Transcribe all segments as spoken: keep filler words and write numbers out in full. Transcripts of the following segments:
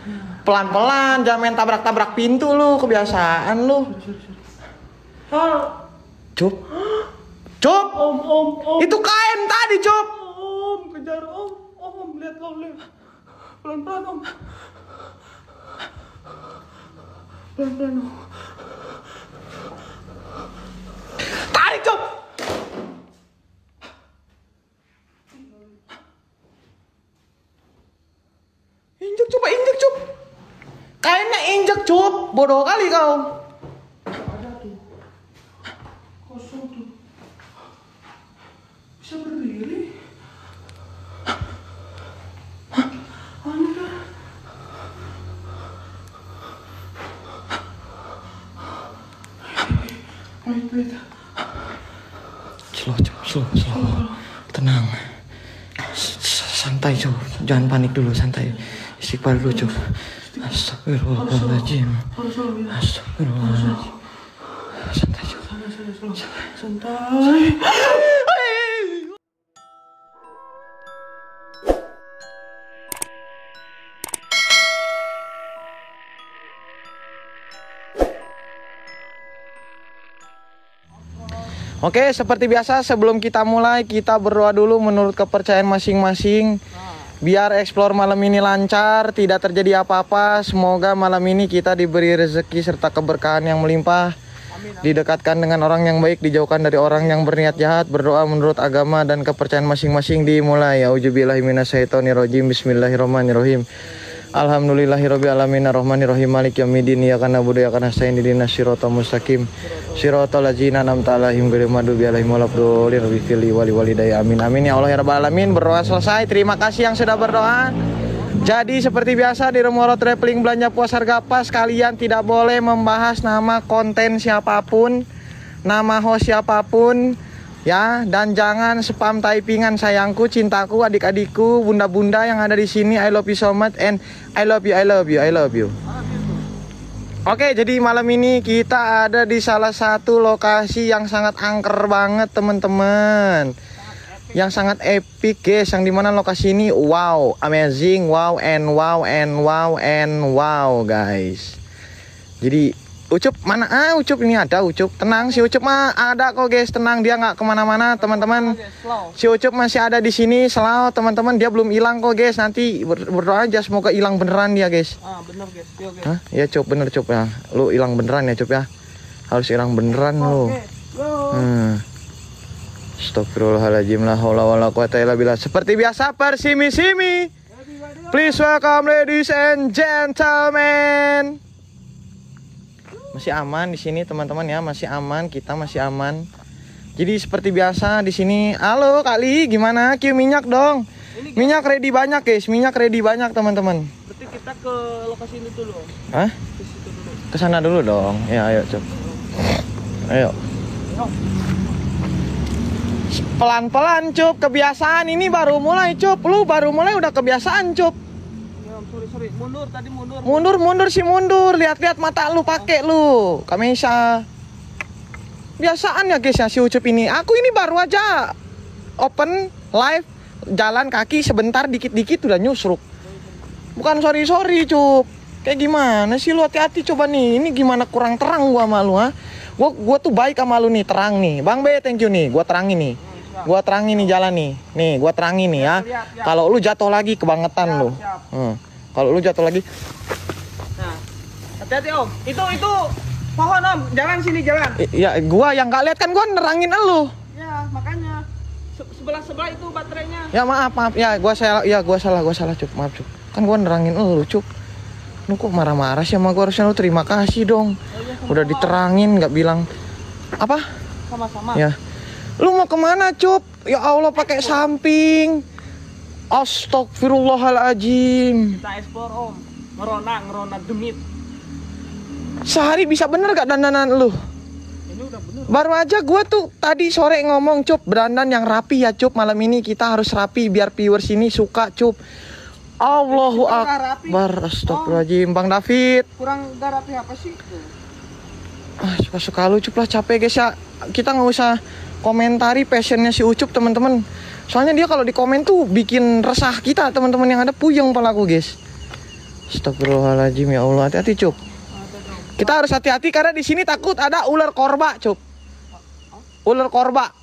Pelan-pelan, jangan main tabrak-tabrak pintu lu, kebiasaan lu. Cup. Cup. Om, om, om. Itu kain tadi, Cup. Om, kejar om. Om, lihat lo, lihat. Pelan-pelan, om. Pelan-pelan, om. Tarik, Cup. Injek, coba injek, Cup. Kainnya injek, Cup. Bodoh kali kau. Ada tuh. Kosong tuh. Bisa berdiri. Anda. Wait, wait. Slow, Cup. Slow, slow. Tenang. Santai, Cup. Jangan panik dulu, santai. Istighfar dulu, Cup. Astagfirullahaladzim. Astagfirullahaladzim. Santai, Cup. Santai. Oke, seperti biasa sebelum kita mulai kita berdoa dulu menurut kepercayaan masing-masing. Biar explore malam ini lancar, tidak terjadi apa-apa. Semoga malam ini kita diberi rezeki serta keberkahan yang melimpah. Didekatkan dengan orang yang baik, dijauhkan dari orang yang berniat jahat. Berdoa menurut agama dan kepercayaan masing-masing dimulai. Auzubillahi minasyaitonirrajim. Bismillahirrahmanirrahim. Alhamdulillahirabbil alamin arrahmanirrahim maliki yaumiddin iyyaka na'budu wa iyyaka nasta'in ihdinas siratal mustaqim siratal ladzina an'amta 'alaihim ghairil maghdubi alaihim waladdallin rabbil wali walidayya amin amin ya Allah ya rabbal alamin. Berdoa selesai. Terima kasih yang sudah berdoa. Jadi seperti biasa di Remoro Traveling Belanja Puas Harga Pas, kalian tidak boleh membahas nama konten siapapun, nama host siapapun. Ya, dan jangan spam typingan sayangku, cintaku, adik-adikku, bunda-bunda yang ada di sini. I love you so much and I love you, I love you, I love you. Oke, jadi malam ini kita ada di salah satu lokasi yang sangat angker banget, teman-teman. Yang sangat epic, guys. Yang dimana lokasi ini wow, amazing, wow and wow and wow and wow, guys. Jadi Ucup mana? Ah, Ucup ini ada Ucup. Tenang, si Ucup mah ada kok, guys. Tenang, dia nggak kemana-mana, teman-teman. Si Ucup masih ada di sini, selalu teman-teman. Dia belum hilang kok, guys. Nanti berdoa aja semoga hilang beneran dia, guys. Ah, bener, guys. Yo, guys. Hah? Ya, Cup, bener, Cup ya. Lu hilang beneran ya, Cup ya. Harus hilang beneran lu. Hmm. Astagfirullahaladzim, la haula wala quwata illa billah. Seperti biasa, persimi-simi. Please welcome ladies and gentlemen. Masih aman di sini teman-teman ya, masih aman, kita masih aman. Jadi seperti biasa di sini. Halo Kali, gimana? Kiu minyak dong. Minyak ready banyak, guys. Minyak ready banyak, teman-teman. Berarti kita ke lokasi ini dulu. Hah? Ke situ dulu. Ke sana dulu dong. Ya, ayo, Cup. Ayo. Pelan-pelan, Cup. Kebiasaan ini baru mulai, Cup. Lu baru mulai udah kebiasaan, Cup. Sorry, sorry. Mundur tadi mundur. Mundur, mundur sih mundur. Lihat-lihat mata lu pakai lu. Kamesa. Biasaan ya guys ya si Ucup ini. Aku ini baru aja open live jalan kaki sebentar dikit-dikit udah nyusruk. Bukan sorry-sorry, Cup. Kayak gimana sih lu, hati-hati coba nih. Ini gimana kurang terang gua sama lu, ha? Gua gua tuh baik sama lu nih, terang nih. Bang B, thank you nih. Gua terangin nih. Gua terangin nih jalan nih. Nih, gua terangin nih ya. Kalau lu jatuh lagi kebangetan lu. Hmm. Kalau lu jatuh lagi. Nah, hati-hati Om. Itu itu pohon Om. Jangan sini jalan. Ya, gua yang nggak lihat kan gua nerangin lu. Ya, makanya Se sebelah-sebelah itu baterainya. Ya maaf, maaf. Ya, gua salah. Ya, gua salah, gua salah, Cup. Maaf, Cup. Kan gua nerangin lu, Cup. Lu kok marah-marah sih sama gua? Harusnya lu terima kasih dong. Oh, iya, udah diterangin, nggak bilang apa? Sama-sama. Ya. Lu mau kemana, Cup? Ya Allah, pakai samping. Astagfirullahaladzim. Kita explore Om. Ngerona, ngerona demit. Sehari bisa bener gak dandanan lu? Ini udah bener. Baru aja gue tuh tadi sore ngomong, Cup, berdandan yang rapi ya, Cup. Malam ini kita harus rapi biar viewers ini suka, Cup. Allahu Akbar. Astagfirullahaladzim. Bang David. Kurang gak rapi apa sih? Ah, suka-suka lu, Cup lah. Capek guys ya. Kita nggak usah komentari passionnya si Ucup, teman-teman. Soalnya dia kalau di komen tuh bikin resah kita, teman-teman yang ada, puyeng palaku, guys. Astagfirullahaladzim, ya Allah, hati-hati Cup. Kita harus hati-hati karena di sini takut ada ular korba, Cup. Ular korba.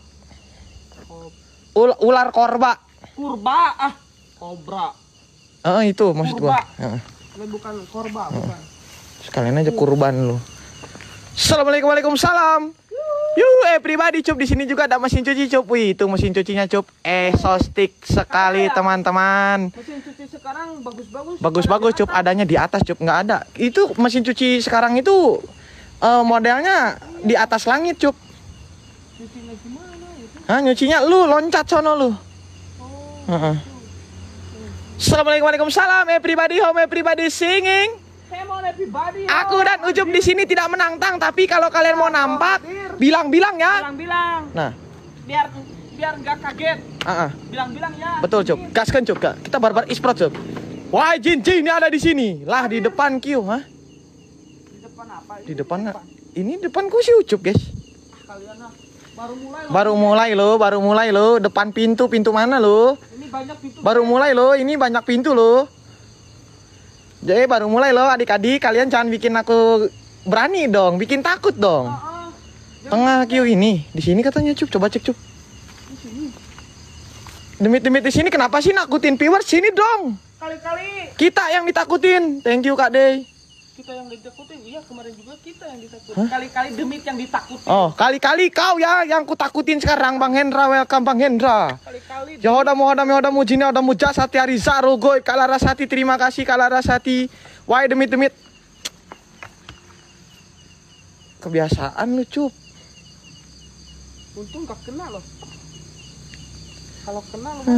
Ul ular korba. Kurba ah, kobra. Ah, itu maksud gua. Heeh. Bukan korba, bukan. Sekalian aja kurban lu. Assalamualaikum, waalaikumsalam. Yuk, eh pribadi Cup, di sini juga ada mesin cuci Cup. Wih, itu mesin cucinya Cup. Eh, sostik sekali teman-teman. Mesin cuci sekarang bagus-bagus. Bagus-bagus Cup, adanya di atas Cup, nggak ada. Itu mesin cuci sekarang itu uh, modelnya di atas langit Cup. Cucinya gimana itu? Hah, nyucinya lu loncat sono lu. Oh. Heeh. Assalamualaikum, waalaikumsalam. Eh pribadi, home pribadi singing. Come on everybody. Aku dan Ucup di sini tidak menantang, tapi kalau kalian mau nampak, bilang-bilang ya. Bilang-bilang. Nah, Biar biar nggak kaget. uh-uh. Bilang-bilang ya. Betul Cup, gaskan Cup, Kak. Kita barbar isprot Cup. Wah, jin-jin ini ada di sini. Lah di depan Q, hah? Di depan apa? Di depan. Ini depanku si Ucup, guys. Kalian lah. Baru mulai loh. Baru mulai lo, baru mulai lo. Depan pintu, pintu mana lo? Ini banyak pintu. Baru mulai lo, ini banyak pintu lo. Jadi baru mulai lo, adik-adik. Kalian jangan bikin aku berani dong, bikin takut dong. Ah, ah. Tengah Q ini, di sini katanya Cup. Coba cek Cup. Di sini. Demit-demit di sini kenapa sih nakutin viewers? Sini dong. Kali-kali Kita yang ditakutin. Thank you Kak Dey. kita yang ditakutin. Iya, kemarin juga kita yang ditakutin. Kali-kali demit yang ditakutin. Oh, kali-kali kau ya yang kutakutin sekarang, Bang Hendra. Welcome Bang Hendra. Kali-kali Yahoda muhoda muhoda mujina hoda mujas hati hari zaro goy Kalarasati, terima kasih Kalarasati. Why demit demit. Kebiasaan lu Cup. untung gak kena loh. Kalau kena lo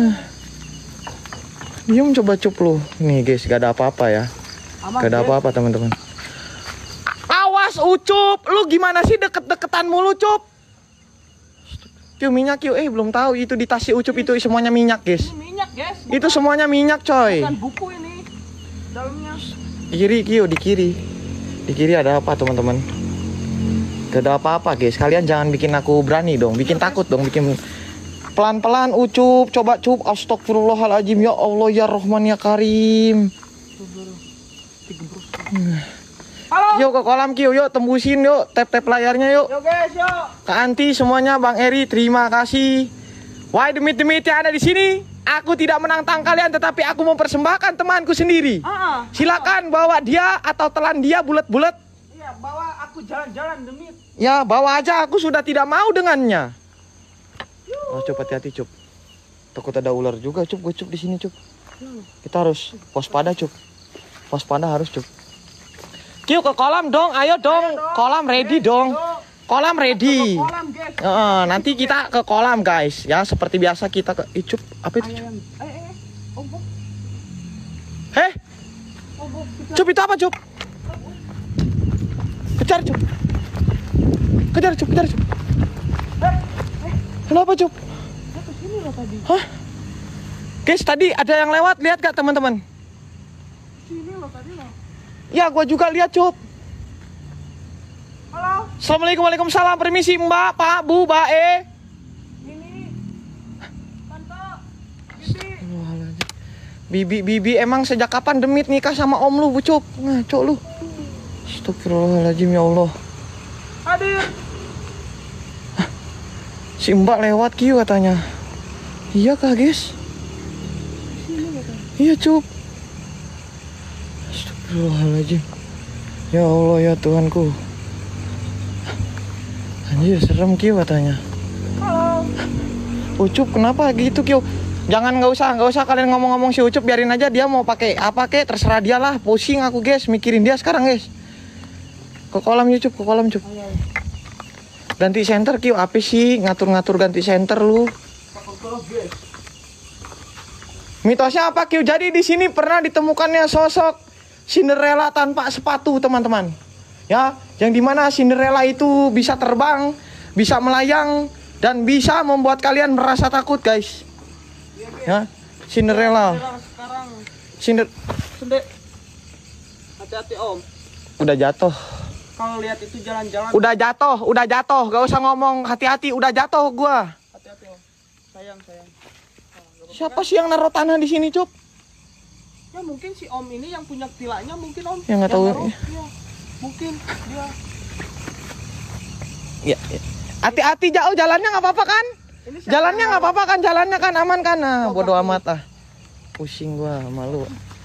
Diam coba Cup lu. Nih guys, gak ada apa-apa ya. aman. Gak ada apa-apa teman-teman. Awas Ucup, lu gimana sih deket-deketan mulu Cup? Kiu minyak Kiu, eh belum tahu itu di tas si Ucup itu semuanya minyak guys. Ini minyak, guys. Itu semuanya minyak coy. Bukan buku ini. Dalamnya. Di kiri Kiu, di kiri. Di kiri ada apa teman-teman? Gak ada apa-apa guys. Kalian jangan bikin aku berani dong, bikin takut dong, bikin pelan-pelan Ucup, coba Cup. Astagfirullahaladzim, ya Allah ya Rahman ya Karim. Halo. Yuk ke kolam Kiu, yuk tembusin yuk, tap-tap layarnya yuk. Yo guys, yo. Kak Anti semuanya, Bang Eri, terima kasih. Why demit-demit yang ada di sini? Aku tidak menantang kalian, tetapi aku mempersembahkan temanku sendiri. Ah, ah. Silakan bawa dia atau telan dia bulat-bulat. Iya, bawa aku jalan-jalan demit. Ya bawa aja, aku sudah tidak mau dengannya. Oh Cup, hati-hati Cup. Takut ada ular juga Cup, gue Cup di sini Cup. Kita harus waspada Cup. Waspada harus Cup. Kiu ke kolam dong, ayo dong. Kolam ready dong. Kolam ready. Kolam, guys. Uh, nanti kita ke kolam guys. Ya seperti biasa kita ke Icup. Apa itu Cup? Ayam. Eh, eh, eh. Oh, Bob. Heh, Oh, Bob. Kita- Cup itu apa Cup? Kejar Cup. Kejar Cup, kejar Cup. Eh, Kenapa Cup? dia ke sini loh tadi. Hah? Guys, tadi ada yang lewat, lihat gak teman-teman? Sini loh tadi loh. Ya, gua juga lihat Cup. Halo. Assalamualaikum, waalaikumsalam, permisi Mbak, Pak, Bu, Mbak E. Ini. Tante. Bibi, Bibi. Bibi, emang sejak kapan Demit nikah sama Om lu, Bu Cup? Ngaco lu. Astagfirullahaladzim, ya Allah. Hadir. Si Mbak lewat Kiu katanya. Iya kah guys? Iya Cup. Astagfirullahaladzim. Ya Allah ya Tuhanku. Anjir serem Kiu katanya. Halo. Ucup kenapa gitu Kiu? Jangan, nggak usah, nggak usah kalian ngomong-ngomong si Ucup, biarin aja dia mau pakai apa kek, terserah dia lah. Pusing aku guys, mikirin dia sekarang guys. Ke kolam Ucup, ke kolam Cup. Ganti center Kiu, apa sih ngatur-ngatur ganti center lu? Mitosnya apa Kiu? Jadi di sini pernah ditemukannya sosok Cinderella tanpa sepatu teman-teman. Ya, yang dimana Cinderella itu bisa terbang, bisa melayang, dan bisa membuat kalian merasa takut guys. Ya, Cinderella. Sekarang Cinder. Sende. Hati-hati Om. Udah jatuh. Kalau lihat itu jalan-jalan. Udah jatuh, udah jatuh. Gak usah ngomong hati-hati, udah jatuh gua. Hati-hati Om. Sayang, sayang. Siapa sih yang naruh tanah di sini, Cup? Ya mungkin si Om ini yang punya tilanya mungkin Om. Ya nggak tahu. Naruh, ya. Mungkin dia. Ya, ya. Hati-hati jauh jalannya nggak apa-apa kan? Ini siapa Jalannya yang nggak apa-apa kan? Jalannya kan aman kan? Nah, Oh, bodo bagus. amat ah. Pusing gua, malu.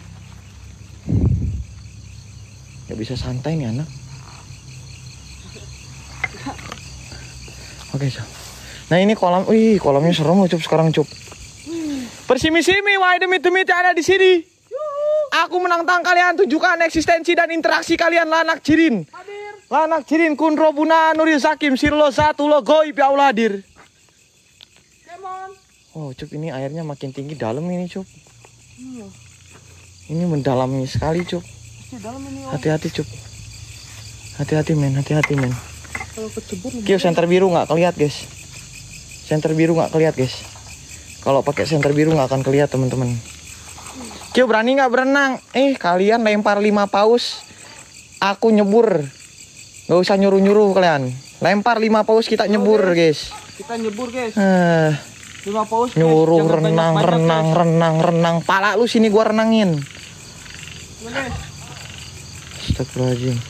Gak bisa santai nih anak. Oke, Cok. Nah ini kolam, wih kolamnya serem loh Cup sekarang Cup. Persimi-simi, wahai demit-demit yang ada di sini. Aku menantang kalian, tunjukkan eksistensi dan interaksi kalian lanak jirin. Hadir. Lanak jirin kunro buna nuril sakim sirlo satu lo goib ya Allah hadir. Kemon. Oh Cup, ini airnya makin tinggi dalam ini Cup. Iya. Ini mendalami sekali Cup. Pasti dalam ini Om. Hati-hati Cup. Hati-hati men, hati-hati men. Kalau kecebur Kio senter biru nggak kelihat guys. Senter biru nggak kelihat guys. Kalau pakai senter biru nggak akan kelihat teman-teman. Kio berani nggak berenang? Eh kalian lempar lima paus, aku nyebur. Nggak usah nyuruh-nyuruh kalian. Lempar lima paus kita nyebur guys. kita nyebur guys. Eh, Lima paus. guys. nyuruh Jangan renang, banyak-banyak, renang, guys. renang, renang. Pala lu sini gua renangin. Iya, guys. Astagfirullahaladzim.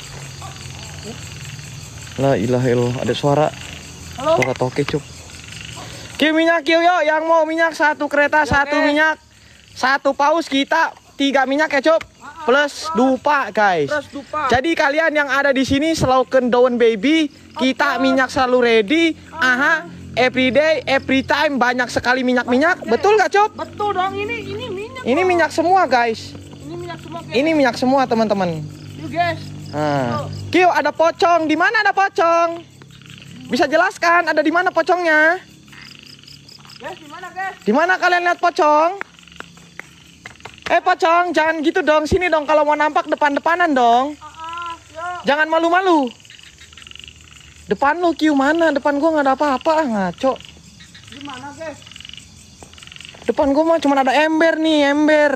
La ilaha illallah. Ada suara. Halo. Suara toke Cup. Kio minyak Kio yuk, yang mau minyak satu kereta Ya, satu oke. minyak, satu paus kita tiga minyak ya Cup, plus dupa guys. Terus dupa. Jadi kalian yang ada di sini slogan daun baby, kita minyak selalu ready, aha, every day, every time banyak sekali minyak minyak, betul gak Cup? Betul dong, ini ini minyak. Ini Bang. minyak semua guys, Ini minyak semua guys. ini minyak semua teman-teman. Yuk guys. Nah, Kio ada pocong, di mana ada pocong? Bisa jelaskan ada di mana pocongnya? Guys, di mana guys? Di mana kalian lihat pocong? Eh pocong, jangan gitu dong. Sini dong kalau mau nampak depan-depanan dong. Ah, ah, yuk. Jangan malu-malu. Depan lu Kiu mana? Depan gua nggak ada apa-apa, ah, ngaco. Di mana guys? Depan gua mah cuma ada ember nih, ember.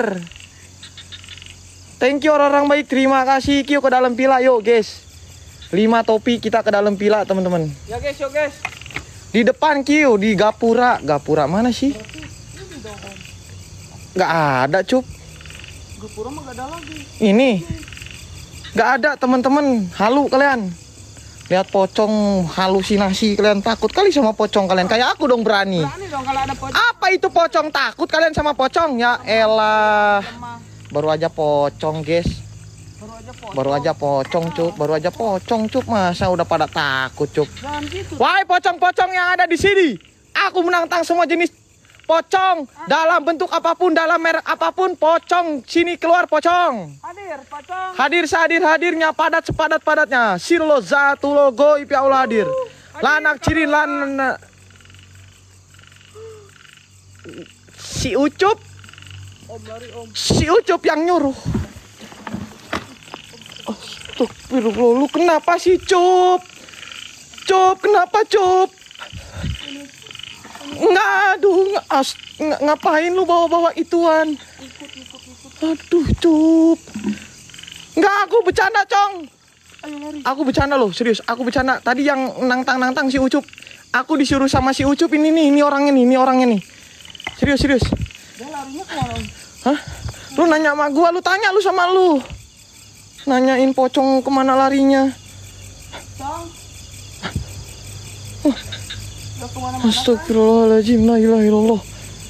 Thank you orang-orang baik. Terima kasih Kiu ke dalam pila yuk, guys. lima topi kita ke dalam pila, teman-teman. Ya guys, yuk guys. Di depan Kiu, di gapura. Gapura mana sih? Ini dong Om. Nggak ada, Cup. Gapura mah gak ada lagi. Ini nggak ada teman-teman. Halu kalian. Lihat pocong halusinasi kalian, takut kali sama pocong kalian. Kayak aku dong berani. Berani dong kalau ada pocong. Apa itu pocong, takut kalian sama pocong? Ya elah. Lemah. Baru aja pocong guys. Baru aja pocong. Baru aja pocong Cup. Baru aja pocong Cup. Masa udah pada takut Cup. Jangan gitu. Wahai pocong-pocong yang ada di sini, aku menantang semua jenis pocong dalam bentuk apapun, dalam merek apapun. Pocong sini keluar pocong. Hadir pocong. Hadir sehadir hadirnya, padat sepadat padatnya. Sirlo zatu logo ipi Allah hadir. Lanak ciri lan si Ucup, Om lari Om. si Ucup yang nyuruh. Astagfirullah, lu kenapa sih Cup? Cup, kenapa Cup? Nggak, aduh, nggak, as, nggak, ngapain lu bawa-bawa ituan? Ikut ikut ikut. Aduh, Cup. Nggak, aku bercanda, Cong. Ayo lari. Aku bercanda loh, serius. Aku bercanda. Tadi yang nantang-nantang si Ucup. Aku disuruh sama si Ucup ini nih, ini orangnya nih, ini orangnya nih. Serius, serius. Dia larinya kemana Om? Hah? Lu nanya sama gua, lu tanya lu sama lu. Nanyain pocong kemana larinya. Cong. Udah kemana-mana kan? Astagfirullahaladzim, la ilaha illallah.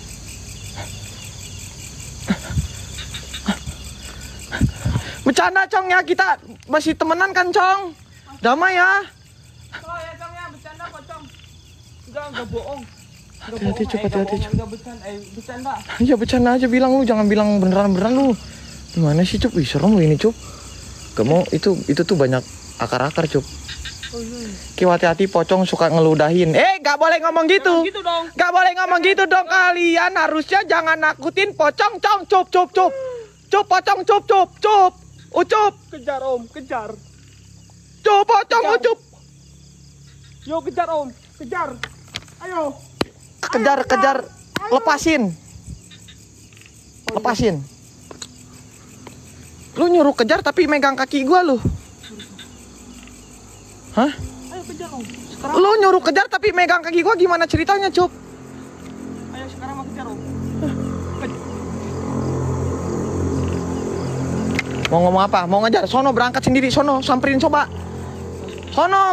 Bercanda Cong ya, kita masih temenan kan Cong. Damai ya. Oh ya Cong ya, bercanda kok Cong. Enggak, enggak bohong. Enggak Hati-hati, bohong, Cuk, eh, hati-hati, enggak bohong, Cuk. enggak bercanda, eh bercanda. Ya bercanda aja bilang lu, jangan bilang beneran-beneran lu. Gimana sih Cup? Ih, serem lu ini Cup. Gak mau, itu itu tuh banyak akar-akar Cup. Oh iya. Ki hati-hati pocong suka ngeludahin. Eh, gak boleh ngomong gitu. Jangan gitu dong. Gak boleh ngomong gitu dong kalian. Harusnya jangan nakutin pocong, cong, cup, cup, cup. Cup, pocong, cup, cup, cup. Ucup, Kejar Om, kejar. cup, pocong, Kejar. ucup. Yo kejar Om, kejar. Ayo. Kejar, kejar. Lepasin. Lepasin. Lu nyuruh kejar tapi megang kaki gua lu. Hah? Ayo kejar Om. Sekarang. Lu nyuruh kejar tapi megang kaki gua, gimana ceritanya, Cup? Ayo sekarang mau kejar Om. Mau ngomong apa? Mau ngajar? Sono berangkat sendiri, sono samperin coba. Sono.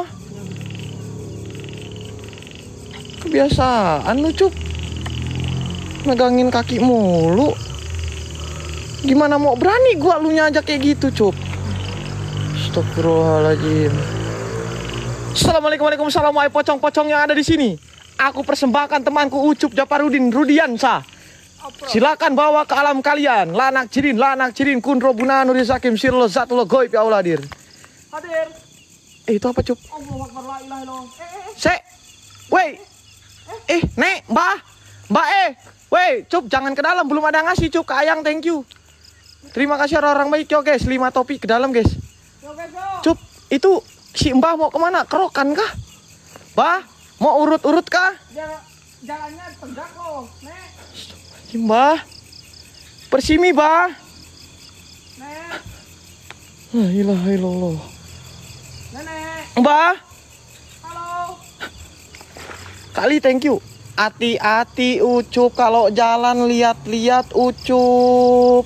Kebiasaan lu, Cup. Megangin kaki mulu. Gimana mau berani gua lu nyajak kayak gitu, Cup. Astagfirullahaladzim. Assalamualaikum warahmatullahi wabarakatuh, pocong-pocong yang ada di sini. Aku persembahkan temanku Ucup Japarudin Rudiansa. Silakan bawa ke alam kalian. Lanak jirin, lanak jirin, kunro buna nuri sakim sirlo zatullah goib ya Allah hadir. Hadir. Eh itu apa, Cup? Allahu Akbar, la ilaha illallah. Eh, eh, eh. Se, woi, eh, nek, mbah, mbak eh, woi, Cup, jangan ke dalam, belum ada ngasih, Cup, ke Ayang, thank you. Terima kasih orang-orang baik, yo guys, lima topi ke dalam, guys. Yo, guys, yo. Cup, itu si mbah mau kemana? Kerokan kah? Mbah, mau urut-urut kah? Ja- Jalannya tegak loh, Nek. Mbah, persimi, mbah. Nek. La ilaha illallah. Nenek. Mbah, Halo. kali thank you. Hati-hati Ucup kalau jalan, lihat-lihat Ucup.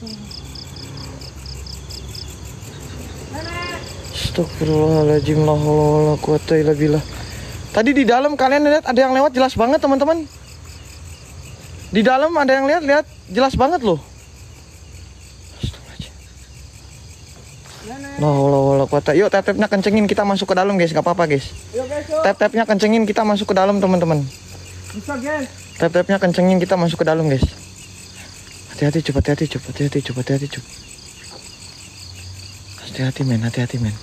Nenek. Astagfirullahaladzim, la haula wala quwata illa billah. Tadi di dalam kalian lihat ada yang lewat jelas banget, teman-teman. Di dalam ada yang lihat, lihat jelas banget loh. Astagfirullahaladzim. Nenek. La haula wala quwata. Yuk tap-tapnya kencengin, kita masuk ke dalam, guys. Gak apa-apa, guys. Yo, guys, yo. Tap-tapnya kencengin, kita masuk ke dalam, teman-teman. Bisa, guys. Tap-tapnya kencengin, kita masuk ke dalam, guys. Hati-hati, Cup, hati-hati, Cup, hati-hati, Cup, hati-hati, Cup. Hati-hati, men, hati-hati, men.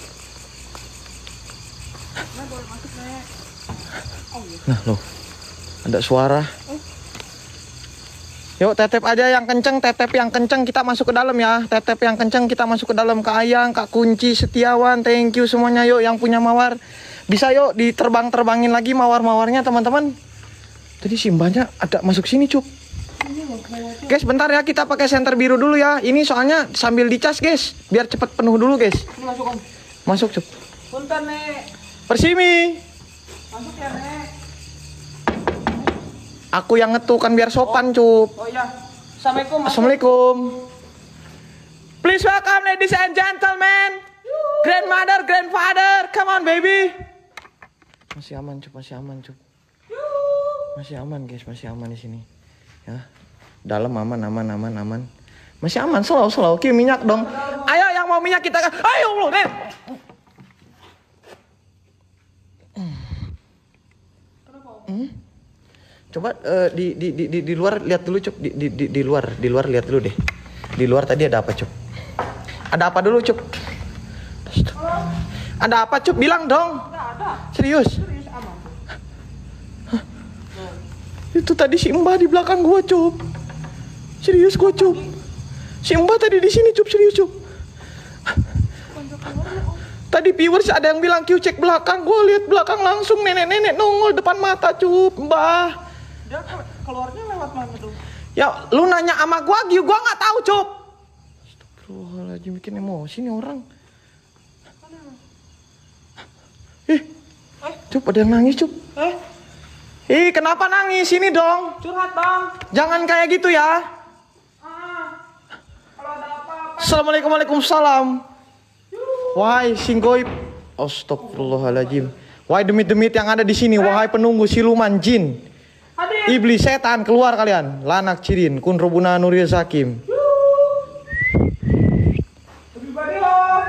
Nek, boleh masuk, Nek. Oh, iya. Nah, loh. Ada suara. Yuk, tap-tap aja yang kenceng, tap-tap yang kenceng, kita masuk ke dalam ya. Tap-tap yang kenceng, kita masuk ke dalam. Kak Ayang, Kak Kunci, Setiawan, thank you semuanya. Yuk, yang punya mawar. Bisa yuk diterbang-terbangin lagi mawar-mawarnya, teman-teman. Tadi si mbahnya ada masuk sini, Cup. Guys, bentar ya, kita pakai senter biru dulu ya. Ini soalnya sambil dicas, guys. Biar cepet penuh dulu, guys. Ini masuk, Om. Masuk, Cup. Punten, Nek. Persimi. Masuk ya, Nek. Aku yang ngetuk kan biar sopan, Cup. Oh iya. Assalamualaikum. Masuk. Assalamualaikum. Please welcome ladies and gentlemen. Grandmother, grandfather, come on baby. Masih aman, Cup, masih aman, Cup. Masih aman, guys, masih aman di sini. Ya. Dalam aman, aman, aman, aman. Masih aman, slow, slow. Oke, minyak dong. Ayo yang mau minyak kita kan. Ayo, bro, Nen. Hmm? Coba uh, di, di, di, di, di luar lihat dulu, Cup. Di, di, di, di luar, di luar lihat dulu deh. Di luar tadi ada apa, Cup? Ada apa dulu, Cup? Ada apa, Cup? Bilang dong. Enggak ada. Serius? Serius aman. Hah? Itu tadi si Mbah di belakang gua, Cup. Serius gua, Cup. Si Mbah tadi di sini, Cup. Serius, Cup. Tadi viewers ada yang bilang Q cek belakang, gua lihat belakang langsung nenek-nenek nongol depan mata, Cup. Mbah. Dia ke- keluarnya lewat mana dong? Ya, lu nanya sama gua, Gio, gua nggak tahu, Cup. Astagfirullahaladzim, bikin emosi nih orang. Ih, Eh, Cup, ada yang nangis, Cup. eh, Ih, kenapa nangis? Sini dong. curhat, Bang. Jangan kayak gitu ya. Ah. Kalau ada apa-apa. Assalamualaikum, waalaikumsalam. Wahai singgoib. Astagfirullahaladzim. Wahai demit-demit yang ada di sini, wahai penunggu siluman jin, Hadir. iblis, setan, keluar kalian. Lanak cirin, kun robuna nuril sakim. Everybody home.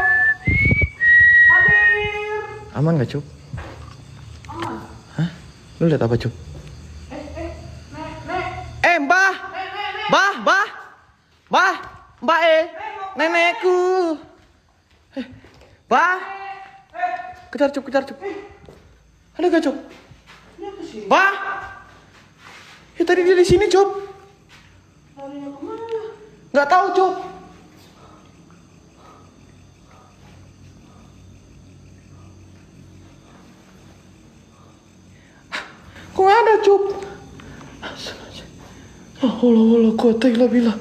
Hadir. Aman gak, Cup? Aman. Hah? Lu lihat apa, Cup? Eh, eh, Nek, Nek. Eh, Mbah. Nek, Nek, Nek. Mbah, Mbah. Mbah, Mbah eh. Nenekku. Eh, Mbah. Kejar, Cup, kejar, Cup. Ada gak, Cup? Dia ke sini. Mbah. Ya tadi dia di sini, Cup. Larinya kemana? Nggak tahu, Cup. Kok nggak ada, Cup? Allah, Allah, kuota illa billah.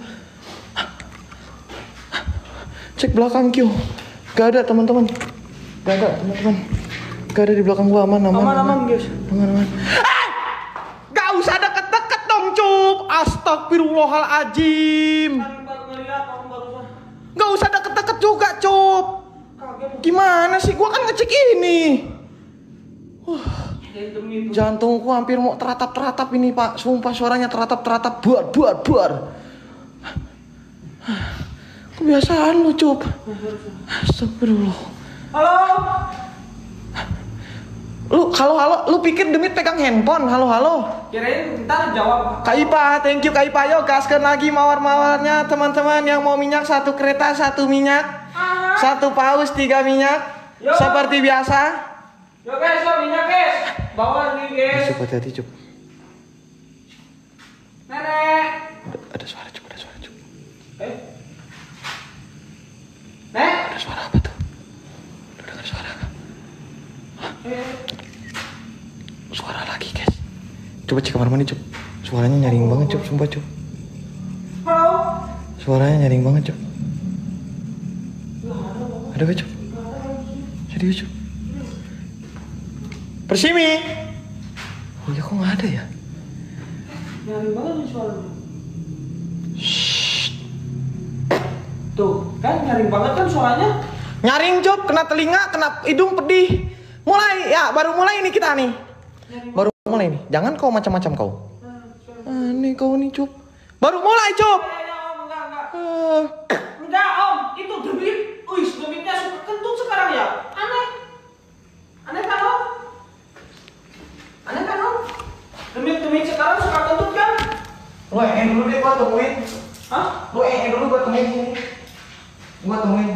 Cek belakang, Kyo. Gak ada, teman-teman. Gak ada, teman-teman. Gak ada di belakang gua, aman, aman. Aman, aman, guys. Aman, aman. Eh! Gak usah deket-deket dong, Cup. Astagfirullahaladzim. Kan baru ngeliat orang barusan. Gak Gak usah deket-deket juga, Cup. Gimana sih? Gua kan ngecek ini. Wah. Jantungku hampir mau teratap-teratap ini, Pak. Sumpah suaranya teratap-teratap. Buar, buar, buar. Kebiasaan lu, Cup. Astagfirullah. Halo. Lu halo halo, lu pikir Demit pegang handphone? Halo halo. Kirain ntar jawab. Kak Ipa, thank you Kak Ipa. Yo gaskan lagi mawar-mawarnya teman-teman yang mau minyak satu kereta satu minyak. Ah. Satu paus tiga minyak. Yo. Seperti biasa. Yo guys, yo minyak guys. Bawa nih guys. Cup, hati-hati Cup. Nenek. Ada, ada suara Cup, ada suara Cup. Eh. Nek. Ada suara apa tuh? Lu dengar suara apa? Eh. Suara lagi guys. Coba cek kamar mandi Cup. Suaranya nyaring banget Cup, sumpah Cup. Halo. Suaranya nyaring banget Cup. Ada gak Cup? Serius Cup? Persimi. Oh ya kok nggak ada ya? Nyaring banget nih suaranya. Tuh, kan nyaring banget kan suaranya. Nyaring Cup, kena telinga, kena hidung pedih. Mulai ya, baru mulai ini kita nih. Baru mulai nih. Jangan kau macam-macam kau. Aneh kau nih Cup. Baru mulai Cup. Enggak, enggak. Uh, Enggak om, itu demit. Wih, demitnya suka kentut sekarang ya. Aneh. Aneh kan om? Aneh kan om? Demit-demit sekarang suka kentut kan? Lu yang dulu deh gua temuin. Hah? Lu yang dulu gua temuin sini. Gua temuin.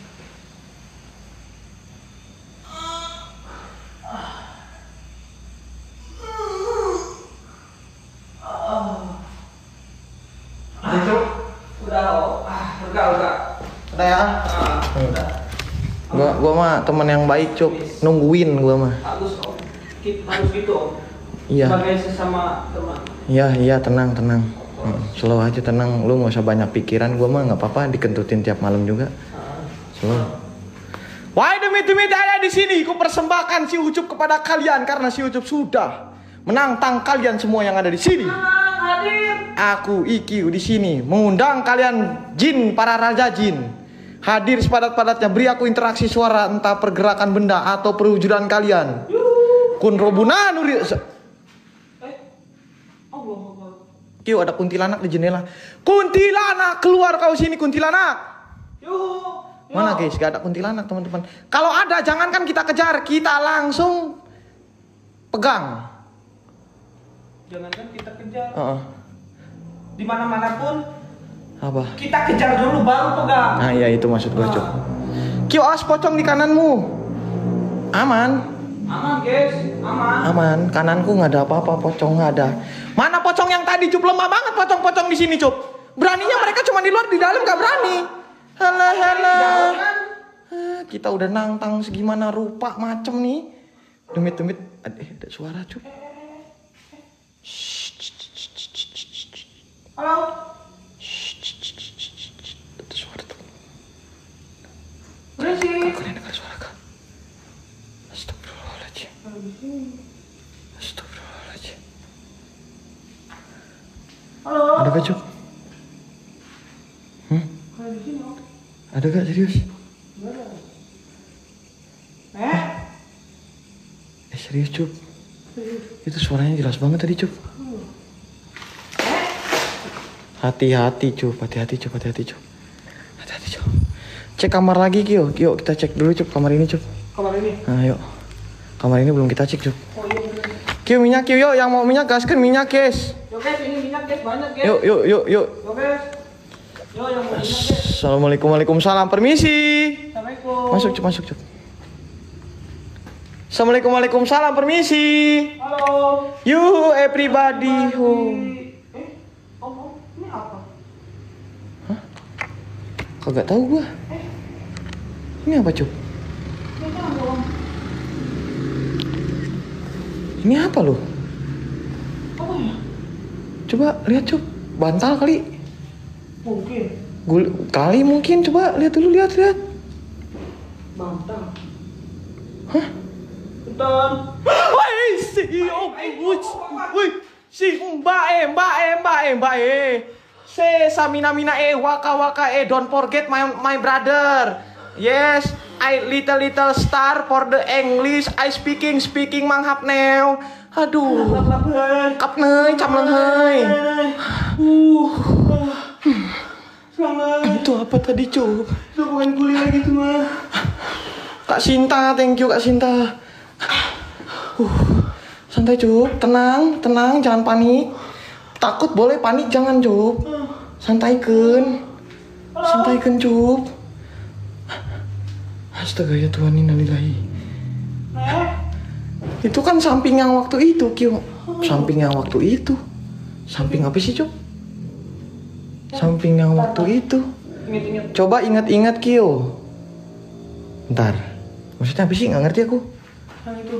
Udah ya? Ah, udah. Gua gua mah teman yang baik, Cuk. Nungguin gua mah. Bagus om. Kita harus gitu om. Iya. Sebagai sesama teman. Iya, iya, tenang, tenang. Hmm, slow aja, tenang. Lu nggak usah banyak pikiran. Gua mah nggak apa-apa dikentutin tiap malam juga. Slow. Wahai demit-demit ada di sini, ku persembahkan si Ucup kepada kalian karena si Ucup sudah menantang kalian semua yang ada di sini. Hadir. Aku Iki di sini mengundang kalian jin, para raja jin. Hadir sepadat-padatnya, beri aku interaksi suara, entah pergerakan benda atau perwujudan kalian. Kun robuna nuri. Eh. Allah Allah. Kyo ada kuntilanak di jendela. Kuntilanak, keluar kau sini kuntilanak. Yuh. Mana guys? Gak ada kuntilanak teman-teman. Kalau ada, jangankan kita kejar, kita langsung pegang. Jangankan kita kejar. Uh-uh. Di mana-mana pun Apa? kita kejar dulu baru pegang. Nah iya itu maksud gue Cuk. Kyo awas pocong di kananmu. Aman. Aman guys, aman. Aman. Kananku nggak ada apa-apa, pocong nggak ada. Mana pocong yang tadi Cup? Lemah banget pocong-pocong di sini Cup. Beraninya mereka cuma di luar, di dalam nggak berani. Halah halah. Ah, kita udah nantang segimana rupa macem nih. Demit-demit. Eh ada suara Cup. Halo. Ada suara tuh. Berisik. Kalian dengar suara kah? Astagfirullahaladzim. Astagfirullahaladzim. Halo. Ada gak Cup? Hmm? Ada gak serius? Eh? Eh serius Cup? Itu suaranya jelas banget tadi Cup. Hati-hati Cup, hati-hati Cup, hati-hati Cup. Hati-hati Cup. Cek kamar lagi Kyo. Yuk kita cek dulu Cup kamar ini Cup. Kamar ini. Nah yuk. Kamar ini belum kita cek Cup. Oh iya bener. Kyo minyak Kyo, yuk yang mau minyak gaskan minyak guys. Yo guys, ini minyak guys banyak guys. Yuk yuk yuk yuk. Yo guys. Yo yang mau minyak guys. Assalamualaikum, waalaikumsalam, permisi. Assalamualaikum. Masuk Cup, masuk Cup. Assalamualaikum, waalaikumsalam, permisi. Halo. You everybody home. Eh, om om, ini apa? Kagak tahu gua. Ini apa Cup? Ini apa om? Ini apa loh? Apa ya? Coba lihat Cup. Bantal kali. Mungkin. Gul kali mungkin, coba lihat dulu, lihat lihat. Bantal. Hah? Betul. Woi, si om, woi, woi, si mbak eh, mbak eh, mbak eh, mbak eh. Se samina mina e waka waka e don't forget my my brother. Yes, I little little star for the English. I speaking speaking manghap now. Aduh. Kap neuy camleung heuy. Uh. Selamat. Itu apa tadi, Cup? Itu bukan kuli lagi tuh mah. Kak Sinta, thank you Kak Sinta. Uh. Santai, Cup. Tenang, tenang, jangan panik. Takut boleh, panik jangan, Cup. Santaikeun. Santaikeun, Cup. Astaga ya Tuhan, innalillahi. Itu kan samping yang waktu itu, Kyo. Samping yang waktu itu. Samping apa sih, Cup? Samping yang waktu itu. Coba ingat-ingat, Kyo. Bentar. Maksudnya apa sih? Nggak ngerti aku. Yang itu.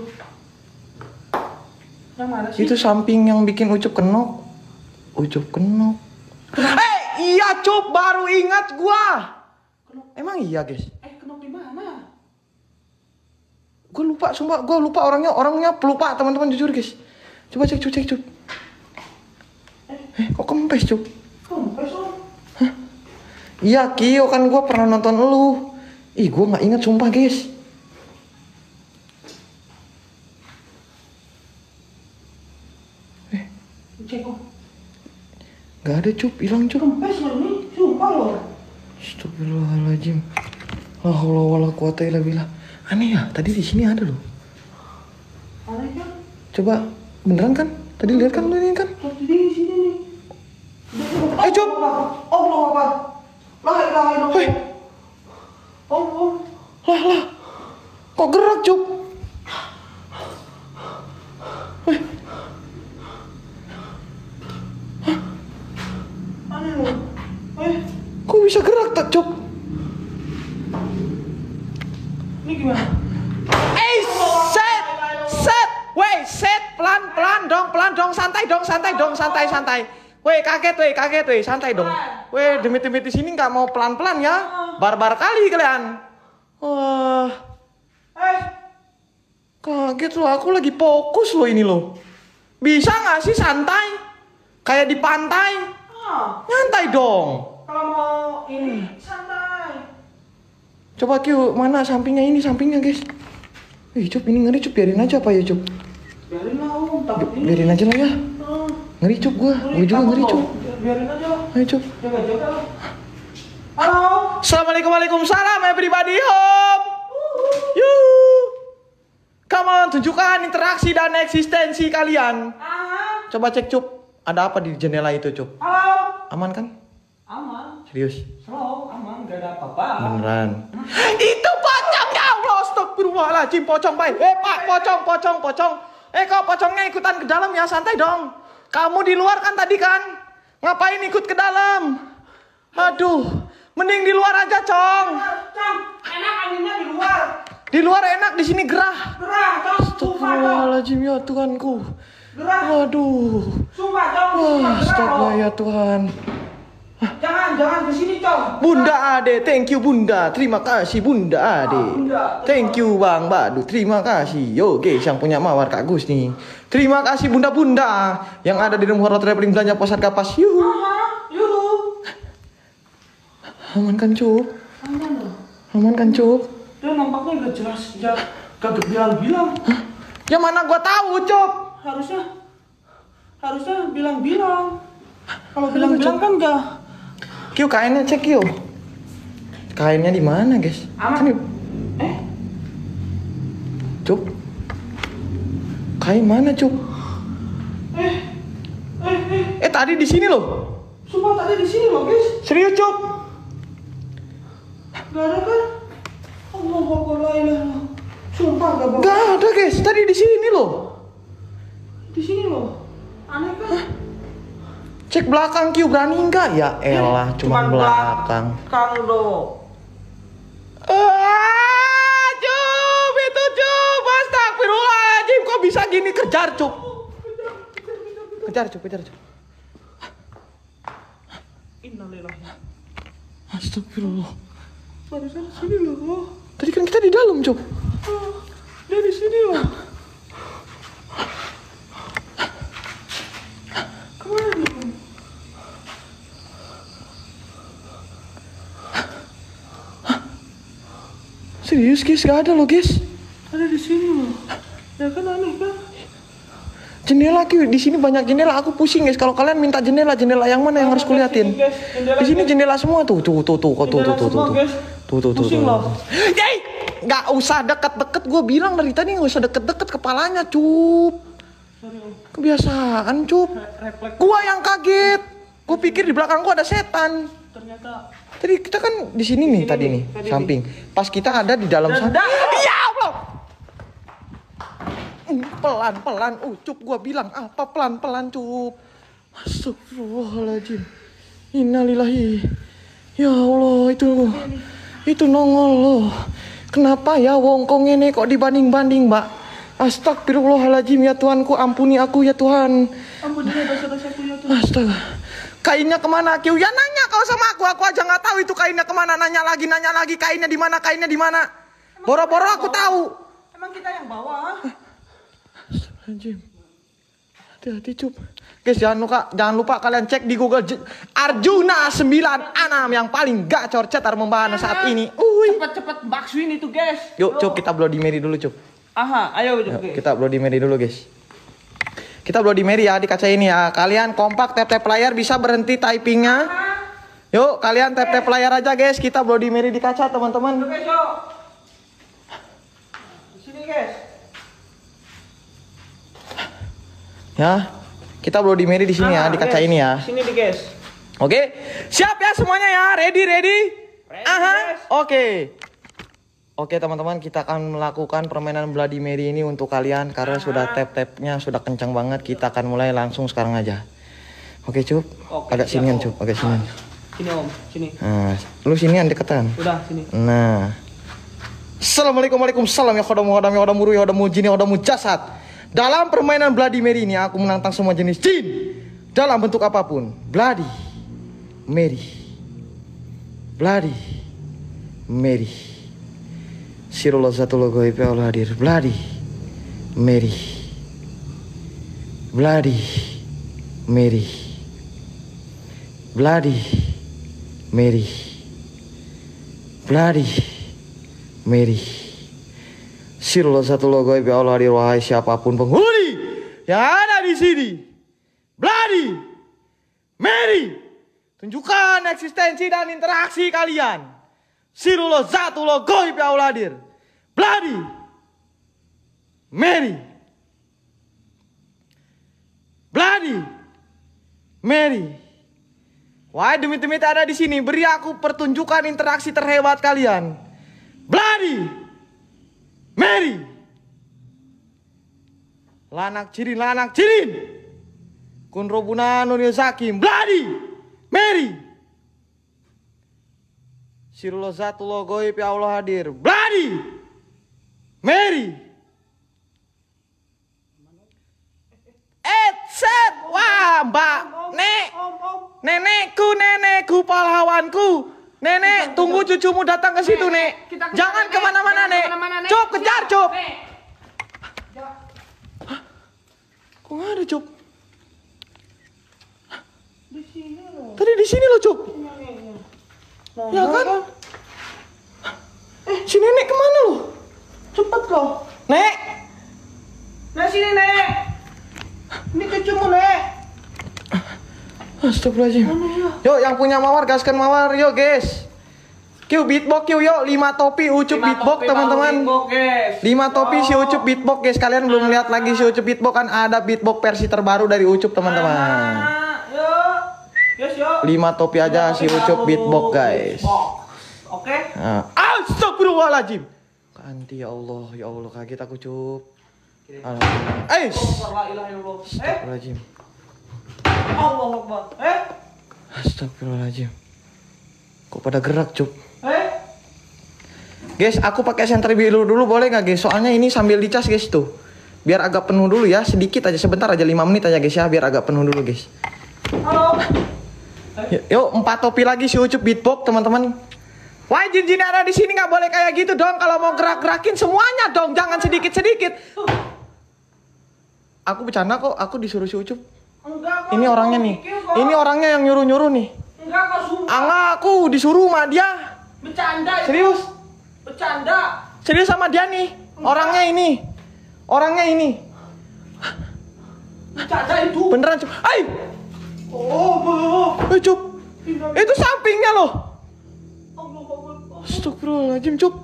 Yang mana sih? Itu samping yang bikin Ucup kenok. Ucup kenok. Eh, iya Cup, baru ingat gua. Emang iya, guys? Eh, kenok di mana? Gue lupa, sumpah, gue lupa orangnya, orangnya pelupa teman-teman, jujur guys. Coba cek, cek, cek, Cup. Eh, kok kempes, Cup? Kempes, Om. Hah? Iya, Kio, kan gue pernah nonton lu. Ih, gue nggak ingat, sumpah, guys. Eh, Cek, Om. nggak ada, Cup, hilang, Cup. Kempes loh ini, sumpah loh. Astagfirullahaladzim. La haula wala quwata illa billah. Aneh ya, tadi di sini ada loh. Aneh kan? Coba beneran kan? Tadi lihat kan lu ini kan? Tadi di sini nih. Eh, Cup. Allah Akbar. La ilaha illallah. Hei, Om, Om. lah lah. Kok gerak, Cup? Hei, Aneh loh. Eh, kok bisa gerak tak, Cup? ini gimana? Eh, set, set, weh, set, pelan, pelan dong, pelan dong, santai dong, santai dong, santai, santai. Weh, kaget, weh, kaget, weh, santai dong. Weh, demi-demi di sini nggak mau pelan-pelan ya, barbar kali kalian. Wah, Eh, kaget loh, aku lagi fokus loh ini loh. Bisa nggak sih santai, kayak di pantai, ah, nyantai dong. kalau mau ini santai. Coba Q, mana sampingnya ini, sampingnya guys. Ih, Cup, ini ngeri, Cup, biarin aja apa ya, Cup? Biarin lah, Om. Takut Bi- ini. Biarin aja lah ya. Hmm. Ngeri, Cup, gua. Gua juga Takut ngeri, loh. Cup. Biarin aja lah. Ayo, Cup. Jaga-jaga lah. Halo. Assalamualaikum, waalaikumsalam, everybody home. Yuhu. Come on, tunjukkan interaksi dan eksistensi kalian. Ah, Coba cek, Cup. Ada apa di jendela itu, Cup? halo. Aman kan? Aman. Serius? Slow, aman, gak ada apa-apa. Beneran. Itu pocong, ya Allah, astagfirullahaladzim, pocong, baik. Eh, Pak, pocong, pocong, pocong. Eh, kok pocongnya ikutan ke dalam ya, santai dong. Kamu di luar kan tadi kan? Ngapain ikut ke dalam? Aduh, mending di luar aja, Cong. Cang, enak anginnya di luar. Di luar enak, di sini gerah. Gerah, Cang. Sumpah, Cang. Astagfirullahaladzim, ya Tuhanku. Gerah. Waduh. Sumpah, Cang. Wah, Sumpah, gerah astaga loh. ya Tuhan. Jangan, jangan ke sini, Cang. Bunda Ade, thank you Bunda. Terima kasih Bunda Ade. Ah, Bunda. Thank you Bang Badu. Terima kasih. Yo, guys, yang punya mawar Kak Gus nih. Terima kasih Bunda-bunda yang ada di rumah horor traveling belanja posat kapas. Yuhu. Aha, yuhu. Aman kan, Cup? Aman loh. Aman kan, Cup? Dia nampaknya gak jelas, gak, kagak bilang-bilang. Ya mana gua tahu, Cup? Harusnya, harusnya bilang-bilang. Kalau bilang-bilang kan gak. Kyo, kainnya cek, Kyo. Kainnya di mana, guys? Aman. Kan, Eh, Cup. Kain mana, Cup? eh, eh, eh. Eh, tadi di sini loh. Sumpah tadi di sini loh, guys. Serius, Cup? Gak ada kan? Allah Akbar, la ilaha illallah. Sumpah gak bakal. Gak ada, guys. Tadi di sini loh. Di sini loh. Aneh kan? Cek belakang, Kyo, berani enggak? Ya elah, cuma belakang. Belakang loh. Ah, Cup, itu Cup. Astagfirullahaladzim, kok bisa gini? Kejar, Cup. Kejar, Cup, kejar, Cup. Innalillahi. Astagfirullah. Harusnya di sini loh. Tadi kan kita di dalam, Cup. Ah, dia di sini loh. Kemana dia? Serius guys, gak ada loh guys. Ada di sini loh. Ya kan aneh kan? Jendela Q, di sini banyak jendela. Aku pusing guys. Kalau kalian minta jendela, jendela yang mana yang harus kuliatin? Di sini jendela semua tuh, tuh, tuh, tuh, tuh, tuh, tuh, tuh, tuh, tuh, tuh, tuh, tuh. Yey, nggak usah deket-deket. Gue bilang dari tadi nggak usah deket-deket kepalanya, cup. Kebiasaan, cup. Gua yang kaget. Gue pikir di belakang gua ada setan. Ternyata. Tadi kita kan di sini nih, tadi nih, samping. Pas kita ada di dalam sana. Ya Allah. Pelan-pelan, ucup gua bilang apa pelan-pelan cup. Astagfirullahaladzim. Innalillahi. Ya Allah, itu itu nongol loh. Kenapa ya wongkong ini kok dibanding-banding, Mbak? Astagfirullahaladzim ya Tuhanku, ampuni aku ya Tuhan. Ampuni dosa-dosaku ya Tuhan. Astaga. Kainnya kemana Kiu? Ya nanya kau sama aku, aku aja nggak tahu itu kainnya kemana. Nanya lagi, nanya lagi, kainnya di mana, kainnya di mana. Boro-boro aku tahu. Emang kita yang bawa? Astagfirullahaladzim. Hati-hati cup. Guys, jangan lupa, jangan lupa kalian cek di Google Arjuna sembilan enam yang paling gacor cetar membahana saat ini. Uy. Cepet-cepet baksuin itu guys. Yuk cup, kita Bloody Mary dulu cup. Aha, ayo Yuk, kita Bloody Mary dulu guys. Kita Bloody Mary ya di kaca ini ya. Kalian kompak tap-tap layar, bisa berhenti typingnya. Yuk kalian tap-tap layar aja guys. Kita Bloody Mary di kaca teman-teman. Oke, yuk. Di sini guys. Ya, kita Bloody Mary di sini ya, di kaca guys. ini ya. Sini di guys. Oke, siap ya semuanya ya, ready ready. Ready, Aha, guys. oke. Oke teman-teman, kita akan melakukan permainan Bloody Mary ini untuk kalian karena Aha. sudah tap-tapnya sudah kencang banget. Kita akan mulai langsung sekarang aja. Oke cup, Oke, agak siap, sinian Om. cup, agak sinian. Sini Om, sini. Nah, lu sinian deketan. Udah, sini. Nah, Assalamualaikum Waalaikumsalam ya khodamu khodamu ya khodamu ruh ya khodamu jin ya khodamu jasad. Dalam permainan Bloody Mary ini aku menantang semua jenis jin dalam bentuk apapun. Bloody Mary, Bloody Mary. Sirullah Zatullah Goib ya Allah hadir. Bloody Mary, Bloody Mary, Bloody Mary, Bloody Mary. Sirullah Zatullah Goib ya Allah hadir. Wahai siapapun penghuni yang ada di sini, Bloody Mary, tunjukkan eksistensi dan interaksi kalian. Sirullah Zatullah Goib ya Allah hadir. Bloody Mary, Bloody Mary. Wahai demit-demit ada di sini, beri aku pertunjukan interaksi terhebat kalian. Bloody Mary, lanak cirin, lanak cirin. Kunrobuna Nuril Zakim. Bloody Mary, Sirullah Zatullah Goib ya Allah hadir. Bloody Mary. Et set. Wah mbak Nek, nenekku, nenekku, pahlawanku. Nenek, tunggu cucumu datang ke situ, Nek. Jangan kemana-mana, Nek. Cop, kejar, Cop. Hah? Kok nggak ada, Cop? Di sini loh. Tadi di sini loh, Cop. Nah, Ya kan? Eh, si nenek kemana loh? Cepet loh. Nek. Nah sini Nek. Ini cucumu Nek. Astagfirullahaladzim. Yuk, yang punya mawar gaskan mawar, yuk guys. Q beatbox Q, yuk lima topi ucup beatbox teman-teman. lima topi si ucup beatbox guys. Kalian belum lihat lagi si ucup beatbox kan ada beatbox versi terbaru dari ucup teman-teman. Yuk. Yes, yuk. lima topi aja si ucup beatbox guys. Oke. Nah, astagfirullahaladzim. Kanti ya Allah, ya Allah kaget aku cup. Alhamdulillah. Eh, astagfirullahaladzim. Allah Akbar. Eh? Astagfirullahaladzim. Kok pada gerak cup? Eh? Guys, aku pakai senter biru dulu boleh nggak guys? Soalnya ini sambil dicas guys tuh. Biar agak penuh dulu ya, sedikit aja, sebentar aja, lima menit aja guys ya, biar agak penuh dulu guys. Halo. Yuk, yuk empat topi lagi si ucup beatbox teman-teman. Wah, jin-jin ada di sini nggak boleh kayak gitu dong. Kalau mau gerak-gerakin semuanya dong, jangan sedikit-sedikit. Aku bercanda kok, aku disuruh si ucup. Enggak, Ini orangnya nih. Ini orangnya yang nyuruh-nyuruh nih. Enggak kok sumpah. Enggak, aku disuruh sama dia. Bercanda itu. Serius? Bercanda. Serius sama dia nih. Orangnya ini. Orangnya ini. Bercanda itu. Beneran Cup. Ay! Oh, oh. Eh Cup. Itu sampingnya loh. Allah Allah. Astagfirullahaladzim Cup.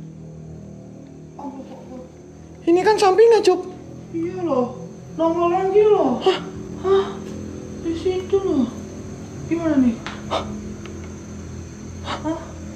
Allah Allah. Ini kan sampingnya Cup. Iya loh. Nongol lagi loh. Hah? Hah? Di situ loh. Gimana nih? Hah? Hah?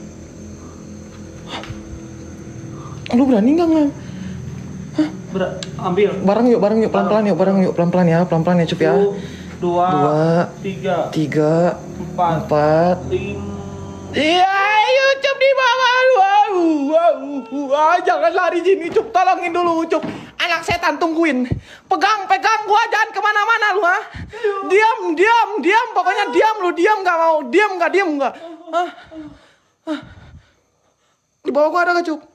Lu berani nggak nggak? Ber ambil. Bareng yuk, bareng yuk, pelan-pelan yuk, bareng yuk, pelan-pelan ya, pelan-pelan ya Cup ya. Satu, dua, Dua, tiga, tiga, empat, empat. lima. Iya, ayo Cup di bawah. Wow, wow, wow. Jangan lari sini Cup, tolongin dulu Cup. Anak setan tungguin. Pegang, pegang gua, jangan kemana-mana lu ah. Diam, diam, diam. Pokoknya diam lu, diam nggak mau, diam nggak, diam nggak. Ah, ah. Di bawah gua ada nggak Cup?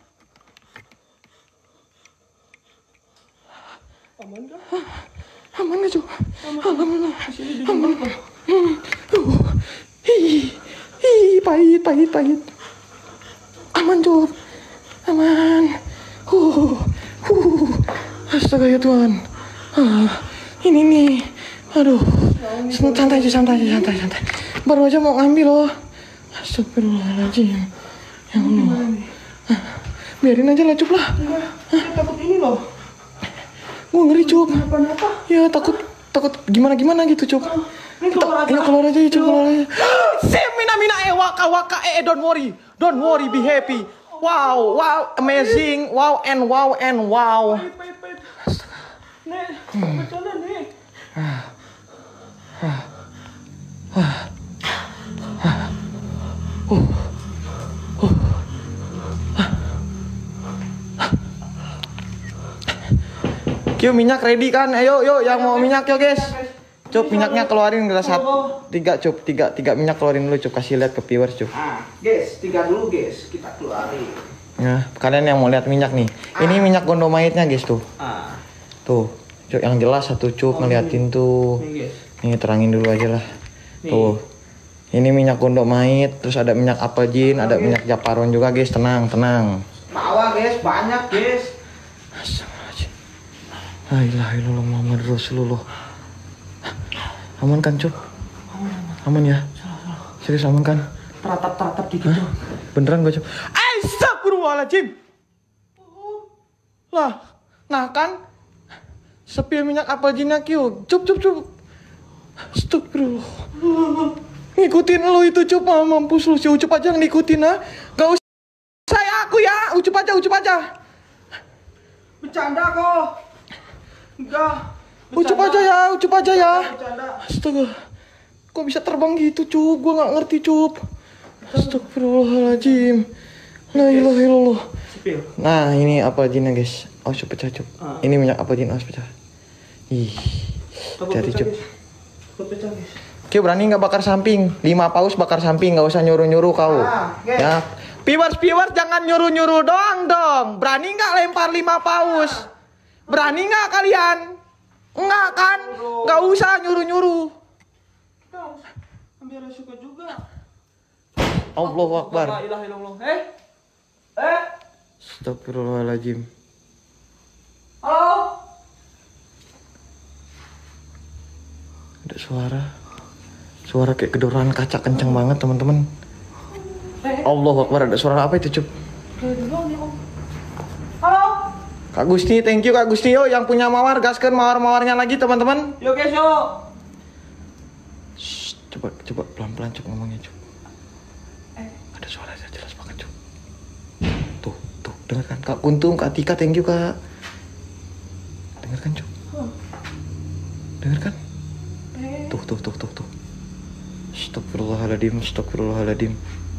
Aman dah. Aman nggak Cup? Aman, Sini di aman. mana? Hmm. Uh. Hi, hi, pahit, pahit, pahit. Aman Cup, aman. Huh, huh. Astaga ya Tuhan. Ah, ini nih. Aduh. Santai aja, santai aja, santai, santai. Baru aja mau ngambil loh. Astagfirullahaladzim. Ya Allah. Ah, biarin aja lah Cup lah. Saya takut ini loh. Gue ngeri Cup. Kenapa-napa? Ya takut, takut gimana-gimana gitu Cup. Ini keluar aja. Ini keluar aja, Cup, keluar aja. Semina mina eh waka waka eh don't worry, don't worry, be happy. Wow, wow, amazing, wow and wow and wow. Pahit, pahit, pahit. Nek, bercanda nih. Kyo minyak ready kan? Ayo, yuk yang mau minyak yuk guys. Cup minyaknya keluarin gelas satu, tiga Cup, tiga, tiga minyak keluarin dulu Cup, kasih lihat ke viewers Cup. Ah, guys, tiga dulu guys, kita keluarin. Nah, kalian yang mau lihat minyak nih, ini minyak gondomaitnya guys tuh, Ah, tuh, Cup yang jelas satu Cup ngeliatin tuh, nih guys. nih terangin dulu aja lah, Nih. tuh, ini minyak gondomait, terus ada minyak apel jin, ada minyak japaron juga guys, tenang, tenang. Bawa guys, banyak guys. Astagfirullahaladzim. La ilaha illallah Muhammad Rasulullah. Aman kan Cup? Aman ya? Serius aman kan? Teratap-teratap dikit tuh. Beneran gak Cup? Astagfirullahaladzim. Lah, nah kan? Sepil minyak apel jinnya Kyo. Cup, cup, cup. Astagfirullah. Ngikutin lu itu Cup, ah, mampus lu. Si Ucup aja yang ngikutin ah. Gak usah saya aku ya. Ucup aja, Ucup aja. Bercanda kok. Enggak. Ucup aja ya, Ucup aja ya. Bercanda. Astaga. Kok bisa terbang gitu Cup? Gua gak ngerti Cup. Astagfirullahaladzim. La ilaha illallah. Sipil. Nah ini apel jinnya guys. Oh Cup pecah Cup. Ah. Ini minyak apel jin, awas pecah. Ih. Takut Hati-hati pecah, Cup. guys. Takut pecah guys. Kyo berani nggak bakar samping? Lima paus bakar samping, nggak usah nyuruh-nyuruh kau. Ah, guys. Ya. Viewers, viewers jangan nyuruh-nyuruh doang dong. Berani nggak lempar lima paus? Berani nggak kalian? Enggak kan? Nggak usah nyuruh-nyuruh. Biar suka juga. Allahu Akbar. La ilaha illallah. Eh? Eh? Astagfirullahaladzim. Halo? Ada suara. Suara kayak kedoran kaca kenceng banget teman-teman. Eh? Allahu Akbar, ada suara apa itu Cup? Kayak doang nih om. Halo? Kak Gusti, thank you Kak Gusti yo yang punya mawar, gaskan mawar-mawarnya lagi teman-teman. Yo guys yo. Shh, coba coba pelan-pelan Cup ngomongnya Cup. Eh? Ada suaranya jelas banget Cup. Tuh, tuh, dengarkan Kak Kuntum, Kak Tika, thank you Kak. Dengarkan Cup. Dengarkan. Eh? Tuh, tuh, tuh, tuh, tuh. Astagfirullahaladzim, astagfirullahaladzim.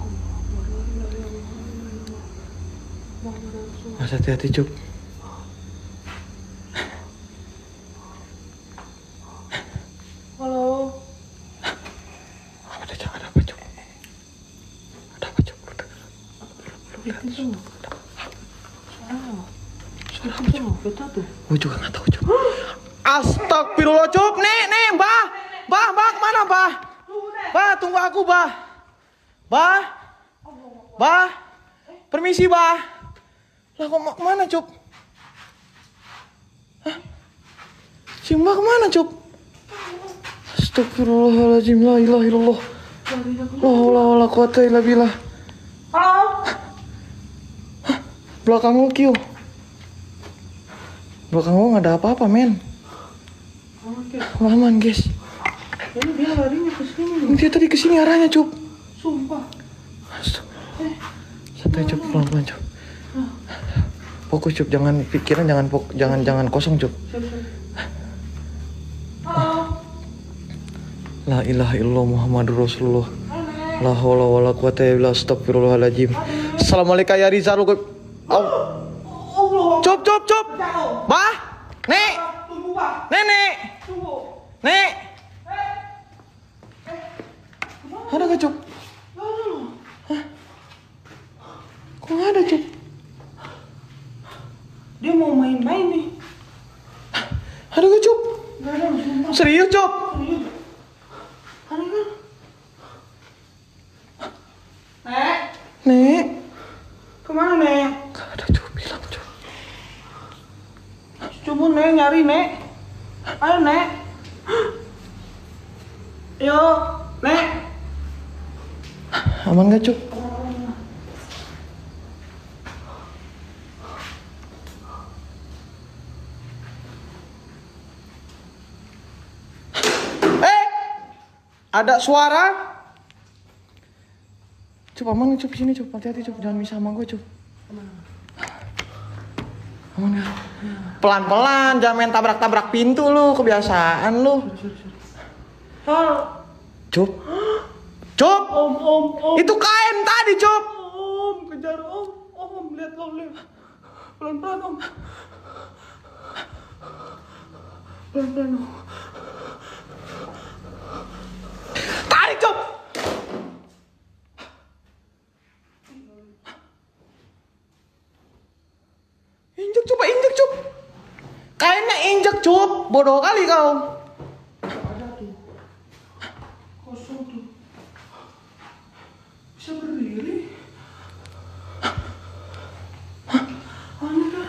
Mas hati-hati Cup. Halo? Ada Cup, ada apa Cup? Ada apa Cup? Lu dengar? Lu lihat Itu. suara apa Cup? Betul tuh. Gue juga nggak tahu Cup. Astagfirullah Cup, nih, nih, Mbah, Mbah, Mbah kemana Mbah? Mbah, tunggu aku Mbah. Mbah, Mbah, permisi Mbah. Lah kok mak kemana Cup? Hah? Si mbak kemana Cup? Astagfirullahaladzim, la ilaha illallah. La haula wala quwata illa billah. Halo. Hah? Belakang lu Kyo. Belakang lu gak ada apa-apa men. Aman guys. Ini dia larinya ke sini. Dia tadi kesini arahnya Cup. Sumpah. Astagfirullah. Santai Cup, pelan-pelan Cup. Fokus Cup, jangan pikiran, jangan fok, jangan jangan kosong Cup. Halo. La ilaha illallah Muhammadur Rasulullah. La haula wala quwata illa billah. Astagfirullahaladzim. Assalamualaikum ya Rizal. Au. Cup, cup, cup. Bah. Nek. Tunggu, Pak. Nenek. Tunggu. Nek. Eh. Ada gak Cup? Hah? Kok gak ada Cup? Dia mau main-main nih. Ada gak Cup? Gak ada, sumpah. Serius Cup? Serius. Ada kan? Nek, Nek. kemana Nek? Gak ada Cup, bilang Cup. Coba Nek nyari Nek. Ayo Nek. Yo, Nek. Aman gak Cup? Eh, ada suara. Cup, aman Cup, sini Cup, hati-hati Cup, jangan bisa sama gue Cup. Aman gak? Pelan-pelan, jangan main tabrak-tabrak pintu lu, kebiasaan lu. Halo. Cup. Cup. Om, om, om. Itu kain tadi, Cup. Om, kejar om. Om, lihat om, lihat. Pelan-pelan om. Pelan-pelan om. Tarik, Cup. Injek, coba injek, Cup. Kainnya injek, Cup. Bodoh kali kau. Ada tuh. Kosong tuh. Bisa berdiri. Aneh kan?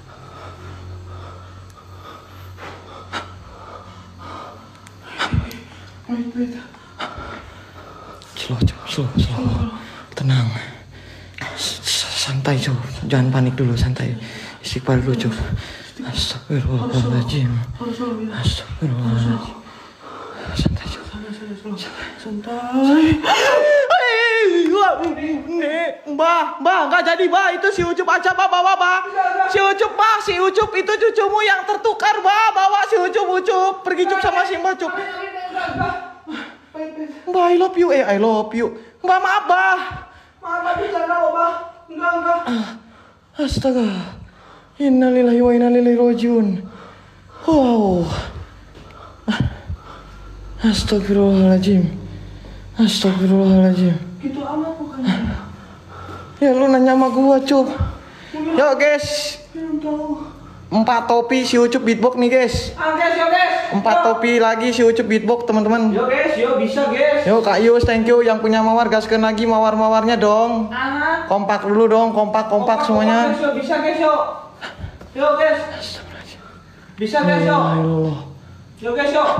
Wait, wait. Slow, Cup. Slow, slow. Tenang. Santai, Cup. Jangan panik dulu, santai. Istighfar dulu, Cup. Astagfirullahaladzim. Astagfirullahaladzim. Santai, Cup. Santai. Nek, Mbah, Mbah, nggak jadi, Mbah. Itu si Ucup aja, Mbah, bawa, Mbah. Si Ucup, Mbah, si Ucup itu cucumu yang tertukar, Mbah. Bawa si Ucup, Ucup. Pergi, Cup, sama si Mbah, Cup. Mbah, I love you, eh, I love you. Mbah, maaf, Mbah. Maaf, tadi canda kok, Mbah. Enggak, enggak. Astaga. Innalillahi wa inna ilaihi rajiun. Wow. Astagfirullahaladzim. Astagfirullahaladzim. Gitu amat bukannya. Ya lu nanya sama gua, Cup. Yuk, guys. Belum tahu. Empat topi si Ucup beatbox nih, guys. Ah, guys, yo guys. Empat Yo. topi lagi si Ucup beatbox, teman-teman. Yo guys, yo bisa guys. Yuk, Kak Yus, thank you. Yang punya mawar, gaskan lagi mawar-mawarnya dong. Ah. Kompak dulu dong, kompak, kompak semuanya. Guys, yo bisa guys, yo. Yo guys. Bisa guys, yo. Alhamdulillah. Yo guys, yo.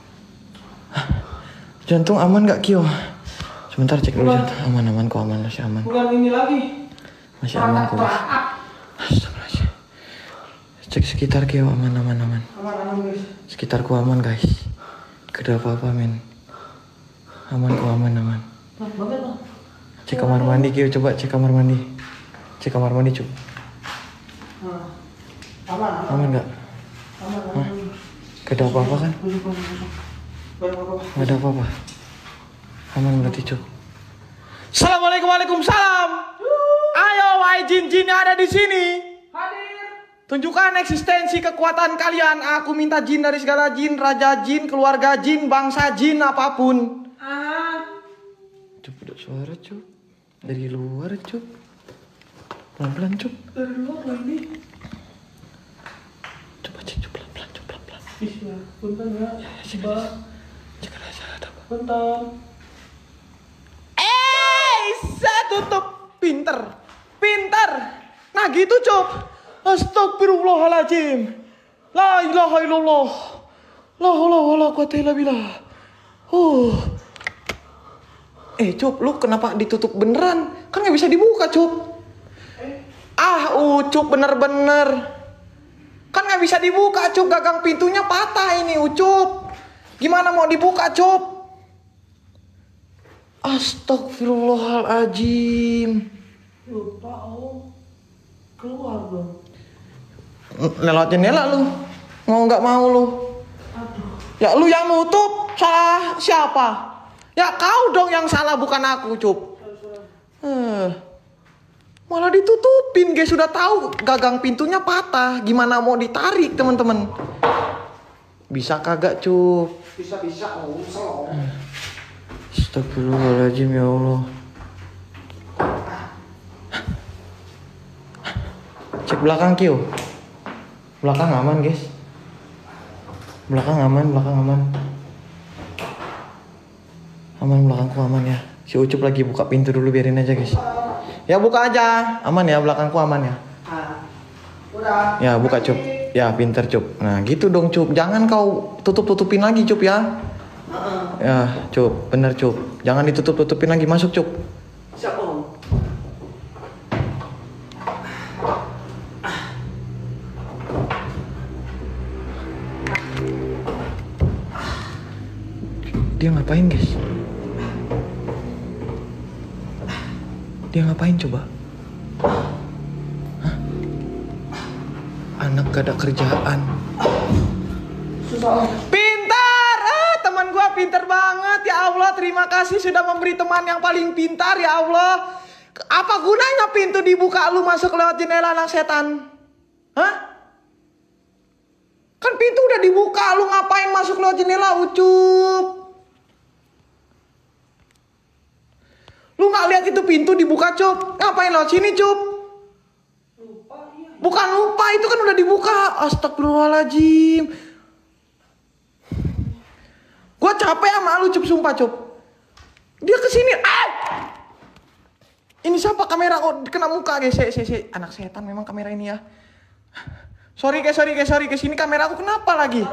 Jantung aman gak, Kyo? Sebentar cek dulu jantung. Aman, aman kok, aman, masih aman. Bukan ini lagi. Masih aman kok. Astagfirullahaladzim. Cek sekitar, Kyo, aman, aman, aman. Aman, aman guys. Sekitarku aman, guys. Gak ada apa-apa, men. Aman kok, aman, aman. Nah, banget loh. Cek kamar mandi, Kyo, coba cek kamar mandi. Cek kamar mandi, Cup. Nah. Aman, aman. Aman gak? Aman, Hah? aman. Gak ada apa-apa kan? Busuk, busuk, busuk. Gak ada apa-apa. Gak ada apa-apa. Aman berarti, Cup. Assalamualaikum, waalaikumsalam. Ayo, wahai jin-jin yang ada di sini. Hadir. Tunjukkan eksistensi kekuatan kalian. Aku minta jin dari segala jin, raja jin, keluarga jin, bangsa jin, apapun. Ah. Cup, ada suara, Cup. Dari luar, Cup. Pelan-pelan, Cup. Dari luar loh ini. Coba cek, Cup, pelan-pelan, Cup, pelan-pelan. Bisa. Bentar ya. Ya, ya, cek Coba. aja. Cek aja ada apa. Bentar. Eh, saya tutup. Pinter. Pinter. Nah gitu Cuk. Astagfirullahaladzim. La ilaha illallah. La haula wala quwata illa billah. Huh. Eh Cup, lu kenapa ditutup beneran? Kan nggak bisa dibuka Cup. Ah Ucup bener-bener. Kan nggak bisa dibuka Cup, gagang pintunya patah ini Ucup. Gimana mau dibuka Cup? Astagfirullahaladzim. Lupa om. Keluar dong. Lewat jendela lu. Mau nggak mau lu? Aduh. Ya lu yang nutup. Salah siapa? Ya kau dong yang salah, bukan aku Cup. Eh, malah ditutupin guys, sudah tahu gagang pintunya patah. Gimana mau ditarik teman-teman? Bisa kagak Cup? Bisa-bisa om. Selong. Astagfirullahaladzim ya Allah. Cek belakang Kyo. Belakang aman guys. Belakang aman, belakang aman. Aman, belakangku aman ya. Si Ucup lagi buka pintu dulu, biarin aja guys. Ya buka aja, aman ya, belakangku aman ya. Udah. Ya buka Cup. Ya pinter Cup. Nah gitu dong Cup. Jangan kau tutup-tutupin lagi Cup ya. Ya Cup, bener Cup. Jangan ditutup-tutupin lagi, masuk Cup. Siap om. Dia ngapain guys? Dia ngapain coba? Hah? Anak gak ada kerjaan. Susah om. Pintar! Ah, teman gua pintar banget. Ya Allah, terima kasih sudah memberi teman yang paling pintar ya Allah. Apa gunanya pintu dibuka lu masuk lewat jendela, anak setan? Hah? Kan pintu udah dibuka, lu ngapain masuk lewat jendela, Ucup? Lu nggak lihat itu pintu dibuka Cup? Ngapain lewat sini Cup? Lupa iya. Bukan lupa, itu kan udah dibuka. Astagfirullahaladzim. Gua capek sama lu Cup, sumpah Cup. Dia kesini. Ah! Ini siapa kamera? Oh, kena muka guys. Se, se, se. Anak setan memang kamera ini ya. Sorry guys, sorry guys, sorry. Kesini kamera aku kenapa lagi?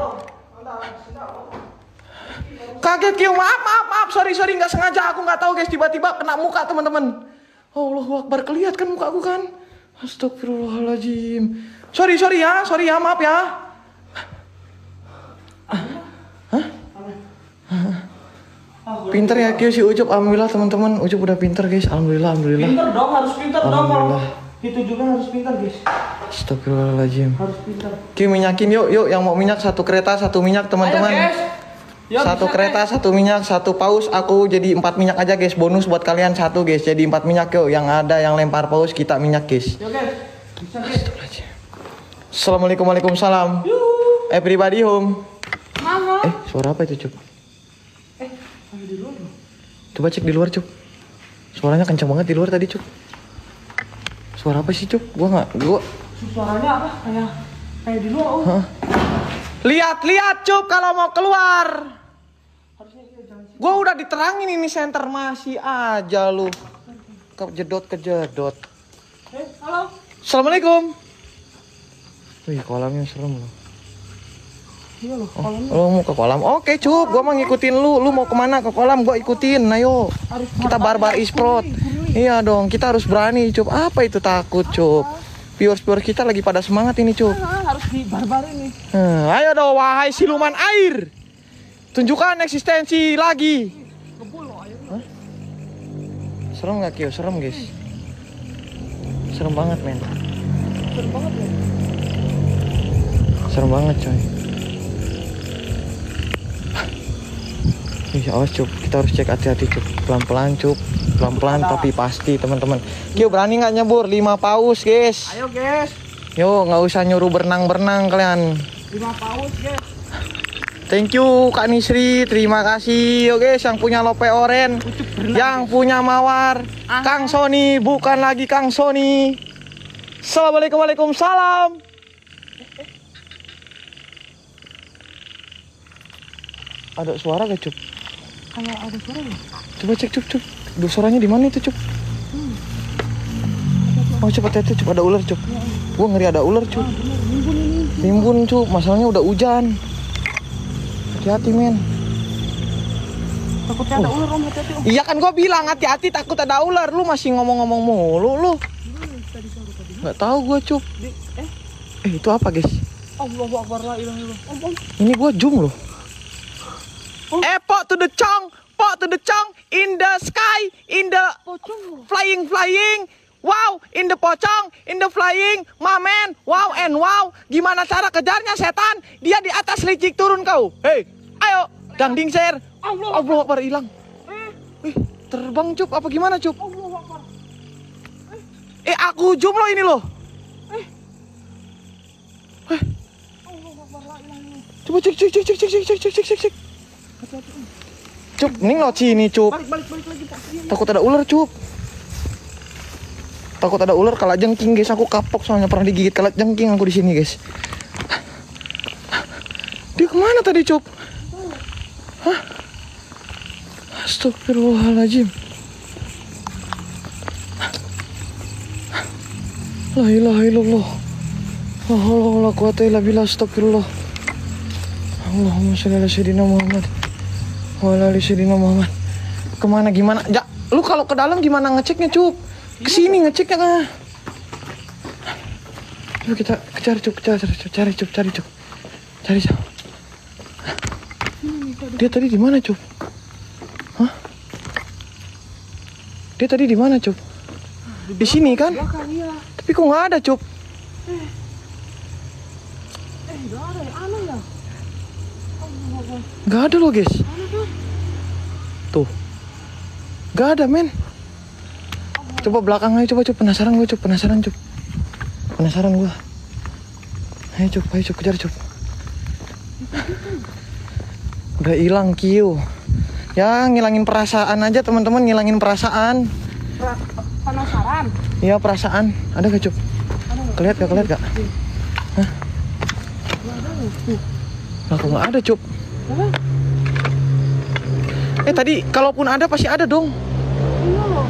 Kaget Kyo, maaf, maaf, maaf, sorry, sorry, nggak sengaja, aku nggak tahu guys, tiba-tiba kena muka teman-teman. Allahu Akbar, kelihatan kan muka aku kan? Astagfirullahaladzim. Sorry, sorry ya, sorry ya, maaf ya. Hah? Pinter ya Kyo si Ucup, alhamdulillah teman-teman, Ucup udah pinter guys, alhamdulillah, alhamdulillah. Pinter dong, harus pinter dong. Alhamdulillah. Itu juga harus pinter guys. Astagfirullahaladzim. Harus pinter. Kyo minyakin yuk, yuk yang mau minyak satu kereta satu minyak teman-teman. Ayo, guys. Ya, satu bisa, kereta, guys. satu minyak, satu paus. Aku jadi empat minyak aja guys. Bonus buat kalian satu guys. Jadi empat minyak yuk. Yang ada yang lempar paus kita minyak guys. Yo guys, bisa guys. Assalamualaikum, waalaikumsalam. Yuhu. Everybody home. Mama. Eh, suara apa itu Cup? Eh, ada di luar loh. Coba cek di luar Cup. Suaranya kencang banget di luar tadi Cup. Suara apa sih Cup? Gua nggak, gua. Suaranya apa? Kayak kayak di luar om. Hah? Lihat, lihat Cup kalau mau keluar. Harusnya kita jangan sih. Gua udah diterangin ini center, masih aja lu kejedot kejedot. Eh, halo. Assalamualaikum. Wih, kolamnya serem loh. Iya loh, Oh, kolamnya. lu mau ke kolam? Oke, Cup. Gua mau ngikutin lu. Lu mau kemana? Ke kolam. Gua ikutin. Ayo. Harus Kita barbar e-sport. Iya dong. Kita harus berani, Cup. Apa itu takut, Cup? Viewers-viewers kita lagi pada semangat ini, Cup. Ah, harus dibarbarin nih. Hmm, ayo dong, wahai siluman air. Tunjukkan eksistensi lagi. Kebul loh, ayo. Hah? Serem nggak, Kyo? Serem, guys. Serem banget, men. Serem banget ya. Serem banget, coy. Ih, awas Cup, kita harus cek hati-hati Cup. Pelan-pelan Cup, pelan-pelan tapi pasti teman-teman. Kyo berani nggak nyebur lima paus guys? Ayo guys, Yo nggak usah nyuruh berenang-berenang kalian. lima paus guys. Thank you Kak Nisri, terima kasih. Yo guys yang punya lope oren, yang punya mawar, Kang Sony, bukan lagi Kang Sony. Assalamualaikum, waalaikumsalam. Ada suara gak Cup? Kayak ada suara ya? Coba cek Cup, Cup. Duh, suaranya di mana itu Cup? Hmm. Ada suara. Oh cepat hati, cepat ada ular cuk. Gua ngeri ada ular cuk. Timbun cuk, masalahnya udah hujan. Hati-hati men. Takutnya ada ular om, hati-hati om. Iya kan gua bilang hati-hati takut ada ular. Lu masih ngomong-ngomong mulu lu. Nggak tahu gua cuk. Eh, Eh itu apa guys? Allahu Akbar la ilaha illallah. Om om. Ini gua zoom loh. Oh. Eh pok to the chong, pok to the chong, in the sky, in the Pocong. flying flying. Wow, in the pocong, in the flying, mamen, wow and wow. Gimana cara kejarnya setan? Dia di atas licik turun kau. Hei, ayo, dangding share. Allah. Allah Akbar hilang. Eh, Wih, terbang cup, apa gimana cup? Allahu Akbar. Eh, aku zoom loh ini loh. Eh. Eh, Allahu Akbar la ilaha illallah. coba cek cek cek cek cek cek cek cek cek cek. Hati-hati om. Cup, ini lo sini cup. Balik balik balik lagi Pak. Iya, iya. Takut ada ular cup. Takut ada ular kalak jengking guys. Aku kapok soalnya pernah digigit kalak jengking aku di sini guys. Dia kemana tadi cup? Hah? Astagfirullahaladzim. La ilaha illallah. La haula wala quwata illa billah. Astagfirullah. Allahumma shalli ala sayyidina Muhammad wa ala ali sayyidina Muhammad. Kemana gimana? Ya, lu kalau ke dalam gimana ngeceknya cup? Kesini ngeceknya kan? Coba kita cari cup, cari cup, cari cup, cari cup, cari cup. Dia tadi di mana cup? Hah? Dia tadi di mana cup? Di sini kan? Belakang iya. Tapi kok nggak ada cup? Eh, nggak ada ya, aneh ya. Allahu Akbar. Nggak ada loh guys. Aneh kan? Tuh, nggak ada men. Coba belakang aja, coba coba penasaran gue cup, penasaran cup, penasaran gue. Ayo cup, ayo cup, kejar cup. Udah hilang kiu. Ya ngilangin perasaan aja teman-teman, ngilangin perasaan. Pra- Penasaran. Iya perasaan. Ada gak cup? Kelihat gak, kelihat gak? Hah? Lah kok nggak ada cup? Apa? Eh tadi kalaupun ada pasti ada dong. Iya loh.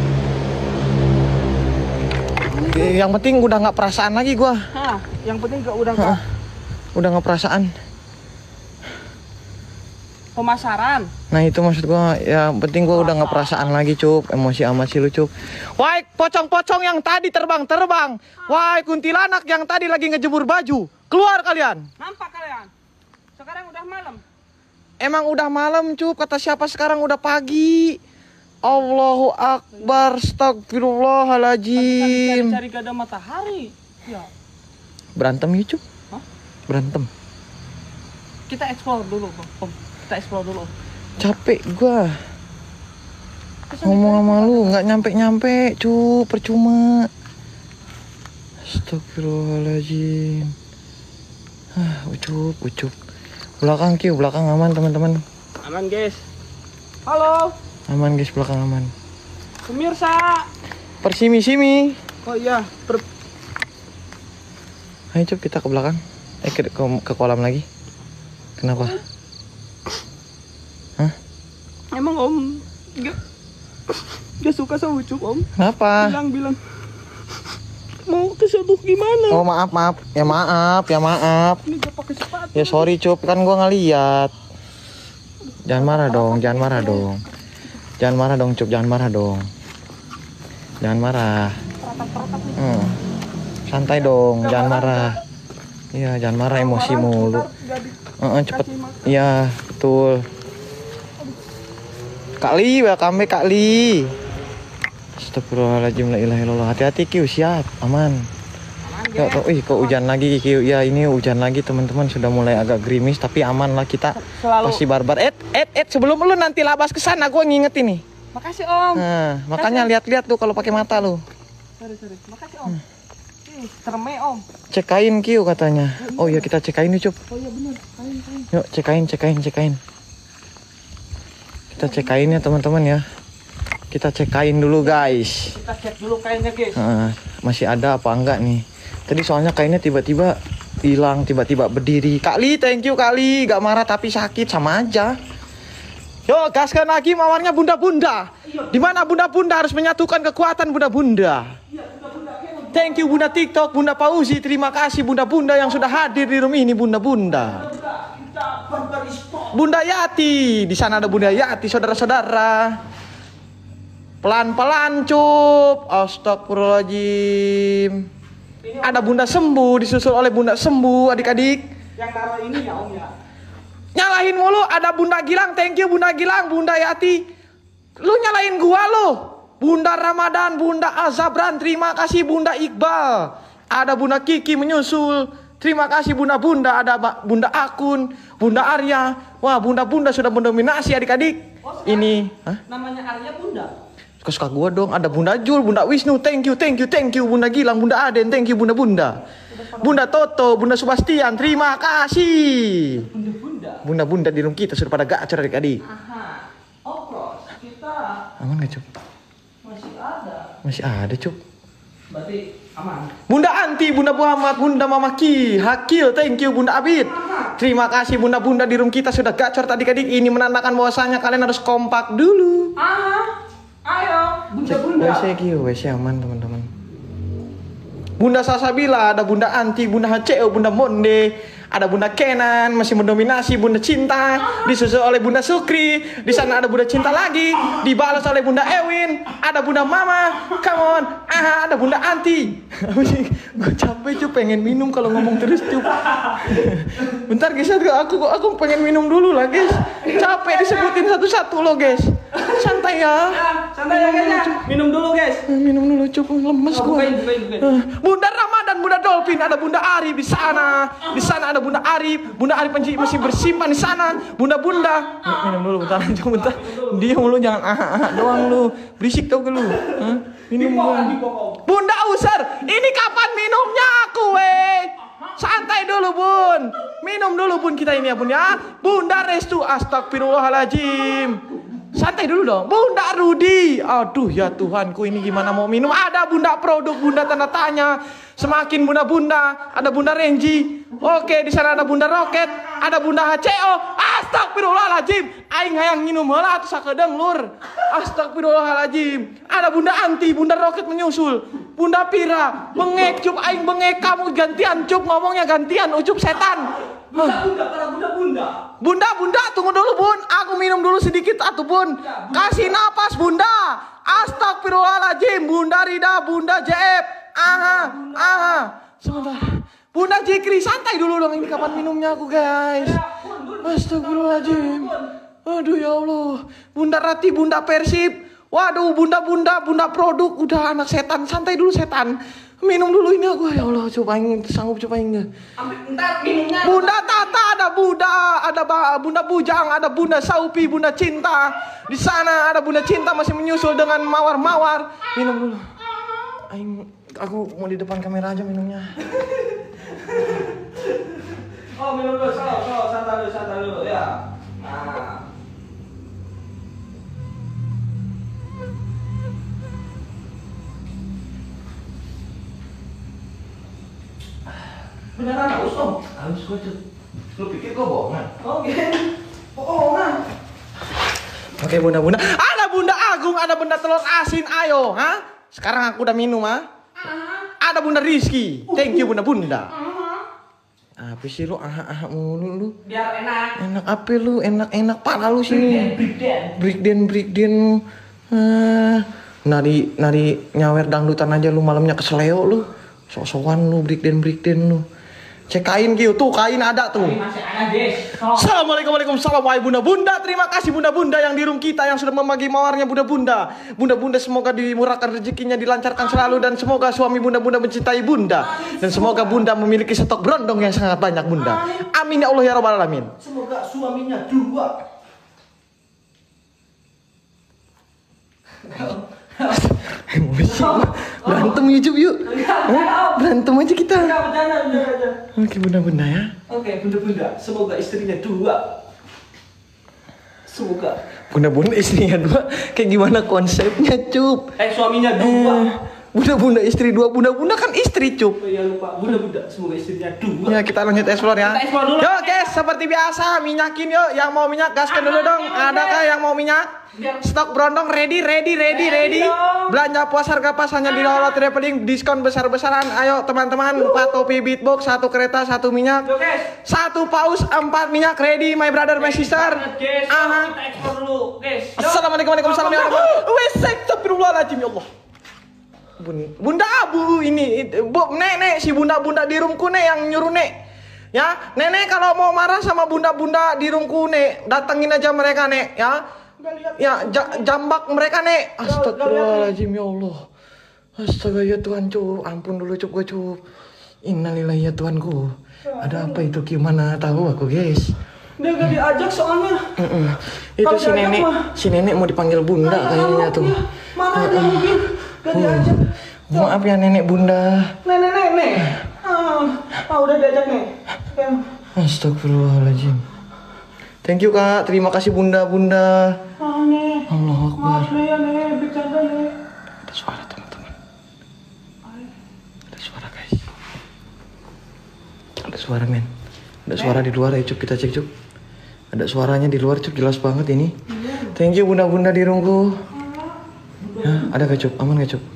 Yang penting udah nggak perasaan lagi gua. Hah, yang penting gak udah Hah. nggak Udah nggak perasaan. pemasaran. Nah itu maksud gua, ya penting gua udah nggak perasaan lagi cup. Emosi amat sih lu cup. Wahai pocong-pocong yang tadi terbang-terbang, wahai kuntilanak yang tadi lagi ngejemur baju, keluar kalian. Nampak kalian? Sekarang udah malam. Emang udah malam cup, kata siapa sekarang udah pagi. Allahu Akbar, astagfirullahaladzim. Cari gak ada matahari. Ya. Berantem ya cup? Hah? Berantem. Kita explore dulu, Om. Kita explore dulu. Capek gua. Terus Ngomong yang sama lu nggak nyampe-nyampe, cu, percuma. Astagfirullahaladzim. Ah, ucup, ucup. Belakang kiu, belakang aman teman-teman. aman, guys. Halo, Aman guys, belakang aman. pemirsa. Persimi-simi. Oh iya, per Ayo cup kita ke belakang. Eh ke, ke, ke kolam lagi. Kenapa? Hah? emang Om gak, gak suka sama Ucup, Om. Kenapa? Bilang-bilang mau keseduh gimana? Oh maaf maaf. Ya maaf, ya maaf. Ini gak pakai sepatu. Ya sorry cup, kan gua ngeliat. Jangan marah dong, jangan marah dong. Jangan marah dong cup, jangan marah dong. Jangan marah. Peratap-peratap nih. Hmm. Santai dong, Gak jangan marah, marah. Iya, jangan marah emosi Marah, mulu. ntar gak di- Heeh, cepet. kasih makan. Iya, betul. Kak Li, welcome back Kak Li. Astagfirullahaladzim, la ilaha illallah. Hati-hati Kiu, siap, aman. Aman, Ya, guys. kok, ih, kok hujan lagi Kiu. Ya, ini hujan lagi teman-teman, sudah mulai agak gerimis tapi aman lah kita. Selalu. Pasti barbar. Eh, eh, eh, sebelum lu nanti labas ke sana, gua ngingetin nih. Makasih, Om. Nah, makanya lihat-lihat tuh kalau pakai mata lu. Sorry, sorry. Makasih, Om. Ih, serem ya, Om. Cekain Kiu katanya. Oh iya, kita cekain nih, Cup. Oh iya benar. Kain, kain. Yuk, cekain, cekain, cekain. Kita cekain ya teman-teman ya. Kita cekain dulu guys. Kita cek dulu kainnya, guys. Nah, masih ada apa enggak nih? Tadi soalnya kainnya tiba-tiba hilang, tiba-tiba berdiri. Kak Li, thank you Kak Li. Gak marah tapi sakit, sama aja. Yuk, gaskan lagi mawarnya bunda-bunda. Dimana bunda-bunda harus menyatukan kekuatan bunda-bunda. Iya, bunda-bunda. Thank you Bunda TikTok, Bunda Pauzi. Terima kasih bunda-bunda yang sudah hadir di room ini, bunda-bunda. Kita Barbar Sport. Bunda Yati, di sana ada Bunda Yati, saudara-saudara. Pelan-pelan cup. Astagfirullahaladzim. Ada Bunda Sembuh, disusul oleh Bunda Sembuh, adik-adik. Yang taruh ini ya Om ya. Nyalahin mulu, ada Bunda Gilang. Thank you Bunda Gilang, Bunda Yati. Lu nyalahin gua lu. Bunda Ramadan, Bunda Azabran, terima kasih Bunda Iqbal. Ada Bunda Kiki menyusul. Terima kasih bunda-bunda, ada Bunda Akun, Bunda Arya. Wah, bunda-bunda sudah mendominasi adik-adik. Oh, ini, hah? Namanya Arya Bunda. Suka-suka gua dong. Ada Bunda Jul, Bunda Wisnu, thank you, thank you, thank you. Bunda Gilang, Bunda Aden, thank you bunda-bunda. Bunda Toto, Bunda Sebastian, terima kasih. Bunda-bunda. Bunda-bunda di room kita sudah pada gacor adik-adik. Aha. Oh, Bros, kita Aman gak, Cup? masih ada. Masih ada, Cup. Berarti aman. Bunda Anti, Bunda Muhammad, Bunda Mamaki, Hakil, thank you Bunda Abid. Terima kasih bunda-bunda di room kita sudah gacor tadi-tadi. Ini menandakan bahwasanya kalian harus kompak dulu. Aha. Ayo, bunda-bunda. W C Q, W C aman teman-teman. Bunda Sasabila, ada Bunda Anti, Bunda H C O, Bunda Monde, ada Bunda Kenan masih mendominasi, Bunda Cinta, disusul oleh Bunda Sukri, di sana ada Bunda Cinta lagi, dibalas oleh Bunda Ewin, ada Bunda Mama, come on, ah ada Bunda Anti. Gue capek cuy, pengen minum kalau ngomong terus cuy. Bentar guys, aku aku pengen minum dulu lah guys. Capek disebutin satu-satu loh guys. Santai ya. Santai ya guys. Minum dulu guys. Minum dulu cukup lemes Oh, gua. bukain, bukain, bukain. Bunda Ramadan, Bunda Dolphin, ada Bunda Arif di sana. Di sana ada Bunda Arif. Bunda Arif masih masih bersimpan di sana. Bunda-bunda. Minum dulu bentar, coba bentar. Diam lu, jangan ah ah doang lu. Berisik tau gak lu? Hah? Minum gua. Bunda User, ini kapan minumnya aku, weh? Santai dulu, Bun. Minum dulu, Bun, kita ini ya, Bun ya. Bunda Restu, astagfirullahaladzim. Santai dulu dong. Bunda Rudi. Aduh ya Tuhanku, ini gimana mau minum. Ada Bunda Produk, Bunda tanda tanya. Semakin bunda-bunda. Ada Bunda Renji. Oke, di sana ada Bunda Roket. Ada Bunda H C O. Astagfirullahaladzim. Aing hayang minum heula atuh sakedeung lur. Astagfirullahaladzim. Ada Bunda Anti, Bunda Roket menyusul. Bunda Pira, bengek cup, aing bengek, kamu gantian cup, ngomongnya gantian, ucup setan. Bunda-bunda, para bunda-bunda. Bunda, bunda, tunggu dulu bun. Aku minum dulu sedikit atuh bun. Kasih napas bunda. Astagfirullahaladzim. Bunda Rida, Bunda J F. Aha, aha. Sebentar. Bunda Jikri, santai dulu dong. Ini kapan minumnya aku guys. Astagfirullahaladzim. Aduh ya Allah. Bunda Rati, Bunda Persib. Waduh, bunda-bunda, bunda produk. Udah anak setan, santai dulu setan. Minum dulu ini aku, ya Allah, cobain, sanggup cobain nggak? Ntar minumnya. Bunda Tata, ada Bunda, ada Bunda Bujang, ada Bunda Saupi, Bunda Cinta. Di sana ada Bunda Cinta masih menyusul dengan mawar-mawar. Minum dulu. Aing, aku mau di depan kamera aja minumnya. Oh, minum dulu, slow, slow, santai dulu, santai dulu, ya. Nah. Beneran haus om? Haus gua tuh. Lu pikir gua bohongan? Oke. Bohongan. Oke bunda-bunda. Ada Bunda Agung, ada Bunda Telur Asin, ayo, ha? Sekarang aku udah minum, ha? Ada Bunda Rizky. Thank you bunda-bunda. Apa sih lu ah ah mulu lu? Biar enak. Enak apa lu? Enak-enak pala lu sini. Breakdance. Breakdance, breakdance. Ah, nari nari nyawer dangdutan aja lu malamnya keseleo lu. Sok-sokan lu breakdance, breakdance lu. Cek kain kieu tuh, kain ada tuh. Masih ada guys. Assalamualaikum warahmatullahi wabarakatuh bunda-bunda. Terima kasih bunda-bunda yang di room kita yang sudah membagi mawarnya bunda-bunda. Bunda-bunda semoga dimurahkan rezekinya, dilancarkan selalu dan semoga suami bunda-bunda mencintai bunda dan semoga bunda memiliki stok berondong yang sangat banyak bunda. Amin ya Allah ya rabbal alamin. Semoga suaminya dua. Emosi berantem YouTube yuk. Hah? Berantem aja kita. Enggak, bercanda, bercanda aja. Oke bunda-bunda ya. Oke, bunda-bunda, semoga istrinya dua. Semoga. Bunda-bunda istrinya dua. Kayak gimana konsepnya cup? Eh, suaminya dua. Eh, Bunda-bunda istri dua, bunda-bunda kan istri Cup. Oh iya lupa, bunda-bunda semoga istrinya dua. Ya kita lanjut explore ya. Kita explore dulu. Yuk guys, seperti biasa minyakin yuk. Yang mau minyak gaskan dulu dong. Adakah yang mau minyak? Stok Brondong ready, ready, ready, ready. Belanja puas harga pas hanya di download traveling, diskon besar-besaran. Ayo teman-teman, empat topi beatbox, satu kereta, satu minyak, satu paus, empat minyak ready, my brother, my sister. Aha. Kita explore dulu, guys. Assalamualaikum warahmatullahi wabarakatuh. Wes, astagfirullahaladzim ya Allah. Bun, bunda bu ini bu nenek si bunda-bunda di rumku nek yang nyuruh nek ya nenek kalau mau marah sama bunda-bunda di rumku nek datengin aja mereka nek ya ya ja, jambak mereka nek. Astagfirullahaladzim ya Allah. Astaga ya Tuhan Cup, ampun dulu Cup gue Cup. Innalillahi ya Tuhanku. Ada apa itu gimana tahu aku guys. Dia gak diajak soalnya. Mm -mm. Itu si nenek si nenek mau dipanggil bunda kayaknya tuh. Mana dia mungkin gak diajak. Maaf ya nenek bunda. Nenek nenek. Ah, ah udah diajak nih. Astagfirullahaladzim. Thank you kak, terima kasih bunda bunda. Ah nih. Allah Akbar. Maaf nih ya nih, bercanda nih. Ada suara teman-teman. Ada suara guys. Ada suara men. Ada suara di luar ya Cup, kita cek Cup. Ada suaranya di luar Cup, jelas banget ini. Thank you bunda-bunda di rungku. Ya, ada gak Cup? Aman gak Cup?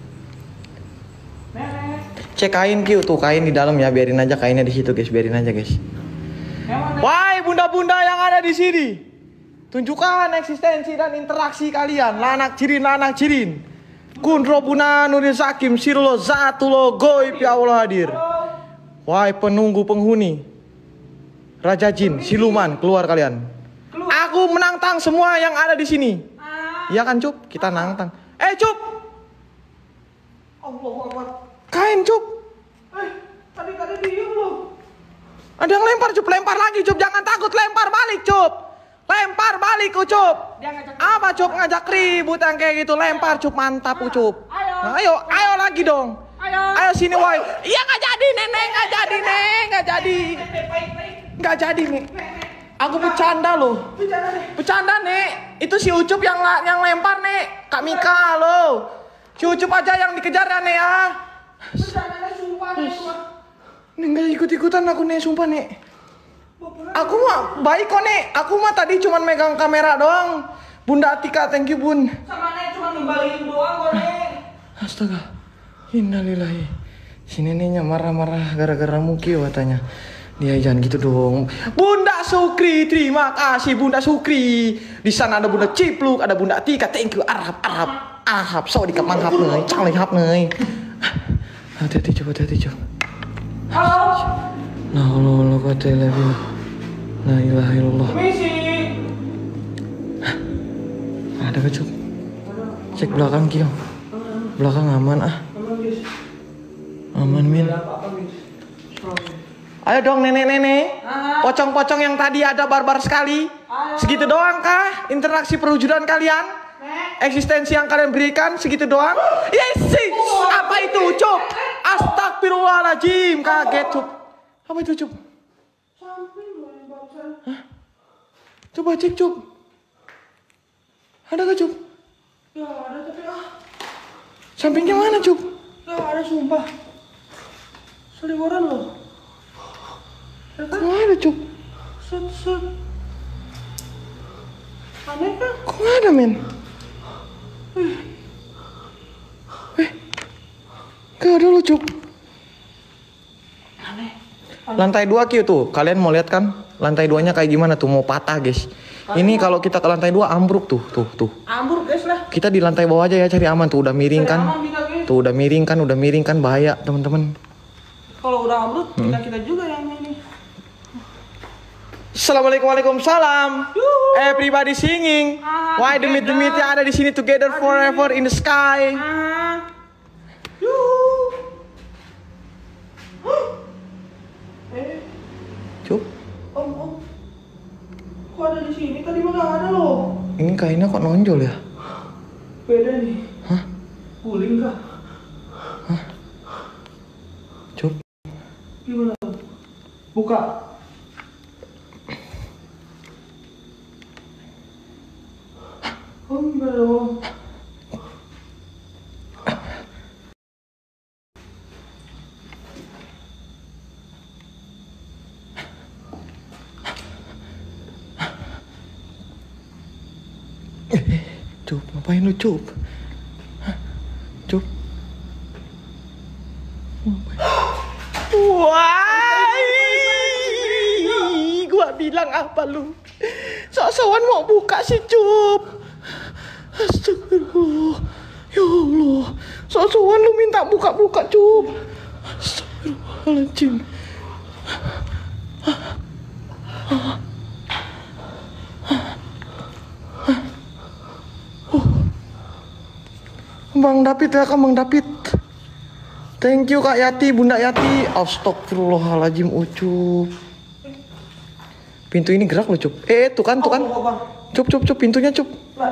Cek kain Q tuh, kain di dalam ya, biarin aja kainnya di situ guys, biarin aja guys. Wahai bunda-bunda yang ada di sini, tunjukkan eksistensi dan interaksi kalian. Lanak cirin, lanak cirin. Kunro buna nurin sakim sirlo zatulo goib ya Allah hadir. Wahai penunggu penghuni, Raja Jin, siluman, keluar kalian. Aku menantang semua yang ada di sini. Iya kan Cup? Kita nantang. Eh Cup, Allahu Akbar. kain Cup. Eh, tadi tadi diem loh. Ada yang lempar Cup, lempar lagi Cup. Jangan takut, lempar balik Cup. Lempar balik Cup. Dia ngajak Apa Cup ngajak ribut yang kayak gitu? Lempar Cup, mantap Cup. Ayo. Nah, ayo, ayo lagi dong. Ayo. Ayo sini woi. Iya nggak jadi nenek, nggak jadi nek, nggak jadi, nggak jadi nek. Aku bercanda loh. Bercanda deh. Bercanda nek. Itu si Ucup yang la- yang lempar nek. Kak Mika loh. Si Ucup aja yang dikejar ya nek ya. Bercanda deh, sumpah nih gua. Nek nggak ikut-ikutan aku nek, sumpah nek. Aku mah baik kok nek. Aku mah tadi cuman megang kamera doang. Bunda Atika, thank you bun. Sama nek cuma ngembaliin doang kok nek. Astaga. Innalillahi. Si neneknya marah-marah gara-gara Mukio katanya. Dia jangan gitu dong. Bunda Sukri, terima kasih Bunda Sukri. Di sana ada Bunda Cipluk, ada Bunda Atika. Thank you Arab, Arab, Arab. So di kapang hap nih, cang hap nih. Hati-hati coba, hati-hati coba. Halo. La haula wala quwata illa billah. La ilaha illallah. Misi. Ada gak Cuk? Cek belakang Kio. Belakang aman ah. Aman guys. Aman min. Apa-apa guys. Ayo dong nenek-nenek. Pocong-pocong yang tadi ada barbar sekali. Segitu doang kah interaksi perwujudan kalian? Eksistensi yang kalian berikan segitu doang? Yes, apa itu Cup? Astagfirullahaladzim, kaget Cup. Apa itu Cup? Samping loh yang barusan. Coba cek Cup. Ada gak Cup? Ya ada tapi ah. Sampingnya mana Cup? Ya ada sumpah. Seliweran loh. Ya kan? Kok ada Cup? Set set. Aneh kan? Kok gak ada men? Eh, gak ada lo Cup. Aneh. Lantai dua Q tuh, kalian mau lihat kan? Lantai duanya kayak gimana tuh, mau patah guys. Ini kalau kita ke lantai dua ambruk tuh, tuh, tuh. Ambruk guys lah. Kita di lantai bawah aja ya, cari aman tuh, udah miring Cari kan? aman kita, guys. Tuh udah miring kan, udah miring kan, bahaya teman-teman. Kalau udah ambruk kita kita juga yang ini. Assalamualaikum Waalaikumsalam. Everybody singing. Ah, Why the together. demit yang ada di sini together forever in the sky. Ah. Yuhu. Eh, Cup, om om. Kok ada di sini? Tadi mah nggak ada loh. ini kainnya kok nonjol ya? Beda nih. Hah? Guling kah? Cup, Gimana? Buka. Oh enggak dong. Cup, ngapain lu Cup? Hah? Cup? Ngapain? Wah, gua bilang apa lu? Sok-sokan mau buka sih Cup. Astagfirullah. Ya Allah. Sok-sokan lu minta buka-buka Cup. Astagfirullahaladzim. Bang David ya Kak, Bang David. Thank you Kak Yati, Bunda Yati. Astagfirullahaladzim Ucup. Pintu ini gerak loh Cup. Eh tuh kan, tuh kan. Cup, cup, cup, pintunya Cup.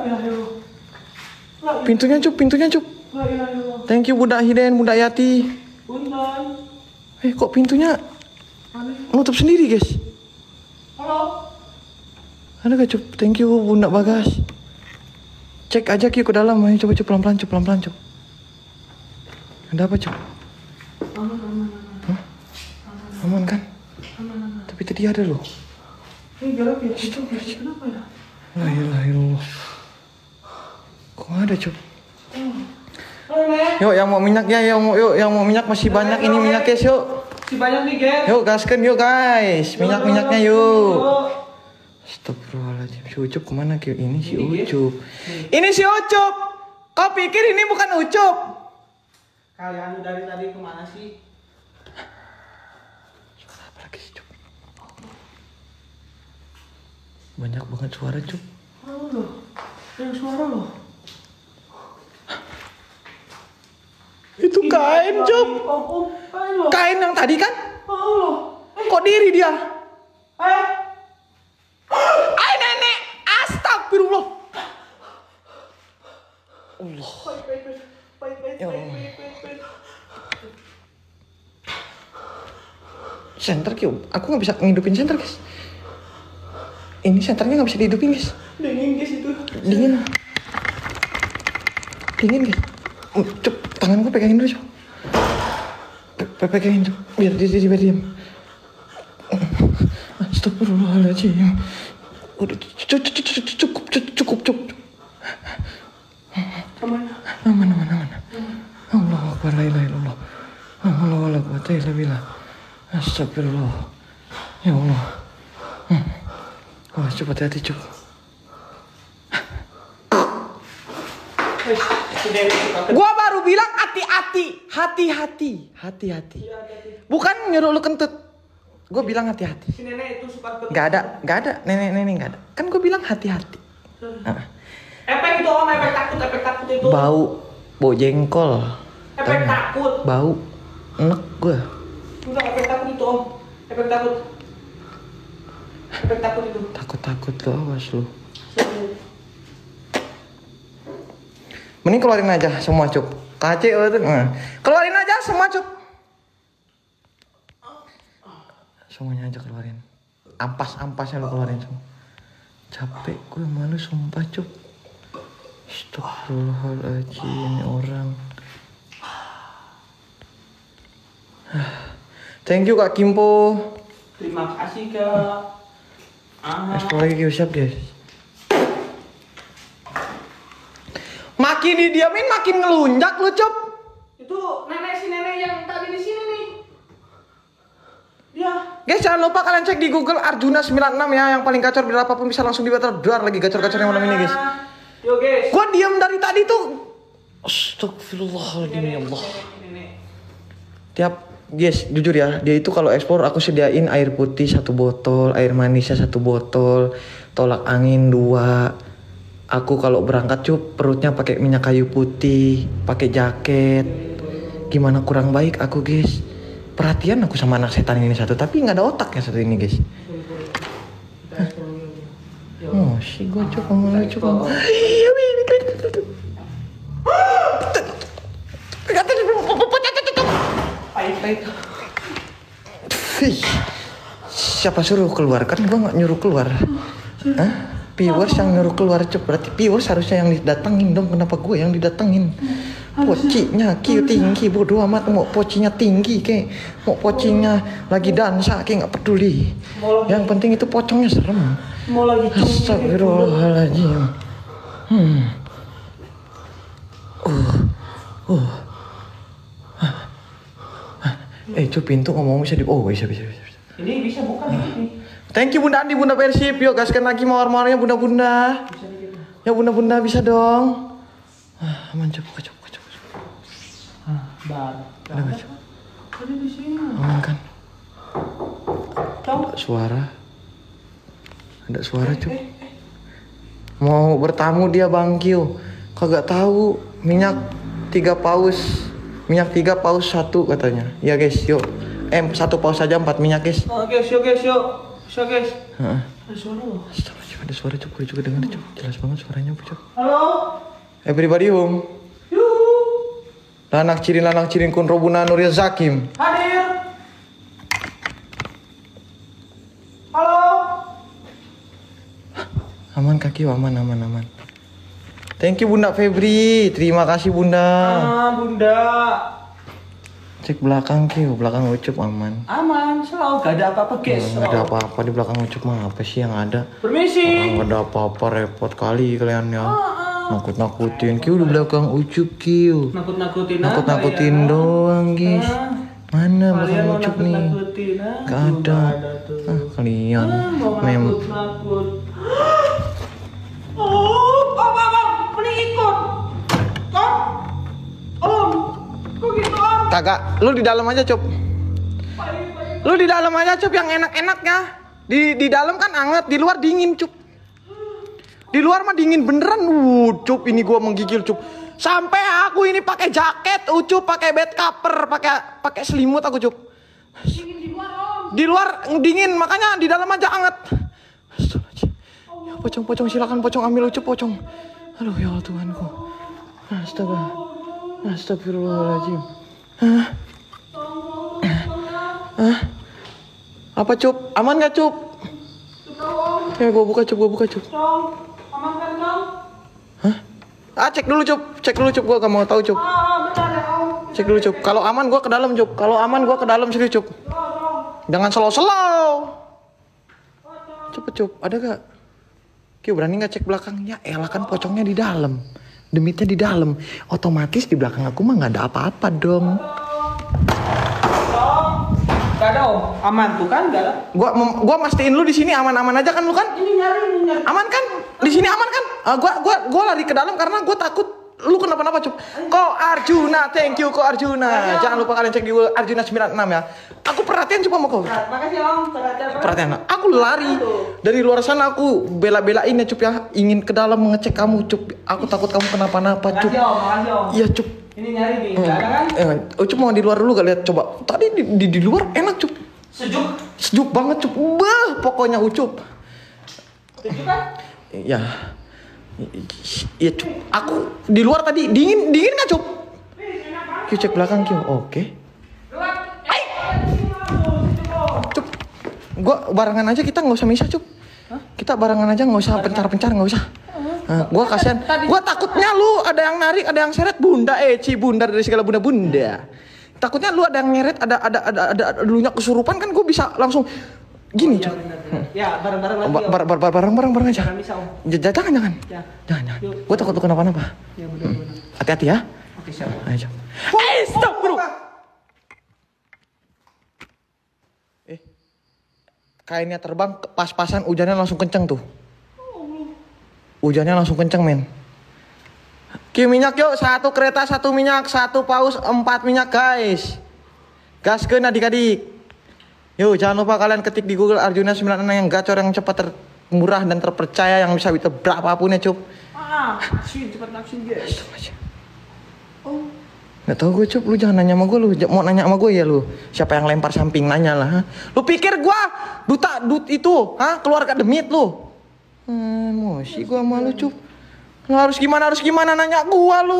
Pintunya Cup, pintunya Cup. Thank you Bunda Hiden, Bunda Yati. Eh kok pintunya nutup sendiri guys. Halo. Ada gak Cup? Thank you Bunda Bagas. Cek aja Ki ke dalam, ayo coba coba pelan-pelan Cup, pelan-pelan Cup. Ada apa Cup? Aman, aman, Hah? Aman kan? aman, aman. Tapi tadi ada loh. Ini garap ya? Kenapa ya? La ilaha illallah. Kok nggak ada Cup? Halo Nek. Yuk yang mau minyak ya, yang mau yuk yang mau minyak masih banyak ini minyak guys yuk. Si banyak nih guys. Yuk gaskan yuk guys, minyak-minyaknya yuk. Astagfirullahaladzim, si Ucup kemana Ki? Ini si Ucup. Ini si Ucup. Kau pikir ini bukan Ucup? Kalian dari tadi kemana sih? Suara apa lagi sih Cup? Banyak banget suara Cup. Halo loh. Ada suara loh. Itu kain Cup. Oh, oh, kain loh. Kain yang tadi kan? Halo. Kok diri dia? Eh. Ay nenek, astagfirullah. Allah. Baik, baik, baik. Baik, baik, Ya baik, Allah. baik, baik, baik. Senter Ki, aku nggak bisa ngidupin senter guys. Ini senternya nggak bisa dihidupin guys. Dingin guys itu. Dingin. Dingin guys. Oh, Cup, tangan gue pegangin dulu Cup. Pe- pe- Pegangin Cup, biar dia biar diam. Astagfirullahaladzim. Udah cukup cukup cukup cukup cukup. Aman. Aman aman aman. Allahu akbar la ilaha illallah. Allah wala quwata illa billah. Astagfirullah. Ya Allah. Hmm. Oh, cepat hati Cup. Eh, si Dewi suka Gua baru bilang hati-hati, hati-hati, hati-hati. Bukan nyuruh lu kentut. Gua bilang hati-hati. Si nenek itu suka ke. Gak ada, gak ada, nenek-nenek gak ada. Kan gua bilang hati-hati. Ah. Efek itu om, efek takut, efek takut itu. Bau, bau jengkol. Efek Tau nggak? takut. Bau, enek gua. Enggak, efek takut itu om. Efek takut. Efek takut itu. Takut-takut lu, awas lu. Mending keluarin aja semua Cup. Kace itu. Nah. Keluarin aja semua Cup. Semuanya aja keluarin. Ampas-ampasnya lu keluarin semua. Capek gue malu sumpah Cup. Astagfirullahaladzim ini orang. Thank you Kak Kimpo. Terima kasih kak. Ah. Explore lagi siap guys. Makin didiamin makin ngelunjak lu Cup. Itu nenek si nenek yang tadi di sini nih. Ya. Guys jangan lupa kalian cek di Google Arjuna sembilan enam ya. Yang paling gacor berapapun bisa langsung dibatal. Duar lagi gacor-gacornya malam ini guys. Yo guys. Gua diam dari tadi tuh. Astagfirullahaladzim ya Allah. Nenek. Tiap guys jujur ya, dia itu kalau ekspor aku sediain air putih satu botol, air manisnya satu botol, tolak angin dua. Aku kalau berangkat Cup perutnya pakai minyak kayu putih, pakai jaket. Gimana kurang baik aku guys. Perhatian aku sama anak setan ini satu, tapi nggak ada otak ya satu ini guys. Hah? Oh si gua Cup ngomong Cup. Iya ini kan. Baik-baik. Siapa suruh keluar? Kan gua nggak nyuruh keluar. Hah? Viewers yang nyuruh keluar Cup. Berarti viewers harusnya yang didatengin dong. Kenapa gue yang didatengin? Pocinya Ki tinggi bodoh amat. Mau pocinya tinggi kek. Mau pocinya lagi dansa kek nggak peduli. Yang penting itu pocongnya serem. Mau lagi Astagfirullahaladzim. Hmm. Uh. Uh. Eh, Cup, pintu ngomong bisa di... Oh, bisa, bisa, bisa. Ini bisa buka dikit nih. Thank you Bunda Andi, Bunda Persib. Yuk, gaskan lagi mawar-mawarnya Bunda-bunda. Bisa dikit. Ya Bunda-bunda bisa dong. Ah, aman Cup, buka Cup, buka Cup. Ah, bar. Ada nggak Cup? Ada di sini. Aman kan? Tahu? Ada suara. Ada suara Cup. Mau bertamu dia Bang Kio. Kagak tahu. Minyak tiga paus. Minyak tiga paus satu katanya. Ya guys, yuk. Eh, satu paus saja empat minyak guys. Oh, guys, yuk guys, yuk. Yuk guys. Heeh. Ada suara loh. Astagfirullah, ada suara Cup. Gue juga dengar Cup. Jelas banget suaranya Cup. Halo. Everybody home. Yuhu. Lanak cirin lanak cirin kun robuna Nuril Zakim. Hadir. Halo. Aman kaki, aman aman aman. Thank you Bunda Febri. Terima kasih Bunda. Ah, Bunda. Cek belakang Kio, belakang Ucup aman. Aman, selalu gak ada apa-apa guys. Nggak ada apa-apa di belakang Ucup mah, apa sih yang ada? Permisi. Nggak ada apa-apa, repot kali kalian ya. Ah, ah. Nakut-nakutin Kio di belakang Ucup Kio. Nakut-nakutin apa Nakut-nakutin ya? doang guys. Ah. Mana Kalian belakang mau Ucup nih? nakut-nakutin, ah? Gak ada. tuh. Ah, kalian Ah, mau mem. nakut-nakut. Oh, om, om, om, mending ikut. Om, om, kok gitu om? Kagak, lu di dalam aja Cup. Baik, baik. Lu di dalam aja Cup yang enak-enaknya. Di di dalam kan anget, di luar dingin Cup. Di luar mah dingin beneran. Uh, Cup, ini gua menggigil Cup. Sampai aku ini pakai jaket, Ucup pakai bed cover, pakai pakai selimut aku Cup. Dingin di luar om. Di luar dingin, makanya di dalam aja anget. Astagfirullahaladzim. Ya, pocong, pocong, silakan pocong ambil Ucup, pocong. Aduh ya Allah Tuhanku. Astaga. Astagfirullahaladzim. Hah? Hah? Apa Cup? Aman gak Cup? Ya gua buka Cup, gua buka Cup. Om, aman kan om? Hah? Ah, cek dulu Cup, cek dulu Cup, gua gak mau tahu Cup. Ah, benar ya om. Cek dulu Cup. Kalau aman gua ke dalam Cup. Kalau aman gua ke dalam serius Cup. Jangan slow-slow. Cepet Cup, ada gak? Kyo berani gak cek belakang? Ya elah kan pocongnya di dalam. Demitnya di dalam. Otomatis di belakang aku mah gak ada apa-apa dong. Gak ada om, aman tuh kan, gak ada. Gua mem- gua mastiin lu di sini aman-aman aja kan lu kan? Ini nyari, ini nyari. Aman kan? Di sini aman kan? Ah, gua gua gua lari ke dalam karena gua takut lu kenapa-napa Cup. Ko Arjuna, thank you Ko Arjuna. Jangan lupa kalian cek di Arjuna sembilan enam ya. Aku perhatian coba sama kau. Nah, makasih om, perhatian. Perhatian, aku lari dari luar sana, aku bela-belain ya Cup ya, ingin ke dalam mengecek kamu Cup. Aku takut kamu kenapa-napa Cup. Makasih om, makasih om. Iya Cup. Ini nyari nih, gak ada kan? Eh, oh, Cup mau di luar dulu gak lihat coba. Tadi di, di, di luar enak Cup. Sejuk. Sejuk banget Cup. Bah, pokoknya Ucup. Sejuk kan? Ya. Iya Cup. Aku di luar tadi dingin, dingin gak Cup? Kyu cek belakang Kyu. Oke. Cup. Gua barengan aja, kita nggak usah misah Cup. Kita barengan aja, nggak usah pencar-pencar, nggak usah. Nah, gua kasihan. Gua takutnya lu ada yang narik, ada yang seret. Bunda eh ci bunda dari segala bunda-bunda. Takutnya lu ada yang nyeret, ada ada ada ada, ada dulunya kesurupan kan, gua bisa langsung gini Cup. Ya, bareng-bareng lagi om. Bar- bar- bar- Bareng-bareng bareng aja. Jangan bisa om. J- Jangan jangan. Ya. Jangan jangan. Gua takut lu kenapa-napa. Ya benar-benar. Hati-hati ya. Oke siap. Ayo. Eh, stop bro. Eh, kainnya terbang, pas-pasan hujannya langsung kenceng tuh. Hujannya langsung kenceng men. Ki minyak yuk, satu kereta satu minyak, satu paus empat minyak guys. Gaskeun adik-adik. Yuk jangan lupa kalian ketik di Google Arjuna sembilan enam yang gacor, yang cepat, termurah dan terpercaya, yang bisa bisa berapapun ya Cup. Ah, action cepat action guys. Oh, Gak tau gue Cup, lu jangan nanya sama gue, lu mau nanya sama gue ya lu. Siapa yang lempar samping, nanya lah. Ha? Lu pikir gue duta dut itu, ha? Keluarga demit lu. Hmm, emosi gue sama lu Cup. Lu harus gimana, harus gimana nanya gue lu.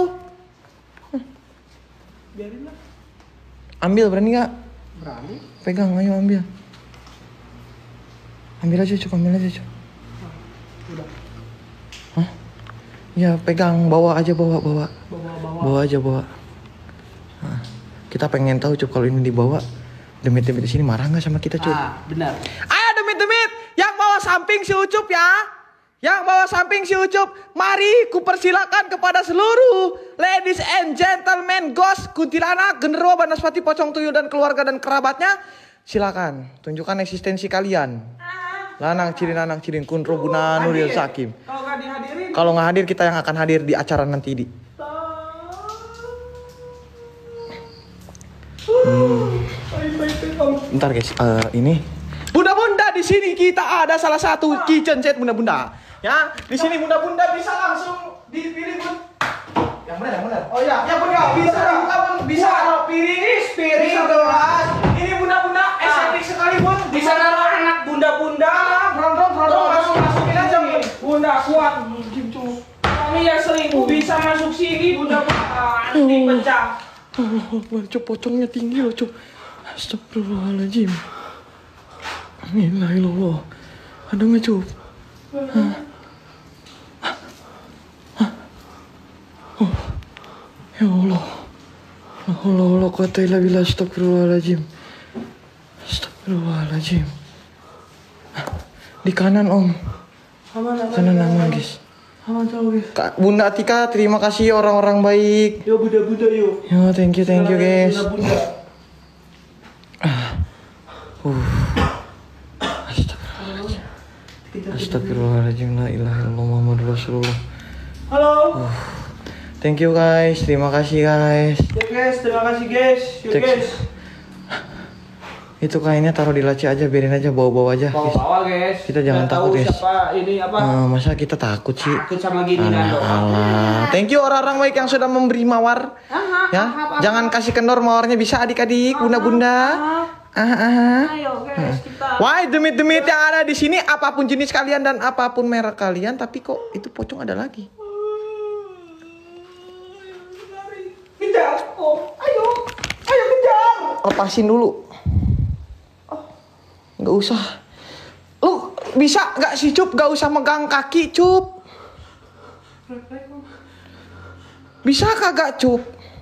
biarin lah. Ambil berani gak? Berani. Pegang, ayo ambil. Ambil aja Cup, ambil aja Cup. Udah. Hah? Ya pegang, bawa aja, bawa, bawa. Bawa-bawa. Bawa aja, bawa. Nah, kita pengen tahu Cup, kalau ini dibawa, demit-demit di sini marah nggak sama kita Cup? Ah, benar. Ayo demit-demit, yang bawa samping si Ucup ya, Yang bawa samping si Ucup, mari kupersilakan kepada seluruh ladies and gentlemen, ghost, kuntilanak, genderuwo, banaspati, pocong tuyul dan keluarga dan kerabatnya. Silakan tunjukkan eksistensi kalian. Lanang cirin lanang cirin kunro guna nuril sakim. Kalau nggak dihadirin, Kalau nggak hadir kita yang akan hadir di acara nanti di. Hmm. Bentar guys, uh, ini bunda-bunda di sini kita ada salah satu kitchen set bunda-bunda. Ya, di sini bunda-bunda bisa langsung dipilih bun. Yang benar, yang benar. Oh iya, yang benar. Bisa buka bun, bisa naruh piring, piring gelas. Ini bunda-bunda estetik sekali bun. bisa naruh anak bunda-bunda. Berondong, berondong, langsung masukin aja bun. Bunda kuat. Kami ya selingkuh bisa masuk sini bunda-bunda. Nanti pecah. Oh, cuk, pocongnya tinggi loh cuk. Astagfirullahaladzim. Bismillahirrahmanirrahim. Ada nggak cuk? Hah? Oh, ya Allah. Ya Allah, Allah kata ila bila astagfirullahaladzim. Astagfirullahaladzim. Di kanan om. Aman, aman, Kanan aman guys. aman tahu guys. Kak Bunda Atika, terima kasih orang-orang baik. Yo bunda-bunda yo. Yo, thank you, thank you guys. Bunda-bunda. Uh. Astagfirullahaladzim. Astagfirullahaladzim, la ilaha illallah Muhammadur Rasulullah. Halo. Uh. Thank you guys, terima kasih guys. Ya guys, terima kasih guys. Yo Cek. guys. Itu kainnya taruh di laci aja, biarin aja, bawa-bawa aja. guys. Bawa-bawa guys. Kita jangan Nggak takut, tahu guys. Siapa ini apa? Eh, masa kita takut sih? Takut sama gini Alah, Nando. alah. Thank you orang-orang baik yang sudah memberi mawar. Aha, Ya, aha, aha. jangan kasih kendor mawarnya, bisa adik-adik, bunda-bunda. Ah, ah. Ayo guys, kita. Wah, demit-demit yang ada di sini apapun jenis kalian dan apapun merek kalian, tapi kok itu pocong ada lagi. Kejar. Oh, ayo. Ayo kejar. Lepasin dulu. Nggak usah. Lu bisa nggak sih Cup? Nggak usah megang kaki Cup. Bisa kagak Cup?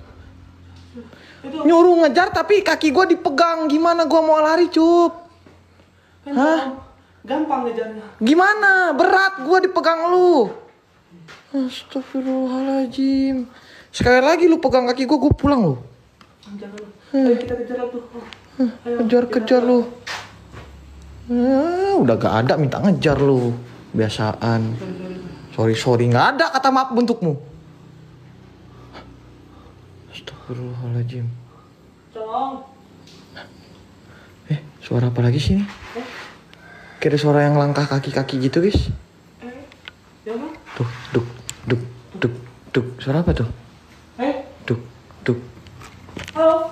Nyuruh ngejar tapi kaki gua dipegang. Gimana gua mau lari Cup? Kan Hah? gampang ngejarnya. Gimana? Berat gua dipegang lu. Astagfirullahaladzim. Sekali lagi lu pegang kaki gua, gua pulang lu. Jangan. Ayo kita kejar tuh. Ayo, Kejar-kejar kita- lu. Eh, udah gak ada minta ngejar lu. Biasaan. Sorry sorry nggak ada kata maaf bentukmu. Astagfirullahaladzim. Tolong. Eh, suara apa lagi sih ini? Kayak ada suara yang langkah kaki-kaki gitu guys. Eh, ya kan? Tuh, duk, duk, duk, duk. Suara apa tuh? Eh, Duk, duk. halo.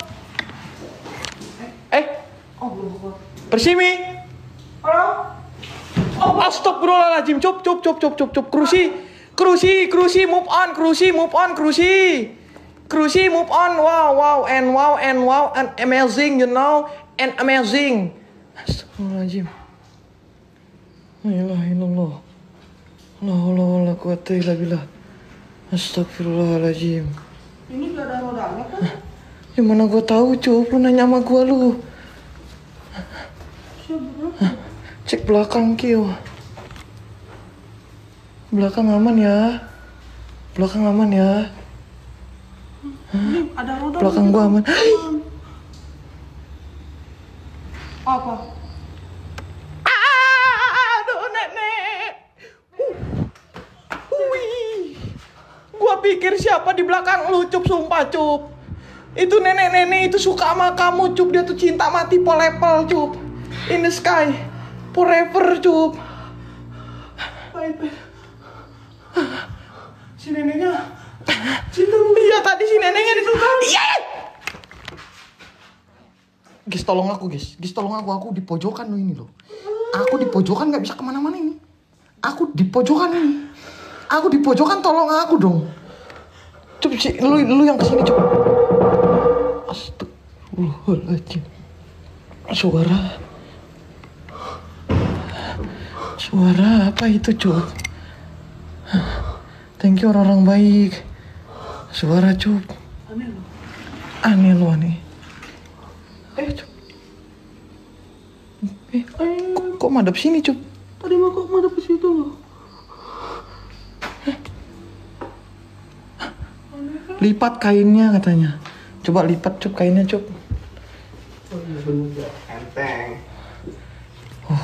Eh, Oh, belum keluar. Persimi. Halo. Oh, astagfirullahaladzim. Cup, cup, cup, cup, cup, cup. Krusi, krusi, krusi, move on, krusi, move on, krusi. Krusi, move on. Wow, wow, and wow, and wow, and amazing, you know, and amazing. Astagfirullahaladzim. La ilaha illallah. La haula wala quwata illa billah. Astagfirullahaladzim. Ini gak ada rodanya kan? Ya mana gua tahu, Cup. Lu nanya sama gua lu. Cek belakang Kio. Belakang aman ya. Belakang aman ya. Ini ada roda. Belakang gua aman. Hai. Apa? Aduh nenek. Wih. Gua pikir siapa di belakang lu Cup, sumpah Cup. Itu nenek-nenek itu suka sama kamu Cup. Dia tuh cinta mati forever Cup. In the sky. Forever Cup. Baik, baik. Si neneknya cinta lu. Iya tadi si neneknya di situ. Iya. Guys tolong aku guys. Guys tolong aku. Aku di pojokan lo ini loh. Aku di pojokan nggak bisa kemana-mana ini. Aku di pojokan ini. Aku di pojokan, tolong aku dong. Coba sih lu lu yang kesini coba. Astagfirullahaladzim. Suara. Suara apa itu Cup? Thank you orang-orang baik. Suara Cup. Aneh loh. Aneh lu aneh. Eh Cup. Eh, kok, kok madep sini Cup? Tadi mah kok madep ke situ loh. Lipat kainnya katanya. Coba lipat Cup kainnya Cup. Oh iya bener. Enteng. Oh.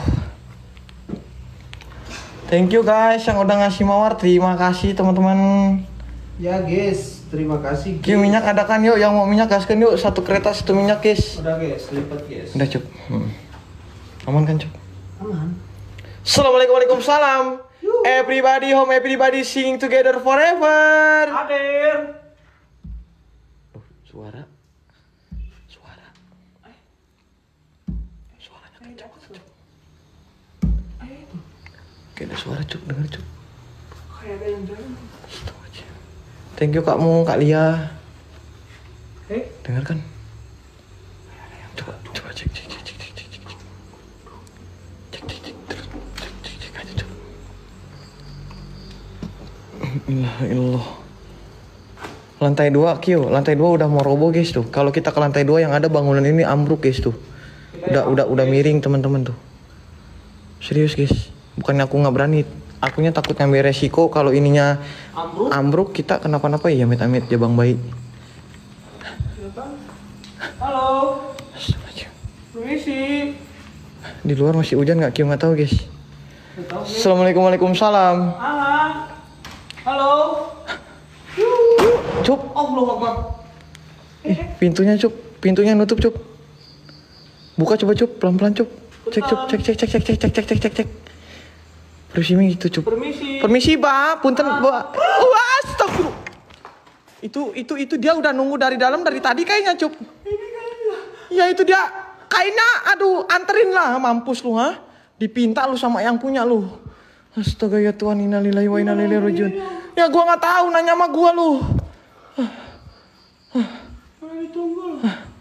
Thank you guys yang udah ngasih mawar. Terima kasih teman-teman. Ya guys, terima kasih. Ki minyak ada kan yuk, yang mau minyak gaskan yuk, satu kereta satu minyak guys. Udah guys, lipat guys. Udah Cup. Hmm. Aman kan Cup? Aman. Assalamualaikum waalaikumsalam. Everybody home, everybody sing together forever. Hadir. Oh, suara. Suara. Suaranya kencang banget Cup. Kayak ada suara Cup, denger Cup. Kayak ada yang jalan. Thank you Kak Mu, Kak Lia. Eh, Dengar kan? Coba, coba cek, cek, cek, cek, cek, cek, cek, cek, cek, cek, terus, cek, cek, cek aja coba. Ilah, ilah. Lantai dua, Kyo, lantai dua udah mau roboh guys tuh. Kalau kita ke lantai dua yang ada bangunan ini ambruk guys tuh. Udah, udah, udah miring teman-teman tuh. Serius guys, bukannya aku nggak berani. Akunya takut ngambil resiko kalau ininya ambruk. ambruk kita kenapa-napa ya amit-amit jabang bayi. Halo. Permisi. Di luar masih hujan nggak? Kyo nggak tahu guys. Nggak tahu, guys. Assalamualaikum waalaikumsalam. Ah. Halo. Cup, Allah Akbar. eh, pintunya Cup, pintunya nutup Cup. Buka coba Cup, pelan-pelan Cup. Cek Cup, cek cek cek cek cek cek cek cek cek cek. Permisi gitu Cup. Permisi. Permisi Pak, punten Pak. Wah, astagfirullah. Itu itu itu dia udah nunggu dari dalam dari tadi kayaknya Cup. Ya itu dia kainnya, aduh anterin lah, mampus lu ha. Dipinta lu sama yang punya lu. Astaga ya Tuhan, innalillahi wa inna ilaihi rajiun. Ya gua nggak tahu, nanya sama gua lu. Ayo tunggu.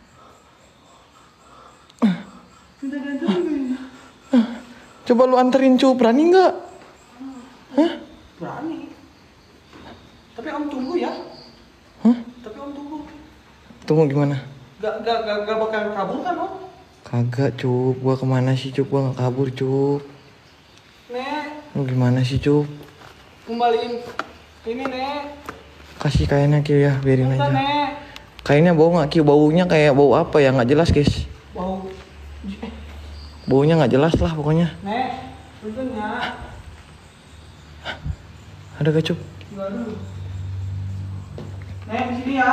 Tidak ada tunggu. Coba lu anterin Cup, berani nggak? Hah? Berani. Tapi om tunggu ya. Hah? Tapi om tunggu. Tunggu gimana? Gak gak gak, gak bakal kabur kan om? Kagak Cup, gua kemana sih Cup? Gua nggak kabur Cup. Nek, Lu gimana sih Cup? kembaliin ini Nek. Kasih kainnya Kyo ya, biarin Bentar, aja. Nek. Kainnya bau nggak Kyo? Baunya kayak bau apa ya? Nggak jelas guys. Bau. Baunya nggak jelas lah pokoknya. Nek, tentunya. Ada gak Cup? Enggak dulu. Nek, di sini ya.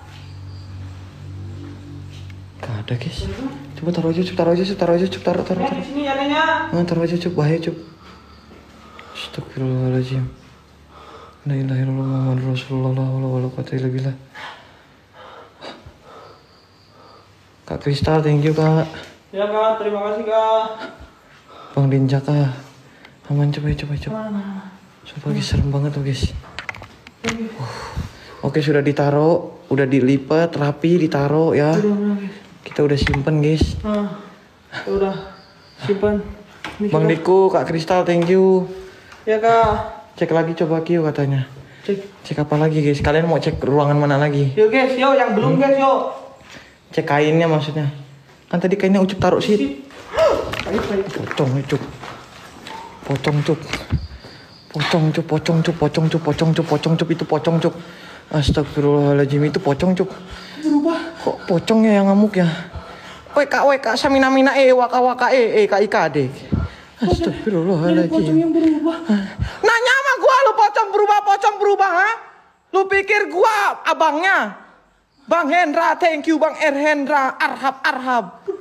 Gak ada guys. Coba taruh aja Cup, taruh aja Cup, taruh aja Cup, taruh, taruh, Nek, taruh. di sini ya Neknya. Nah, taruh aja Cup, bahaya Cup. Astagfirullahaladzim. La ilaha illallah Muhammadur Rasulullah la haula wala quwwata illa billah. Kak Kristal, thank you Kak. Ya Kak, terima kasih Kak. Bang Dinjaka. Aman coba coba coba. Mana mana. Sumpah guys, serem banget tuh guys. Uh. Oke, sudah ditaruh, udah dilipat, rapi, ditaruh ya. Udah, udah, guys. Kita udah simpen guys. Ah, udah simpan. Ini Bang sudah. Diku, Kak Kristal, thank you. Ya Kak. Cek lagi coba Kyo katanya. Cek. Cek apa lagi guys? Kalian mau cek ruangan mana lagi? Yuk guys, yuk yang belum guys yuk. Cek kainnya maksudnya. Kan tadi kainnya Ucup taruh sih. Ayo, ayo. Pocong Ucup. Pocong Cup. Pocong Cup, pocong Cup, pocong Cup, pocong Cup, pocong Cup, itu pocong Cup. Astagfirullahaladzim, itu pocong Cup. Berubah. Kok pocongnya yang ngamuk ya? Weka weka samina mina e waka waka e e ka ika de. Jadi pocong Astagfirullahaladzim. yang berubah. Nanya sama gua lu pocong berubah, pocong berubah ha? Lu pikir gua abangnya? Bang Hendra, thank you Bang Erhendra, Arhab Arhab.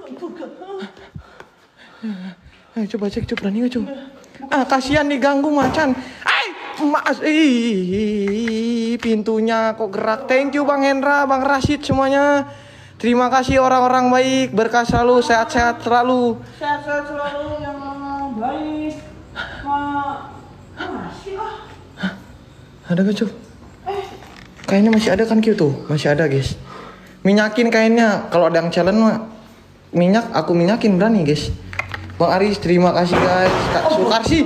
Ayo coba cek Cup, berani gak Cup? Ah kasihan diganggu macan. Ay, mas, ih, pintunya kok gerak. Thank you Bang Hendra, Bang Rashid semuanya. Terima kasih orang-orang baik, berkah selalu, sehat-sehat selalu. Sehat-sehat selalu yang baik. Ma, masih ah. Ada gak Cup? Kayaknya masih ada kan Q tuh, masih ada guys. Minyakin kainnya, kalau ada yang challenge mah minyak, aku minyakin berani guys. Bang Aris, terima kasih guys. Kak Sukarsi.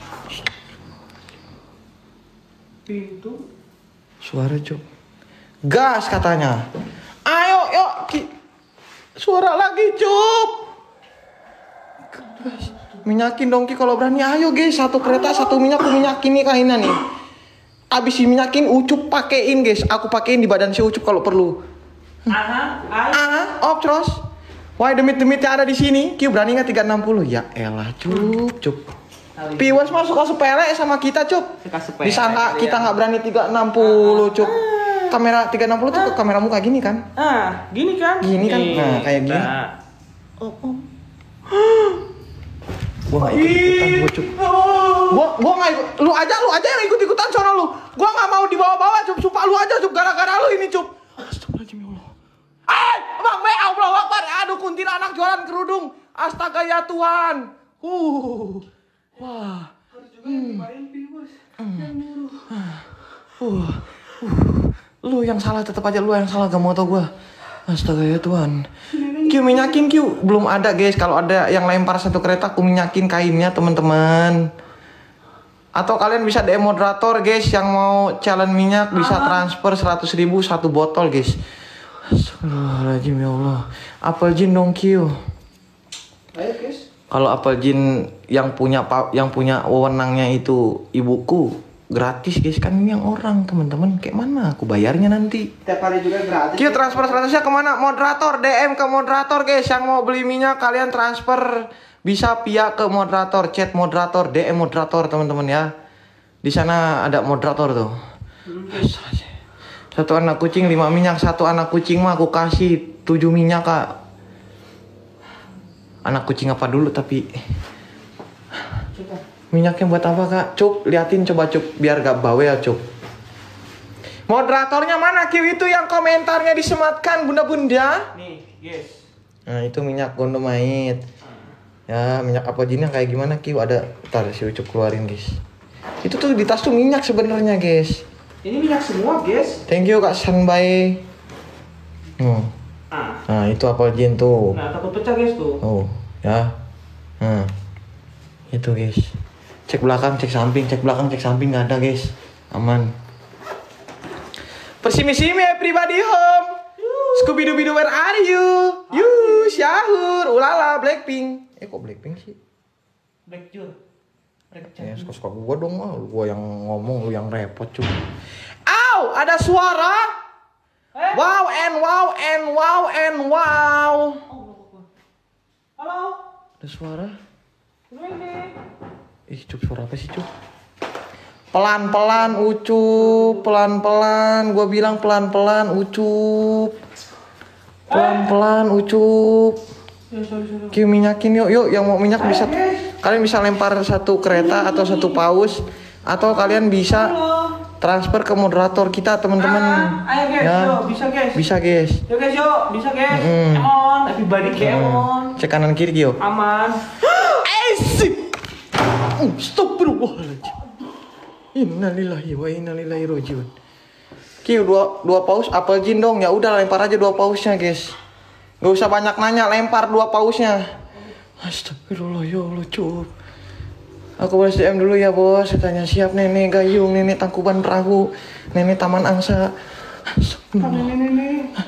Pintu. Suara Cup. Gas katanya. Ayo, yuk. Ki- Suara lagi Cup. Gas. Minyakin dong Ki kalau berani. Ayo guys, satu kereta, satu minyak, aku minyakin nih kainnya nih. Abis diminyakin Ucup pakein guys. Aku pakein di badan si Ucup kalau perlu. Aha, ay. Ah, op terus. Wah demit-demit yang ada di sini. Kiu berani nggak tiga enam puluh? Ya elah Cup, Cup. Piwas mah suka sepele sama kita Cup. Suka sepele. Disangka kita nggak berani tiga enam puluh Cup. Kamera tiga enam puluh tuh kamera muka gini kan? Ah, gini kan? Gini kan? Nah, kayak gini. Nah. Oh, oh. Gua gak ikut ikutan gua Cup. Gua gua gak ikut. Lu aja lu aja yang ikut ikutan sono lu. Gua gak mau dibawa-bawa Cup. Sumpah lu aja Cup gara-gara lu ini Cup. Astagfirullahaladzim ya Allah. Eh, Bang Be, Allahu Akbar. Aduh kuntilanak jualan kerudung. Astaga ya Tuhan. Uh. Wah. Hmm. Hmm. Uh. Uh. Lu yang salah tetap aja lu yang salah gak mau tau gua. Astaga ya Tuhan. Kiu minyakin Kiu belum ada guys. Kalau ada yang lempar satu kereta, aku minyakin kainnya teman-teman. Atau kalian bisa D M moderator guys yang mau challenge minyak bisa transfer seratus ribu satu botol guys. Astagfirullahaladzim ya Allah. Apel Jin dong Kiu. Ayo guys. Kalau Apel Jin yang punya yang punya wewenangnya itu ibuku. Gratis guys, kan ini yang orang teman-teman. Kayak mana aku bayarnya nanti? Tiap hari juga gratis. Kita transfer seratusnya kemana? Moderator, D M ke moderator guys. Yang mau beli minyak kalian transfer bisa via ke moderator, chat moderator, D M moderator teman-teman ya. Di sana ada moderator tuh. Satu anak kucing lima minyak, satu anak kucing mah aku kasih tujuh minyak kak. Anak kucing apa dulu tapi? Minyaknya buat apa kak? Cup, liatin coba Cup, biar gak bawel Cup. Moderatornya mana Kiu itu yang komentarnya disematkan bunda-bunda? Nih, guys. Nah itu minyak gondomait. Ya minyak apa jin yang kayak gimana Kiu ada? Ntar si Ucup keluarin guys. Itu tuh di tas tuh minyak sebenarnya guys. Ini minyak semua guys. Thank you kak Sanbai. Hmm. Ah. Nah itu apa jin tuh? Nah takut pecah guys tuh. Oh ya. Nah itu guys. Cek belakang, cek samping, cek belakang, cek samping nggak ada guys, aman. Persimi-simi everybody home. Scooby Doo where are you? You Syahur, ulala Blackpink. Eh kok Blackpink sih? Black Jur. Black Ya suka-suka gua dong, ah. Gua yang ngomong, lu yang repot cuy. Aw, ada suara. Eh? Wow and wow and wow and wow. Halo. Ada suara. Ini. Ih, Cup suara apa sih, Cup? Pelan-pelan, Ucup. Pelan-pelan. Gua bilang pelan-pelan, Ucup. Pelan-pelan, Ucup. Kiu minyakin yuk, yuk. Yang mau minyak bisa. Kalian bisa lempar satu kereta atau satu paus. Atau kalian bisa transfer ke moderator kita, teman-teman. Ah, ayo guys, ya. yuk, bisa guys. Bisa guys. Yuk guys, yuk, bisa guys. Mm. Come on, everybody come on. Cek kanan kiri, Kiu. Aman. Asik. Astagfirullahaladzim. Innalillahi wa inna ilaihi rajiun. Kiu dua dua paus apel jin dong. Ya udah lempar aja dua pausnya, guys. Gak usah banyak nanya, lempar dua pausnya. Astagfirullah ya Allah, Cup. Aku balas D M dulu ya, Bos. Tanya siap Nenek Gayung, Nenek Tangkuban Perahu, Nenek Taman Angsa. Astagfirullah. Nenek.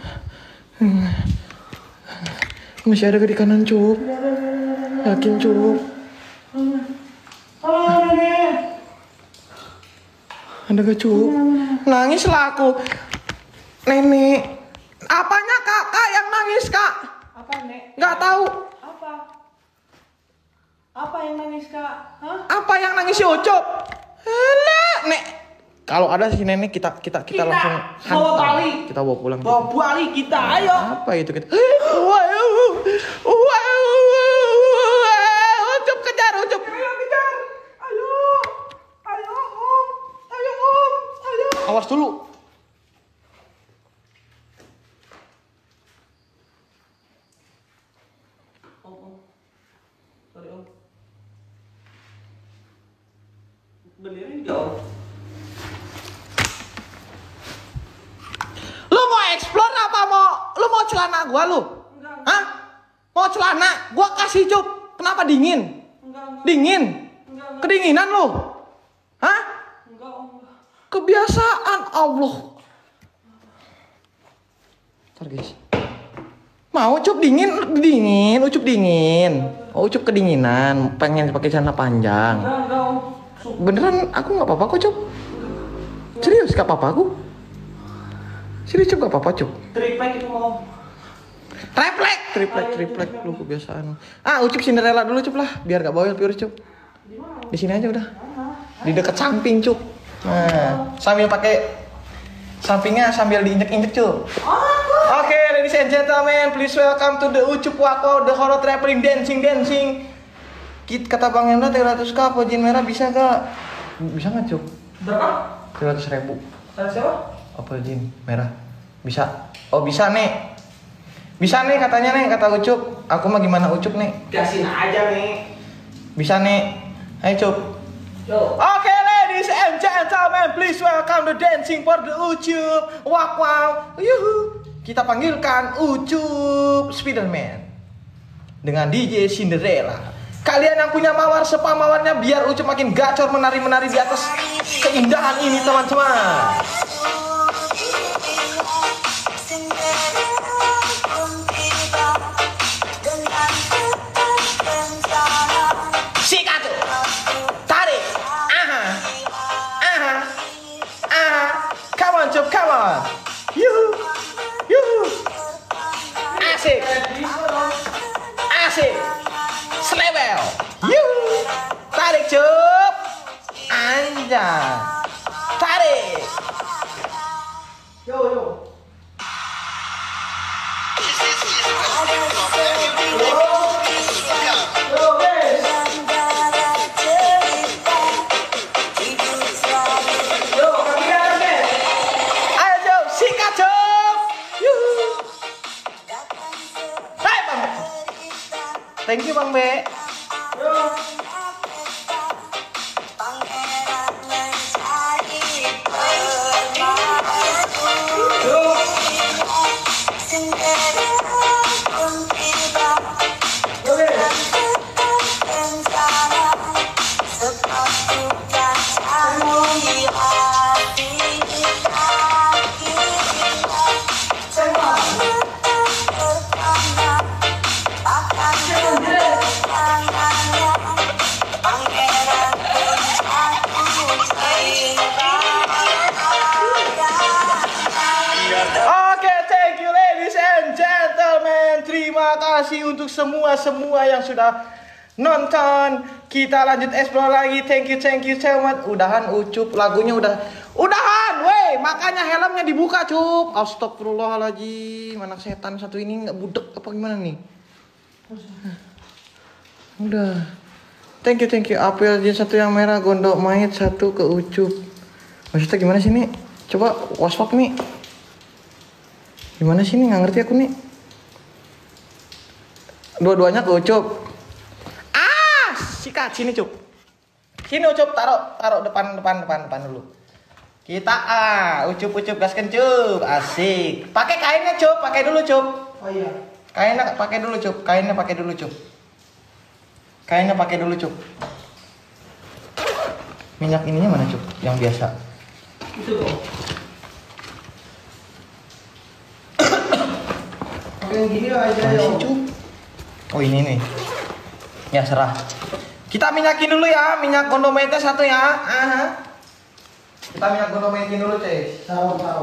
Masih ada ke di kanan, Cup. Yakin, Cup. Halo, Nenek. Ada gak Cup? Nangis lah aku. Nenek. Apanya kakak yang nangis kak? Apa Nek? Gak tahu. Apa? Apa yang nangis kak? Hah? Apa yang nangis si Ucup? Enak, Nek. Kalau ada si nenek kita kita kita, Kita langsung bawa hantam. balik. Kita bawa pulang. Bawa balik kita, ayo. Apa itu kita? Wow, wow, Ucup kejar Ucup. Ayo kejar. Ayo. Ayo om. Ayo om. Ayo. Awas dulu. Om, om. Sorry om. Belirin gak om? Lu mau explore apa mau? Lu mau celana gua lu? Enggak. Hah? Mau celana? Gua kasih Cup. Kenapa dingin? Enggak, enggak. Dingin? Enggak, enggak. Kedinginan lu? Hah? Enggak om. Kebiasaan Allah. Ntar guys. Mau Cup dingin? Dingin, Ucup dingin. Oh, Ucup kedinginan, pengen pakai celana panjang. Enggak, enggak om. Beneran aku nggak apa-apa kok, Cup. Serius gak apa-apa aku? Serius Cup gak apa-apa Cup? Triplek itu mau. Triplek, triplek, triplek lu kebiasaan. Ah, Ucup Cinderella dulu Cup lah, biar gak bawel pure Cup. Di sini aja udah. Di dekat samping Cup. Nah, sambil pakai sampingnya sambil diinjek-injek Cup. Oke, okay, ladies and gentlemen, please welcome to the Ucup Wako, the horror traveling dancing dancing. Kit kata Bang Hendra tiga ratus k apa jin merah bisa gak? Bisa gak Cup? Berapa? tiga ratus ribu. Kata siapa? Apa jin merah? Bisa. Oh bisa nih. Bisa nih katanya nih kata Ucup. Aku mah gimana Ucup nih? Gasin aja nih. Bisa nih. Ayo Cup. Yo. Oke okay, ladies and gentlemen, please welcome the dancing for the Ucup. Wow wow. Yuhu. Kita panggilkan Ucup Spiderman dengan D J Cinderella. Kalian yang punya mawar sepa mawarnya biar Ucup makin gacor menari-menari di atas keindahan ini teman-teman. Sikat tuh. Tarik. Aha. Aha. Aha. Come on, Cup, come on. Yuhu. Yuhu. Asik. Asik. Selewel. Yuhu. Tarik, Cup. Anjay. Tarik. Yo yo. Thank you Bang Be. Terima kasih untuk semua-semua yang sudah nonton. Kita lanjut explore lagi. Thank you, thank you so much. Udahan Ucup, lagunya udah. Udahan, weh. Makanya helmnya dibuka, Cup. Astagfirullahaladzim. Anak setan satu ini nggak budek apa gimana nih? Udah. Thank you, thank you. Apel jin satu yang merah, gondok mayat satu ke Ucup. Maksudnya gimana sih nih? Coba waspak nih. Gimana sih nih? Nggak ngerti aku nih. Dua-duanya ke Ucup. Ah, sikat sini Cup. Sini Ucup, taruh taruh depan depan depan depan dulu. Kita ah, Ucup Ucup gaskan Cup. Asik. Pakai kainnya Cup, pakai dulu Cup. Oh iya. Kainnya pakai dulu Cup, kainnya pakai dulu Cup. Kainnya pakai dulu Cup. Minyak ininya mana Cup? Yang biasa. Itu kok. Pakai yang gini aja ya. Cup. Oh ini nih. Ya serah. Kita minyakin dulu ya, minyak gondomete satu ya. Aha. Kita minyak gondometin dulu, cuy. Tahu tahu.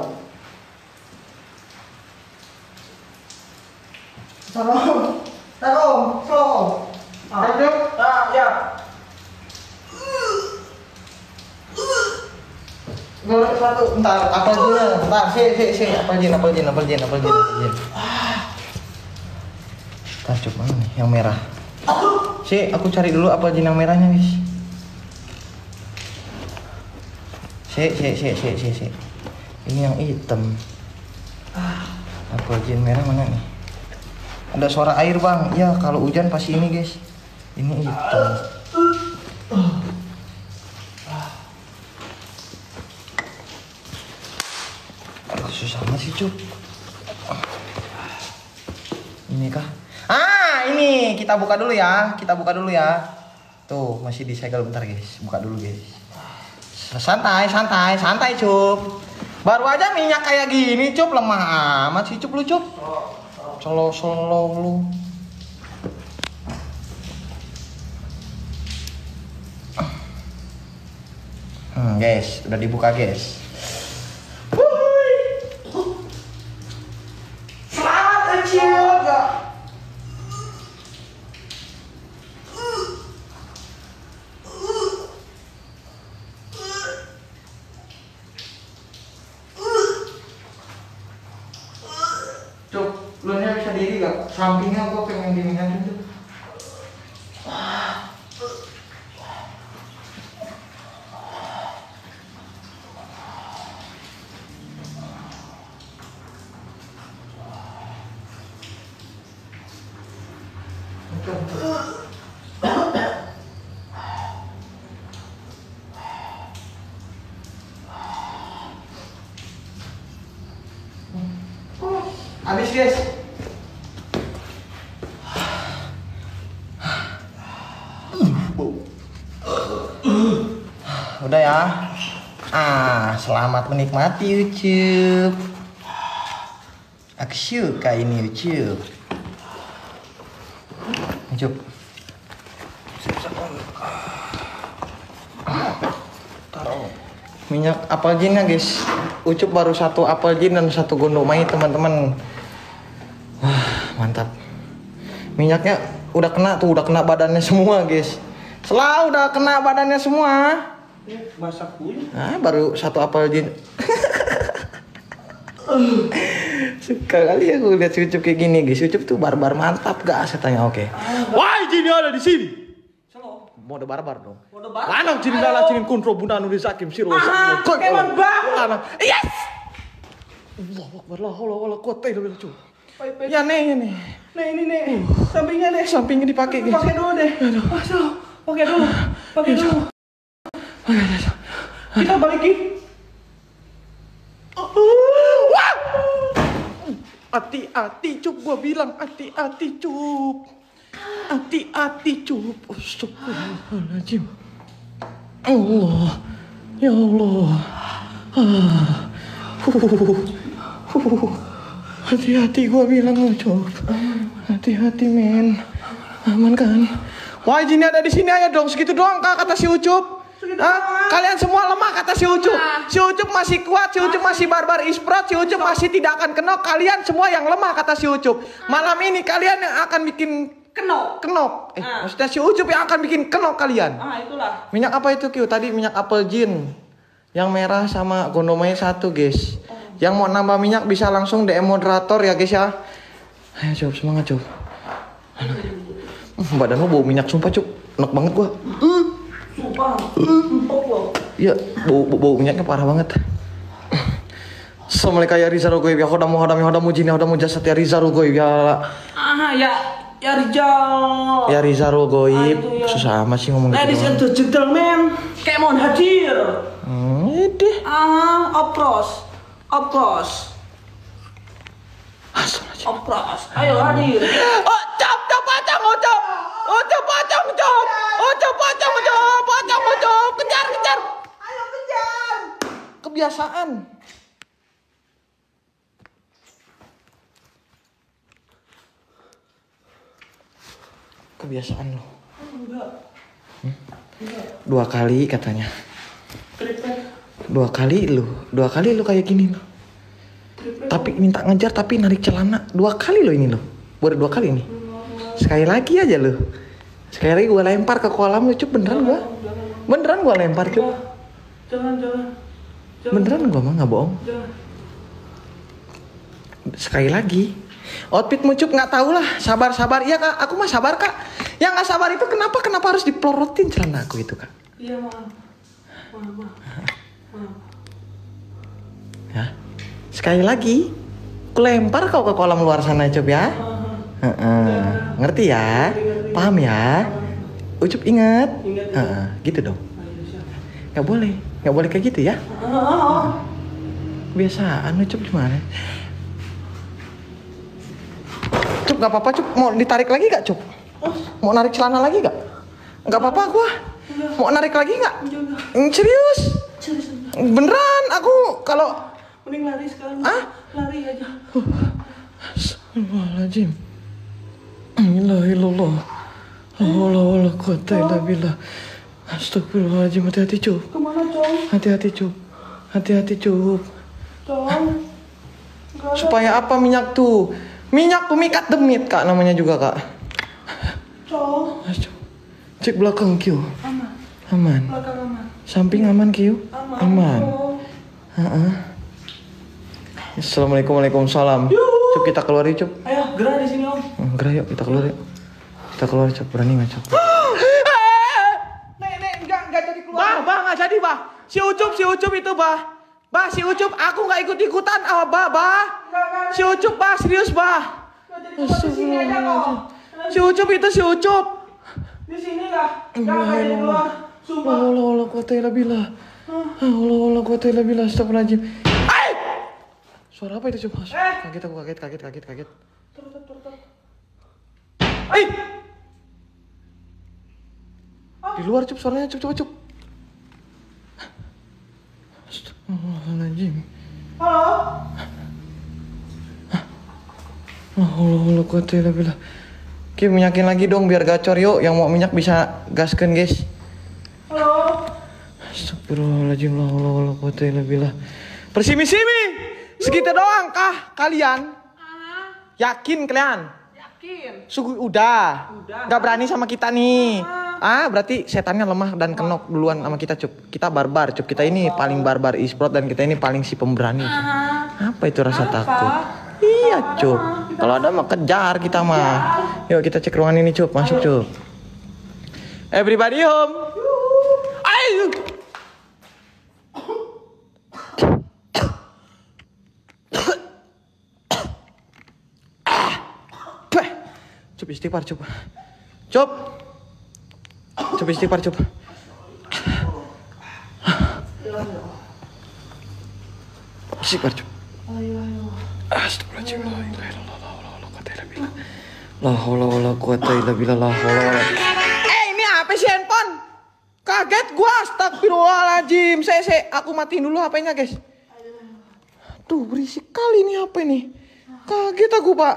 Taruh. Taruh. So. Ah. Lanjut. Ah, ya. Golek satu. Bentar, apel jinnya. Bentar, si si si apel jin, apel jin, apel jin, apel jin, apel jin. Bentar, coba mana nih yang merah. Si, aku cari dulu apel jin yang merahnya, guys. Si, si, si, si, si, si. Ini yang hitam. Apel jin merah mana nih? Ada suara air, Bang. Ya, kalau hujan pasti ini, guys. Ini hitam. Aduh, susah banget sih, Cuk. Ini kah? Ah, ini kita buka dulu ya. Kita buka dulu ya. Tuh, masih disegel bentar, guys. Buka dulu, guys. Santai, santai, santai, Cup. Baru aja minyak kayak gini, Cup. Lemah amat sih, Cup, lu, Cup. Slow-slow lu. Hmm, guys, udah dibuka, guys. Sampingnya gua pengen dingin itu. Habis guys. Udah ya. Ah, selamat menikmati YouTube. Aku suka ini YouTube. YouTube. Taruh minyak apel jinnya guys. Ucup baru satu apel jin dan satu gondomai teman-teman. Wah, mantap. Minyaknya udah kena tuh, udah kena badannya semua guys. Selalu udah kena badannya semua. Masak pun. Nah, baru satu apel jin. Suka kali aku lihat si Ucup kayak gini guys. Ucup tuh barbar mantap gak? Saya tanya oke. Okay. Wah, jinnya ada di sini. Mode barbar dong. Mode barbar. Lanang jin dalah jin kontrol bunda nu disakim siro. Ah, kemon bang. Yes. Allah Akbar la haula wala quwata illa billah. Ya nih nih. Nih ini nih. Sampingnya deh. Sampingnya dipakai guys. Pakai dulu deh. Aduh. Pakai dulu. Pakai dulu. Kita balikin. Wah! Hati-hati Cup, gua bilang hati-hati Cup. Hati-hati Cup. Astagfirullahaladzim. Allah. Ya Allah. Hati-hati gua bilang lo Cup. Hati-hati men. Aman kan? Wah, jinnya ada di sini aja dong. Segitu doang kak kata si Ucup. Hah? Kalian semua lemah kata si Ucup. Si Ucup masih kuat, si Ucup masih barbar isprot, si Ucup masih tidak akan kenok. Kalian semua yang lemah kata si Ucup. Malam ini kalian yang akan bikin Kenok. kenok. Eh, Ah. maksudnya si Ucup yang akan bikin kenok kalian. Ah, itulah. Minyak apa itu Q? Tadi minyak apel jin. Yang merah sama gondomai satu guys. Yang mau nambah minyak bisa langsung D M moderator ya guys ya. Ayo Cup, semangat Cup. Badan lo bau minyak sumpah Cup. Enak banget gua. Sumpah. Empuk loh. Iya, bau, bau, bau minyaknya parah banget. Assalamualaikum ya Riza Rugoy ya khodamu khodamu khodamu jini khodamu jasad ya Riza Rugoy ya. Ah, ya ya Rijal. Ya Riza Rugoy. Ah, itu ya. Susah amat sih ngomong Ladies and gitu. gentlemen, kayak mau hadir. Hmm, ini. Ah, opros. Opros. Astagfirullahaladzim. Opros. Ayo hadir. Oh, cap, cap, pocong, ucap. Ucap, pocong, ucap. Ucap, pocong, ucap. Pocong, ucap. Kejar, kejar. Ayo kejar. Kebiasaan. Kebiasaan lo. Enggak. Hmm? Dua kali katanya. Triplet. Dua kali lu. Dua kali lu kayak gini lo. Tapi minta ngejar tapi narik celana. Dua kali lo ini lo. Baru dua kali nih. Sekali lagi aja lo. Sekali lagi gue lempar ke kolam lu Cup. Beneran gue. Beneran gue lempar Cup. Jangan, jangan. Jangan. Beneran gue mah gak bohong. Jangan. Sekali lagi. Outfitmu Cup nggak tahu lah. Sabar sabar. Iya kak. Aku mah sabar kak. Yang nggak sabar itu kenapa kenapa harus dipelorotin celana aku itu kak? Iya maaf. Maaf, maaf. Maaf. Ya. Sekali lagi. Aku lempar kau ke kolam luar sana Cup ya. Heeh. Ngerti ya? Paham ya? Ucup ingat. Ingat. Heeh. Gitu dong. Ayo, siap. Nggak boleh. Nggak boleh kayak gitu ya. Ah, Kebiasaan Ucup gimana? Cup gak apa-apa Cup. Mau ditarik lagi gak Cup? Mau narik celana lagi gak? Gak apa-apa gua. Mau narik lagi gak? Mm, serius? Serius. Beneran aku kalau Mending lari sekarang. Ah? Lari aja. Astagfirullahaladzim. La ilallah. La wala quwata illa billah. Astagfirullahaladzim. Hati-hati Cup. Kemana, Cong? Hati-hati Cup. Hati-hati Cup. Cong. Enggak ada. Supaya apa minyak tuh? Minyak pemikat demit kak namanya juga kak. Cong. Cek belakang Q. Aman. Aman. Belakang aman. Samping aman Q. Aman. Aman. Cong. Heeh. Assalamualaikum waalaikumsalam. Cup kita keluar yuk Cup. Ayo, gerak di sini, Om. gerak yuk, kita keluar yuk. Kita keluar Cok, berani nggak Cok? Nek, nek, enggak, enggak jadi keluar. Bah, bah, enggak jadi, bah. Si Ucup, si Ucup itu, bah. Bah, si Ucup, aku nggak ikut-ikutan, ah, bah, bah. Si Ucup, bah, serius, bah. Di sini aja kok. Si Ucup itu si Ucup. Di sini lah. Enggak jadi keluar. Sumpah. Allah Allah kuatailah billah. Allah Allah kuatailah billah. Astagfirullahaladzim. Ai! Suara apa itu Cuk? Eh. Kaget aku, kaget, kaget, kaget, kaget. Terus, terus, terus. Ai! Di luar Cup, suaranya Cup, coba Cup. Astagfirullahaladzim. Halo? Allah Allah kuatailah billah. Oke, minyakin lagi dong biar gacor yuk. Yang mau minyak bisa gaskan guys. Halo? Astagfirullahaladzim. Allah Allah kuatailah billah. Persimi-simi. Segitu doang kah kalian? Yakin kalian? Yakin? Sugu udah. Udah. Gak berani sama kita nih. Ah, berarti setannya lemah dan kenok duluan sama kita, Cup. Kita barbar, Cup. Kita ini paling barbar e-sport dan kita ini paling si pemberani. Apa itu rasa takut? Iya, Cup. Kalau ada mah kejar kita mah. Yuk kita cek ruangan ini, Cup. Masuk, Cup. Everybody home. Ayo. Cup istighfar, Cup. Cup. Cup istighfar, Cup. Istighfar, Cup. Astagfirullahaladzim. La haula wala quwata illa billah. La haula wala. Eh, ini apa sih handphone? Kaget gua, astagfirullahaladzim. Saya, saya, aku matiin dulu H P-nya, guys. Tuh, berisik kali nih H P nih. Kaget aku, Pak.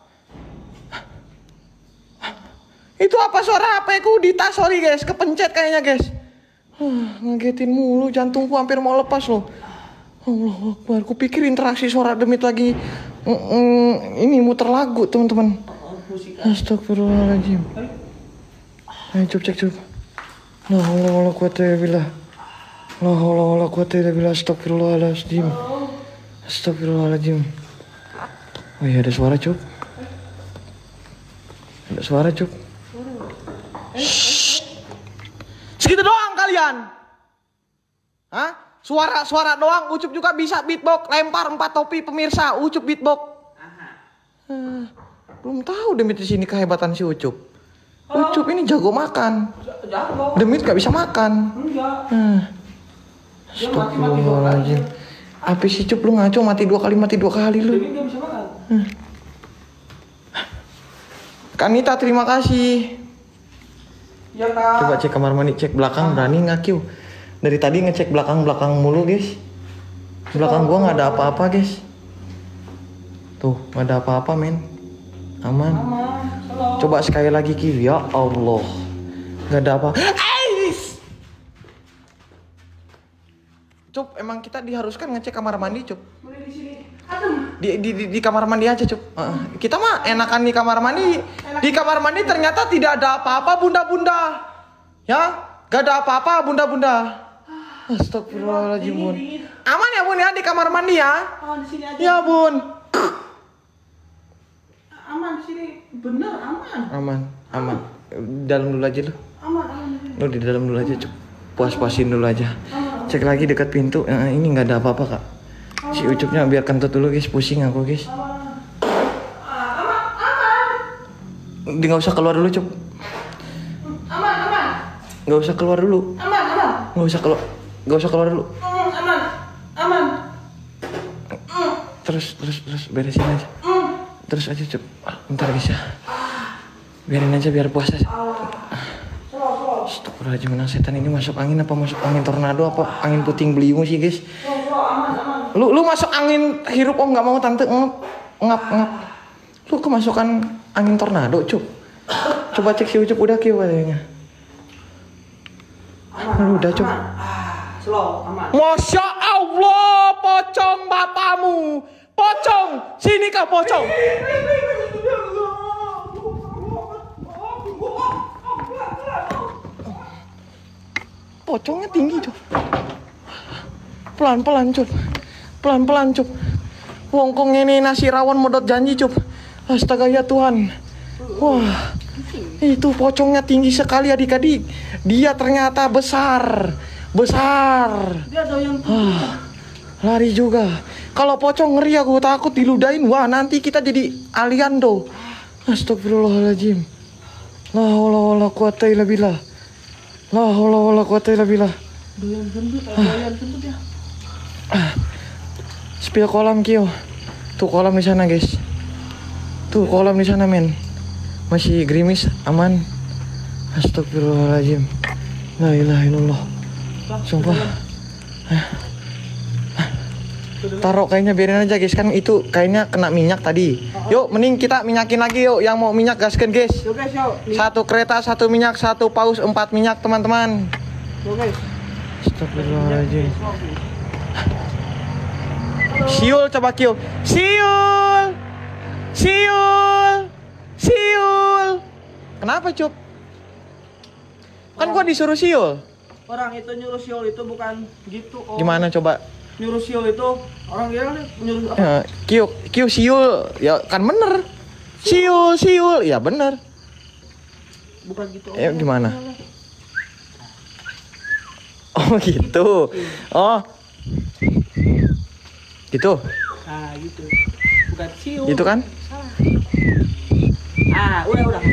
Itu apa suara H P ku di tas, sorry guys, kepencet kayaknya guys. Huh, ngagetin mulu, jantungku hampir mau lepas loh. Allah Akbar, ku pikir interaksi suara demit lagi mm, mm, ini muter lagu teman-teman. Astagfirullahaladzim. Ayo cuk cek cuk. La haula wala quwata illa billah. La haula wala quwata illa billah. Astagfirullahaladzim. Astagfirullahaladzim. Oh iya ada suara cuk. Ada suara cuk. Segitu doang kalian. Hah? Suara-suara doang. Ucup juga bisa beatbox. Lempar empat topi pemirsa. Ucup beatbox. Uh, belum tahu Demit di sini kehebatan si Ucup. Ucup ini jago makan. Jago. Demit gak bisa makan. Enggak. Uh. Astagfirullahaladzim. Apa sih Cup lu ngaco mati dua kali mati dua kali lu. Demit gak bisa makan. Uh. Kanita terima kasih. Ya kak. Coba cek kamar mandi, cek belakang berani nggak Q? Dari tadi ngecek belakang-belakang mulu guys. Belakang gua nggak ada apa-apa guys. Tuh nggak ada apa-apa men. Aman. Aman. Coba sekali lagi Q. Ya Allah. Nggak ada apa. Ais! Cup, emang kita diharuskan ngecek kamar mandi Cup. Boleh di sini. Adem. Di, di, di, di kamar mandi aja Cup. Uh, kita mah enakan di kamar mandi. Di kamar mandi ternyata tidak ada apa-apa bunda-bunda. Ya, gak ada apa-apa bunda-bunda. Astagfirullahaladzim bun. Aman ya bun ya di kamar mandi ya. Oh di sini aja. Ya bun. Aman di sini. Bener aman. Aman, aman. Dalam dulu aja lu. Aman aman. Lu di dalam dulu aja Cup. Puas-puasin dulu aja. Cek lagi dekat pintu. Uh, ini nggak ada apa-apa kak. Si Ucupnya biar kentut dulu guys. Pusing aku guys. Di nggak usah keluar dulu Cup. Aman aman. Nggak usah keluar dulu. Aman aman. Nggak usah keluar. Nggak usah keluar dulu. Mm, aman aman. Mm, Terus terus terus beresin aja. mm. Terus aja Cup. Ah, bentar guys ya. Biarin aja biar puasa. Astagfirullahaladzim, menang setan ini masuk angin apa masuk angin tornado apa angin puting beliung sih guys. Lu lu masuk angin hirup om nggak mau tante ngap ngap ngap. Lu kemasukan angin tornado Cup. Coba cek si Ucup udah kieu katanya. Lu udah Cup. Slow aman. Masya Allah, pocong bapamu. Pocong, sini kah pocong? Pocongnya tinggi Cup. Pelan-pelan Cup. Pelan-pelan Cup. Wongkong ini nasi rawon medot janji Cup. Astaga ya Tuhan. Wah, itu pocongnya tinggi sekali adik-adik. Dia ternyata besar, besar. Dia ada yang Ah, lari juga. Kalau pocong ngeri aku takut diludahin. Wah, nanti kita jadi alien tuh. Astagfirullahaladzim. La haula wala quwata illa billah. La haula wala quwata illa billah. doyan gendut, doyan gendut ya. Spill kolam kio. Tuh kolam di sana, guys. Tuh kolam di sana, men. Masih gerimis, aman. Astagfirullahaladzim. La ilaha illallah. Sumpah. Taruh kayaknya, biarin aja guys, kan itu kayaknya kena minyak tadi. Yuk, mending kita minyakin lagi yuk. Yang mau minyak gaskan guys. Yuk guys, yuk. Satu kereta, satu minyak, satu paus, empat minyak teman-teman. Yuk guys. Astagfirullahaladzim. Siul coba Kio. Siul. Siul. Siul. Kenapa Cup? Kan gua disuruh siul. Orang itu nyuruh siul itu bukan gitu. Oh. Gimana coba? Nyuruh siul itu orang dia nyuruh apa? Ya, Kio, Kio siul. Ya kan bener. Siul, siul. Ya bener. Bukan gitu. Ya gimana? Oh gitu. Oh. Gitu. Nah, gitu. Bukan siul. Gitu kan? Salah. Ah, udah, udah.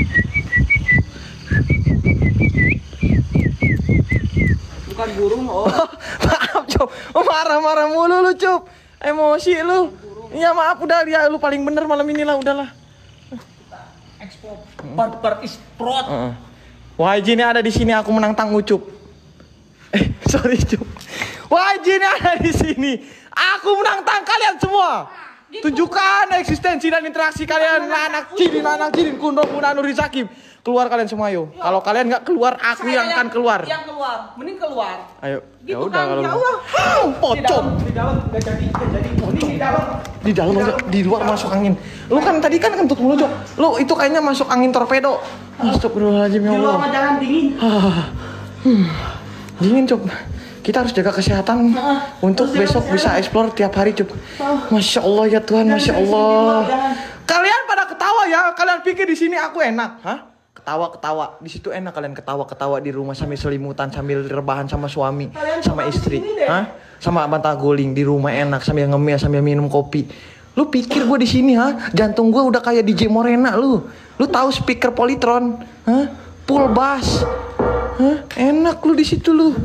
Bukan burung, oh. Maaf Cup. Oh, marah-marah mulu lu Cup. Emosi lu. Iya maaf udah ya, lu paling bener malam ini lah, udahlah. Ekspor. Part-part is prot. Uh-uh. Wah, ini ada di sini aku menang tangguh Cup. Eh, sorry Cup. Wah, ini ada di sini. Aku menang tang kalian semua. Tunjukkan eksistensi dan interaksi kalian, anak cirin, anak cirin, kundo, kuna, nuri, sakib. Keluar kalian semua yuk. Kalau kalian nggak keluar, aku yang akan keluar. Yang keluar, mending keluar. Ayo. Ya Gitu udah kan, kalau. ya Allah. Pocong. Di dalam nggak jadi, nggak jadi. Mending di dalam. Di dalam aja, di luar masuk angin. Lu kan tadi kan kentut mulu, Jok. Lu itu kayaknya masuk angin torpedo. Astagfirullahaladzim ya Di luar Allah. mah jangan dingin. Ah, hmm, dingin Cuk. Kita harus jaga kesehatan Nah, untuk harus jaga besok bisa kesehatan. explore tiap hari Cuk. Ah. Masya Allah ya Tuhan, Jangan Masya di sini, di Allah. luar, jangan. Kalian pada ketawa ya, kalian pikir di sini aku enak, hah? Ketawa-ketawa, di situ enak kalian ketawa-ketawa di rumah sambil selimutan, sambil rebahan sama suami, Kalian sama coba di istri, sini deh. hah? Sama abang guling di rumah enak sambil ngemil sambil minum kopi. Lu pikir gue di sini, ha? Jantung gue udah kayak D J Morena lu. Lu tahu speaker Polytron, hah? Full bass, hah? Enak lu di situ lu.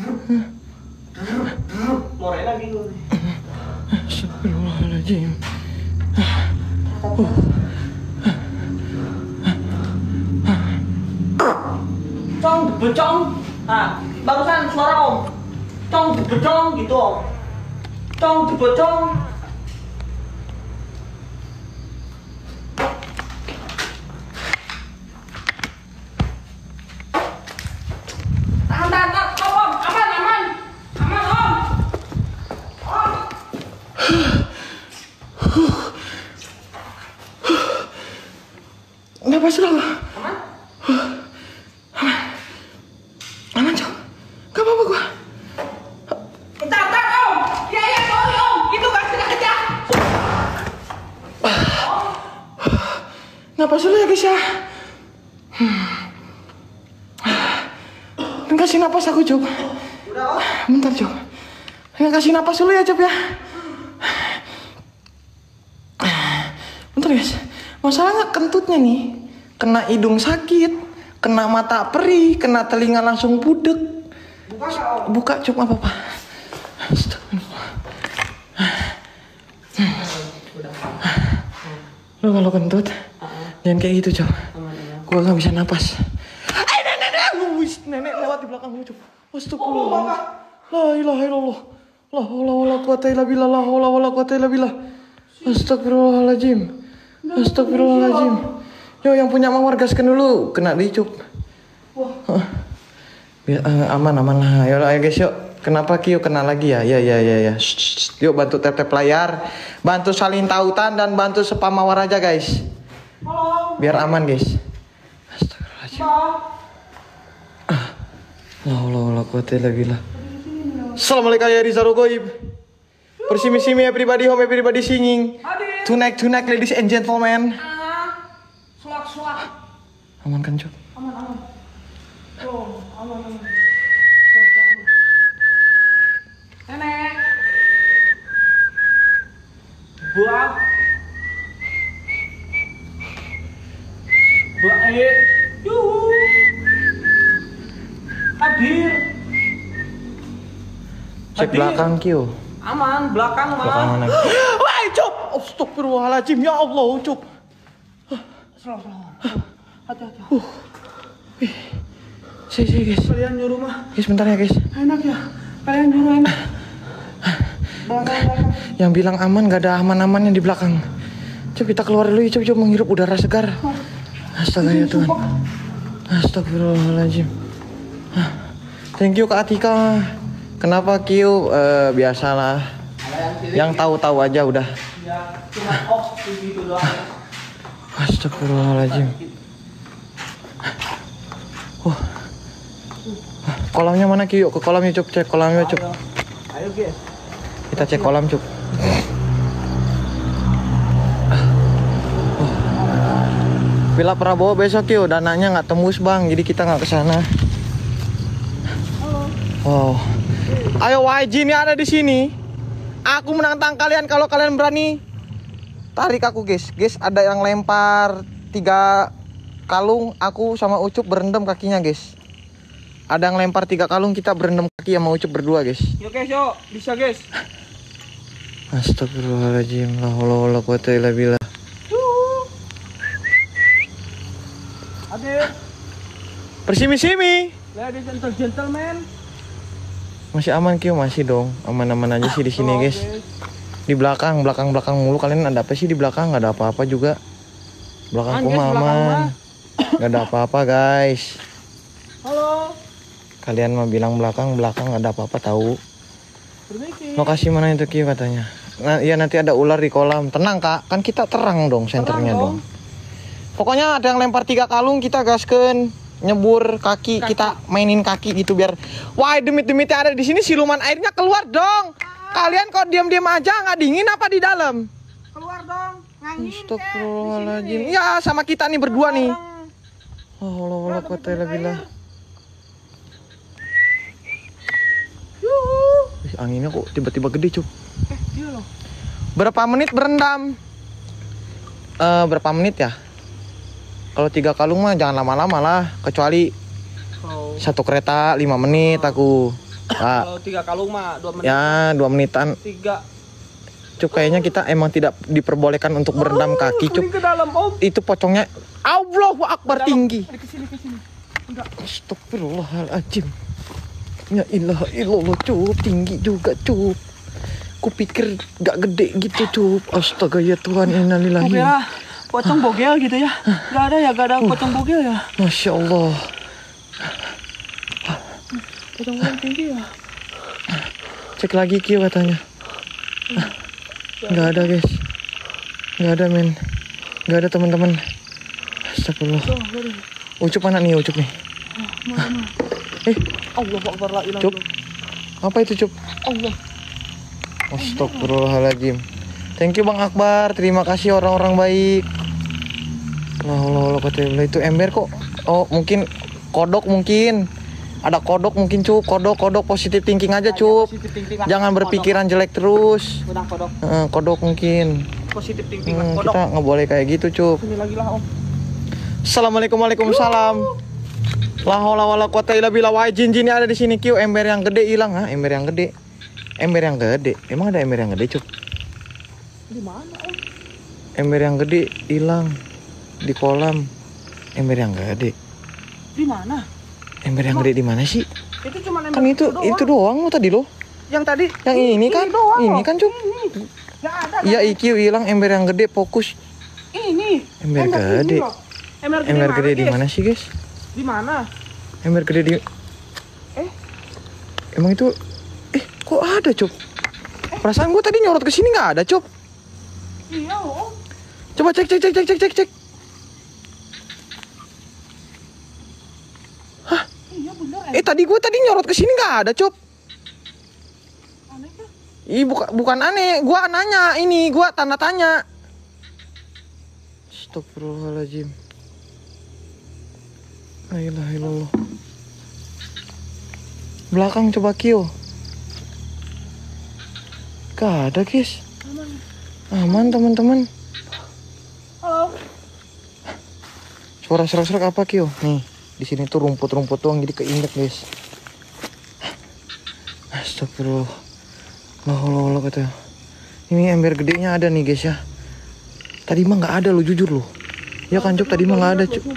Morena gitu. Astagfirullahaladzim. Cong, becong. Nah, barusan suara om. Cong, becong gitu om. Cong, becong. Tahan, tahan, tahan, Stop, om. Aman, aman. Aman, om. Om. Napas lu. Aman? Aman, Cok. Gak apa-apa gua. Bentar, bentar, om. Iya, iya, sorry, om. Itu gak sengaja. Napas dulu ya guys ya. Hmm. Kasih napas aku Cok. Udah, om. Bentar Cok. Kasih napas dulu ya Cok ya. Bentar guys. Masalahnya kentutnya nih kena hidung sakit, kena mata perih, kena telinga langsung budek. Buka gak, om? Buka Cok, apa apa. Astagfirullah. Lu kalau kentut jangan kayak gitu Cok. Gua gak bisa napas. Eh nenek nenek, Wis, nenek lewat di belakang gua Cok. Astagfirullah. La ilaha illallah. La haula wala quwata illa billah. La haula wala quwata illa billah. Astagfirullahaladzim. Astagfirullahaladzim. Yo yang punya mawar gaskan dulu, kena dicuk. Wah. Biar uh, aman aman lah. Yaudah ayo guys yuk. Kenapa Kio kena lagi ya? Ya ya ya ya. Shh, shh, shh. Yuk bantu tap-tap layar, bantu salin tautan dan bantu spam mawar aja guys. Halo. Biar aman guys. Astagfirullahaladzim. Mbak. La haula wala quwata illa billah. Assalamualaikum ya Rizal Goib. Persimi-simi everybody home everybody singing. Hadir. Tonight tonight ladies and gentlemen. Ah, suak-suak. Aman kan, Cuk? Aman, aman. Oh, aman, aman. Oh, aman. Nenek. Buat. Baik. Yuhu. Hadir. Cek Hadir. belakang, Kyo. Aman, belakang mah. Belakang mana? Wah, Cuk. Astagfirullahaladzim, ya Allah, Cuk. Hati-hati. Uh. Sih, sih, guys. Kalian nyuruh mah. Guys, bentar ya, guys. Enak ya. Kalian nyuruh enak. Belakang, belakang. Yang bilang aman gak ada aman-amannya di belakang. Coba kita keluar dulu ya, coba, coba menghirup udara segar. Astaga ya Tuhan. Astagfirullahaladzim. Thank you Kak Atika. Kenapa Q? Uh, biasalah. Yang tahu-tahu aja udah. Ya, cuma off gitu doang. Astagfirullahaladzim. Uh. Kolamnya mana Q? Yuk ke kolamnya Cuk, cek kolamnya Cuk. Ayo guys. Kita cek kolam Cuk. Villa Prabowo besok yuk, dananya nggak tembus bang, jadi kita nggak kesana. Wow. Ayo Y G ini ada di sini. Aku menantang kalian kalau kalian berani. Tarik aku guys, guys ada yang lempar tiga kalung, aku sama Ucup berendam kakinya guys. Ada yang lempar tiga kalung, kita berendam kaki sama Ucup berdua guys. Yuk guys, yuk bisa guys. Astagfirullahaladzim, la haula wala quwata illa billah. Adik, Persimi-simi. ladies and gentlemen. Masih aman Kyo, masih dong. Aman-aman aja sih di sini, Oh, guys. guys. Di belakang, belakang-belakang mulu. Kalian ada apa sih di belakang? Nggak ada apa-apa juga. Belakangku Aman, guys, mah belakang aman. Nggak ada apa-apa, guys. Halo. Kalian mah bilang belakang, belakang nggak ada apa-apa tahu. Permisi. Lokasi mana itu Kyo katanya? Nah, iya nanti ada ular di kolam. Tenang Kak, kan kita terang dong senternya Terang dong. Pokoknya ada yang lempar tiga kalung, kita gaskeun. Nyebur kaki, Kaki. kita mainin kaki gitu biar wah demit-demit ada di sini siluman airnya keluar dong. Kalian kok diam-diam aja nggak dingin apa di dalam? Keluar dong. Ngangin. Astagfirullahaladzim. Ya sama kita nih berdua nih. Oh Allah Allah kota billah. Ih, anginnya kok tiba-tiba gede Cuk. Eh, iya loh. Berapa menit berendam? Eh berapa menit ya? Kalau tiga kalung mah jangan lama-lama lah, kecuali Kalau satu kereta lima menit aku. Ah, kalau tiga kalung mah dua menit. ya dua menitan. Tiga. Cuk kayaknya kita emang tidak diperbolehkan untuk berendam kaki Cuk. Ke dalam om. Itu pocongnya Allahu Akbar tinggi. Ke sini ke sini. Enggak. Astagfirullahaladzim. Ya ilaha illallah Cuk, tinggi juga Cuk. Kupikir gak gede gitu Cuk. Astaga ya Tuhan, innalillahi. Kira pocong bogel gitu ya? Gak ada ya, gak ada pocong bogel ya? Masya Allah. Pocong bogel tinggi ya? Cek lagi Kyo katanya. Gak ada guys. Gak ada men. Gak ada teman-teman. Astagfirullah. Tuh, gak ada. Ucup mana nih Ucup nih? Mana? Eh, Allah Akbar la ilaha Cup. illallah. apa itu Cup? Allah. Astagfirullahaladzim. Thank you Bang Akbar. Terima kasih orang-orang baik. Lah Allah Allah itu ember kok. Oh mungkin kodok mungkin. Ada kodok mungkin Cup. Kodok kodok positif thinking aja Cup. Positif thinking lah. Jangan berpikiran jelek terus. Udah kodok. Eh, kodok mungkin. Positif thinking lah. Hmm, Kodok. kita nggak boleh kayak gitu Cup. Sini lagi lah om. Assalamualaikum waalaikumsalam. La haula wala quwata illa billah. Wah jin-jin ada di sini Q. Ember yang gede hilang ha? Ember yang gede. Ember yang gede. Emang ada ember yang gede Cup? Di mana om? Ember yang gede hilang di kolam. Ember yang gede. Di mana? Ember yang gede di mana sih? Itu cuma ember Kan itu itu doang lo tadi lo. Yang tadi. Yang ini kan? doang, Ini loh. kan Cup. Ini. Gak ada. Iya I Q hilang ember yang gede fokus. Ini. Ember ini gede. loh. Ember gede, Ember gede di guys? mana sih guys? Di mana? Ember gede di. Eh? Emang itu? Eh kok ada Cup? Perasaan gua tadi nyorot ke sini nggak ada Cup. Iya om. Coba cek cek cek cek cek cek cek. Hah? Iya bener. Eh tadi gua tadi nyorot ke sini nggak ada Cup. Aneh kan? Ih bukan bukan aneh, gua nanya ini, gua tanda tanya. Astagfirullahaladzim. La ilaha illallah. Belakang coba Kio. Gak ada guys. Aman teman-teman. Halo. Suara serak-serak apa Kio? Nih, di sini tuh rumput-rumput doang jadi keinjek guys. Astagfirullah. La haula wala quwata. Ini ember gedenya ada nih guys ya. Tadi mah nggak ada lo, jujur lo. Ya kan Cuk, tadi mah nggak ada Cuk.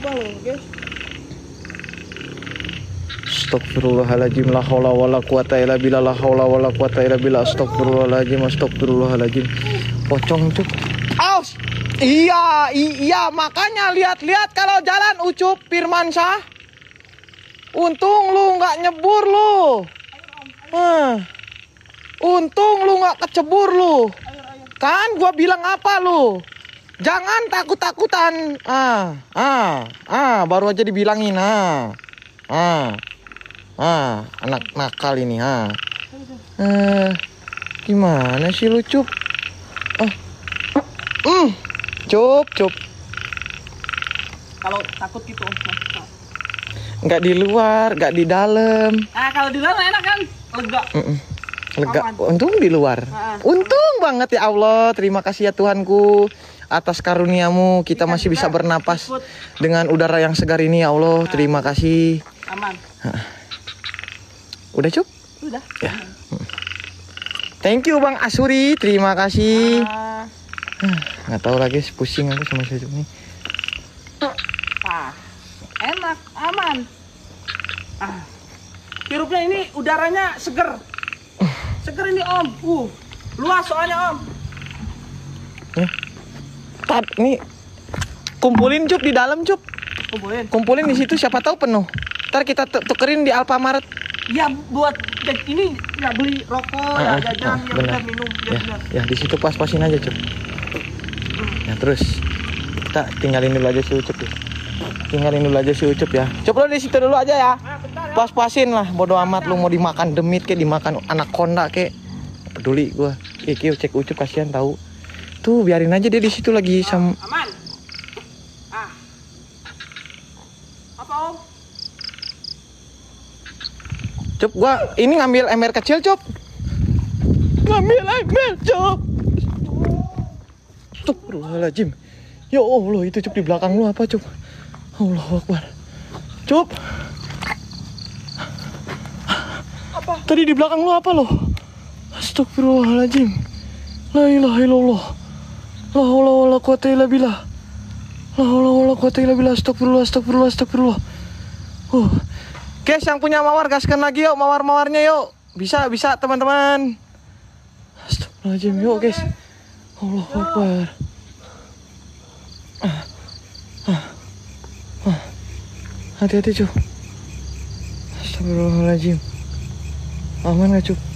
Astagfirullahaladzim. La haula wala quwata illa billah. La haula wala quwata illa billah. Astagfirullahaladzim. Astagfirullahaladzim. Pocong Cuk. Aus. Iya, iya makanya lihat-lihat kalau jalan Ucup Firmansyah. Untung lu nggak nyebur lu. Hah. Untung lu nggak kecebur lu. Kan gua bilang apa lu? Jangan takut-takutan. Ah, ah, ah, baru aja dibilangin ah. Ah. Ah, anak nakal ini ha. Eh, gimana sih lu Cup? Ah. Hmm. Cup, Cup. Kalau takut gitu. Nggak di luar, nggak di dalam. Ah, kalau di dalam enak kan? Lega. Mm -mm. Lega. Aman. Untung di luar. Ah. Untung banget ya Allah. Terima kasih ya Tuhanku atas karuniamu kita masih bisa bernapas dengan udara yang segar ini ya Allah. Terima kasih. Aman. Udah Cup? Udah. Ya. Thank you Bang Asuri, terima kasih. Ah. Nggak tahu lagi, pusing aku sama si Cup nih. Ah. Enak, aman. Ah. Hirupnya ini udaranya seger. Seger ini Om. Uh, luas soalnya Om. Ya. Tat, nih kumpulin Cup di dalam Cup. Kumpulin. Kumpulin di situ siapa tahu penuh. Ntar kita tukerin di Alfamart. Ya buat ini nggak beli rokok, ya Ah, jajan, ah, ya benar. benar minum, ya, Ya, benar. ya di situ pas-pasin aja Cup. Ya terus kita tinggalin dulu aja si Ucup ya. Tinggalin dulu aja si Ucup ya. Cup lo di situ dulu aja ya. Nah, bentar ya. Pas-pasin lah, bodo amat lu mau dimakan demit kayak dimakan anaconda kayak. Peduli gua. Iki cek Ucup kasihan tahu. Tuh biarin aja dia di situ lagi sama. Aman. Ah. Apa Om? Cup gua ini ngambil ember kecil Cup. Ngambil ember Cup. Astagfirullahaladzim. Ya Allah itu Cup di belakang lu apa Cup? Allahu Akbar. Cup. Apa? Tadi di belakang lu apa lo? Astagfirullahaladzim. La ilaha illallah. La haula wala quwata illa billah. La haula wala quwata illa billah. Astagfirullah, astagfirullah, astagfirullah. Uh. Guys, yang punya mawar gaskan lagi yuk mawar-mawarnya yuk. Bisa, bisa teman-teman. Astagfirullahaladzim yuk guys. Allahu Akbar. Ah. Ah. Ah. Hati-hati Cup. Astagfirullahaladzim. Aman gak Cup?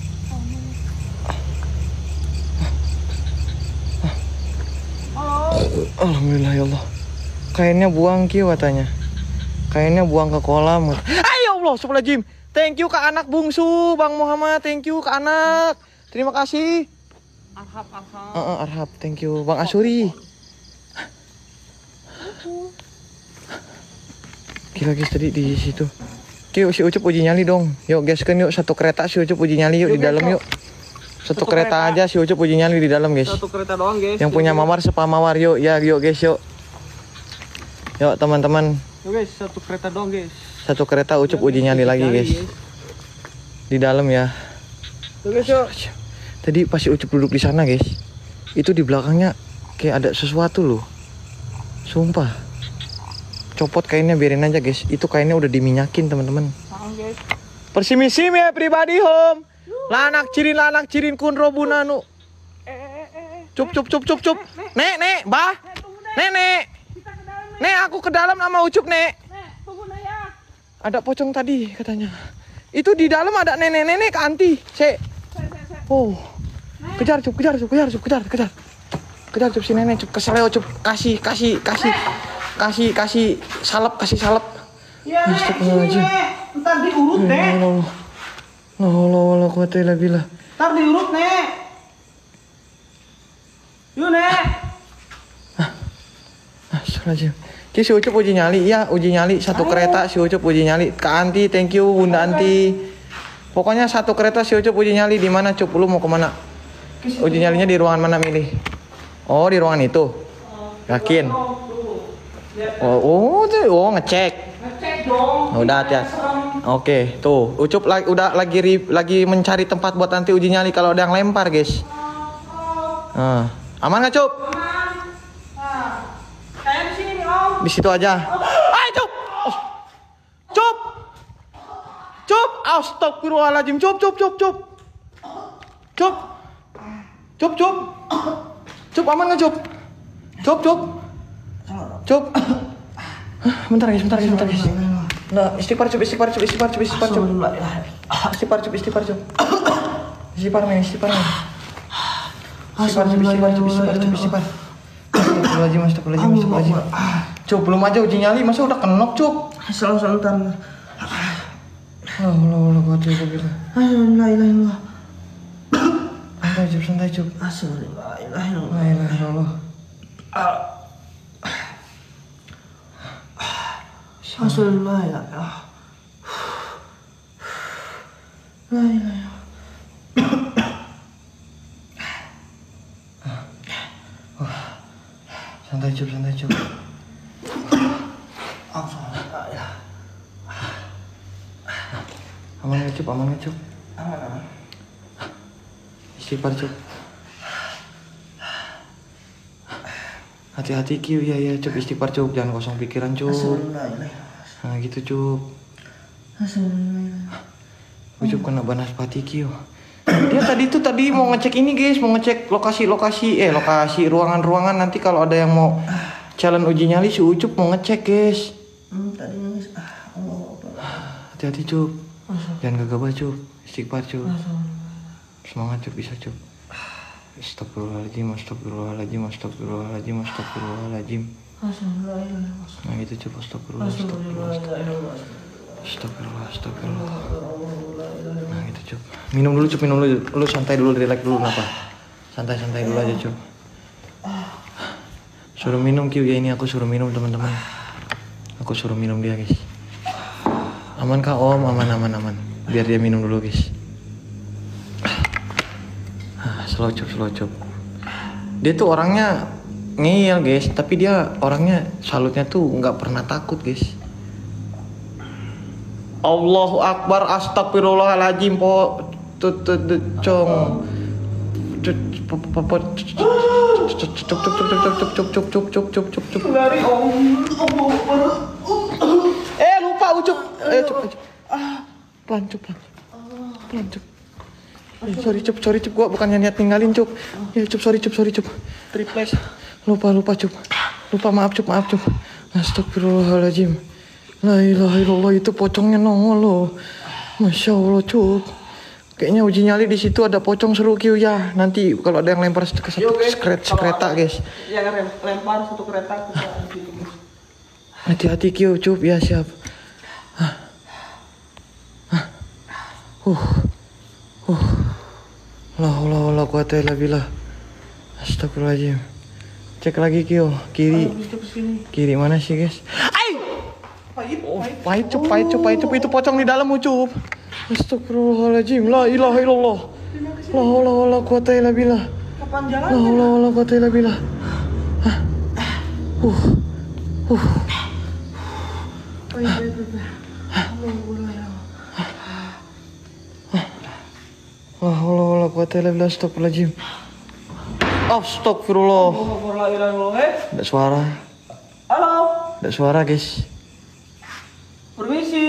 Alhamdulillah ya Allah. Kainnya buang Kio katanya. Kainnya buang ke kolam. Ayo Allah, Astagfirullahaladzim. Thank you ke anak bungsu Bang Muhammad. Thank you ke anak. Terima kasih. Arhab, arhab. Uh, uh, Arhab, thank you Bang Asuri. Gila guys tadi di situ. Yuk si Ucup uji nyali dong. Yuk guys kan yuk satu kereta si Ucup uji nyali yuk, yuk di dalam yuk. Satu, satu kereta, kereta aja si Ucup uji nyali di dalam guys. Satu kereta doang guys. Yang punya mawar sepamawar yuk ya yuk guys yuk. Yuk teman-teman. Yuk guys satu kereta doang guys. Satu kereta Ucup uji nyali lagi guys. Di dalam ya. Yuk guys yuk. Tadi pas si Ucup duduk di sana guys. Itu di belakangnya kayak ada sesuatu loh. Sumpah. Copot kainnya biarin aja guys. Itu kainnya udah diminyakin teman-teman. Persimisi ya pribadi home. Lanak cirin lanak cirin kun robunanu. Cup cup cup cup cup. Nek nek bah. Nek nek. Nek aku ke dalam sama Ucup nek. Ada pocong tadi katanya. Itu di dalam ada nenek-nenek ke anti. Se. Oh. Kejar Cup kejar Cup kejar Cup kejar kejar. Kejar Cup si nenek Cup keseleo Cup kasih kasih kasih kasih kasih salep kasih salep. Ya nek. Ntar diurut nek. La haula wala quwata illa billah. Ntar diurut nek. Yuk nek. Ah. Astagfirullahaladzim. Ki si Ucup uji nyali, iya uji nyali satu kereta si Ucup uji nyali. Kak Anti, thank you Bunda Anti. Pokoknya satu kereta si Ucup uji nyali di mana Cup? Lu mau kemana? Uji nyalinya di ruangan mana milih? Oh di ruangan itu. Yakin? Oh, oh, tuh, oh ngecek. Ngecek dong. Udah hati. Oke, tuh Ucup lagi udah lagi ri- lagi mencari tempat buat nanti uji nyali kalau ada yang lempar guys. Nah, aman nggak Cup? Aman. Nah, saya di sini nih Om. Di situ aja. Ayo Cup. Oh. Cup. Cup. Astagfirullahaladzim. Cup, cup, cup, cup. Cup. Cup, cup. Cup aman nggak Cup? Cup, cup. Cup. Bentar guys, bentar guys, bentar guys. Nah, istighfar Cup, istighfar Cup, istighfar Cup, istighfar Cup. Istighfar Cup, istighfar Cup. Istighfar men, istighfar men. Istighfar Cup, istighfar Cup, istighfar Cup, istighfar. Astagfirullahaladzim, astagfirullahaladzim, astagfirullahaladzim. Cup, belum aja uji nyali, masa udah kenok Cup? Selalu selalu ntar. Oh, Allah, Allah, kuat ya Cup gitu. Alhamdulillah. Santai Cup, santai Cup. Alhamdulillah. La ilaha illallah. Alhamdulillah ya. La ilaha. Santai Cup, santai Cup. Aman nggak Cup, aman nggak Cup? Aman aman. Istighfar Cup. Hati-hati Q, ya ya Cup, istighfar Cup, jangan kosong pikiran Cup. Nah gitu Cup. Cup kena banaspati Q. Dia tadi tuh tadi mau ngecek ini guys, mau ngecek lokasi-lokasi, eh lokasi ruangan-ruangan nanti kalau ada yang mau challenge uji nyali si Ucup mau ngecek guys. Hmm, tadi nangis. Ah, Allah. Hati-hati Cup. Jangan gegabah Cup, istighfar Cup. Semangat Cup, bisa Cup. Astagfirullahaladzim, astagfirullahaladzim, astagfirullahaladzim, astagfirullahaladzim. Nah gitu Cup, astagfirullah, astagfirullah, astagfirullah, astagfirullah. Nah gitu Cup. Minum dulu Cup, minum dulu. Lu santai dulu, relax dulu kenapa? Santai-santai dulu aja Cup. Suruh minum Q, ya ini aku suruh minum teman-teman. Aku suruh minum dia guys. Aman kah Om? Aman, aman, aman. Biar dia minum dulu guys. Slow Cup, slow Cup. Dia tuh orangnya ngeyel guys, tapi dia orangnya salutnya tuh nggak pernah takut guys. Allahu Akbar, astagfirullahaladzim po tut tut cong. Cuk cuk cuk cuk cuk cuk cuk cuk cuk cuk cuk cuk cuk. Lari Om. Eh lupa Ucup. Eh Cup. Pelan Cup, pelan. Pelan Cup. Eh, sorry Cup, sorry Cup, gua bukannya niat tinggalin Cup. Ya Cup, sorry Cup, sorry Cup. Triples. Lupa, lupa Cup. Lupa, maaf Cup, maaf Cup. Astagfirullahaladzim. La ilaha illallah, itu pocongnya nongol loh. Masya Allah Cup. Kayaknya uji nyali di situ ada pocong seru Q ya. Nanti kalau ada yang lempar ke satu skret kereta guys. Yang lempar satu kereta ke Hati-hati Q, Cup, ya siap. Hah. Hah. Uh. Uh. La haula wala quwata illa billah. Astagfirullahaladzim. Cek lagi Q, kiri. Kiri mana sih guys? Ai! Pahit, Oh, pahit Cup, pahit Cup, pahit Cup, itu pocong di dalam Cup. Astagfirullahaladzim. La ilaha illallah. La haula wala quwata illa billah. Kapan La jalan? haula wala quwata illa billah. Hah. Uh. Uh. La haula wala quwata illa billah. Astagfirullahaladzim. Astagfirullah. Ada suara. Halo. Ada suara guys. Permisi.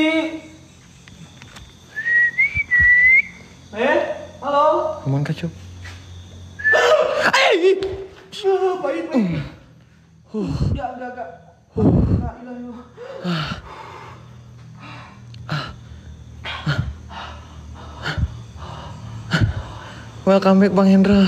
Eh, halo. Aman kah Cup? Eh, baik baik. Ya, enggak enggak. La ilaha illallah. Welcome back Bang Hendra.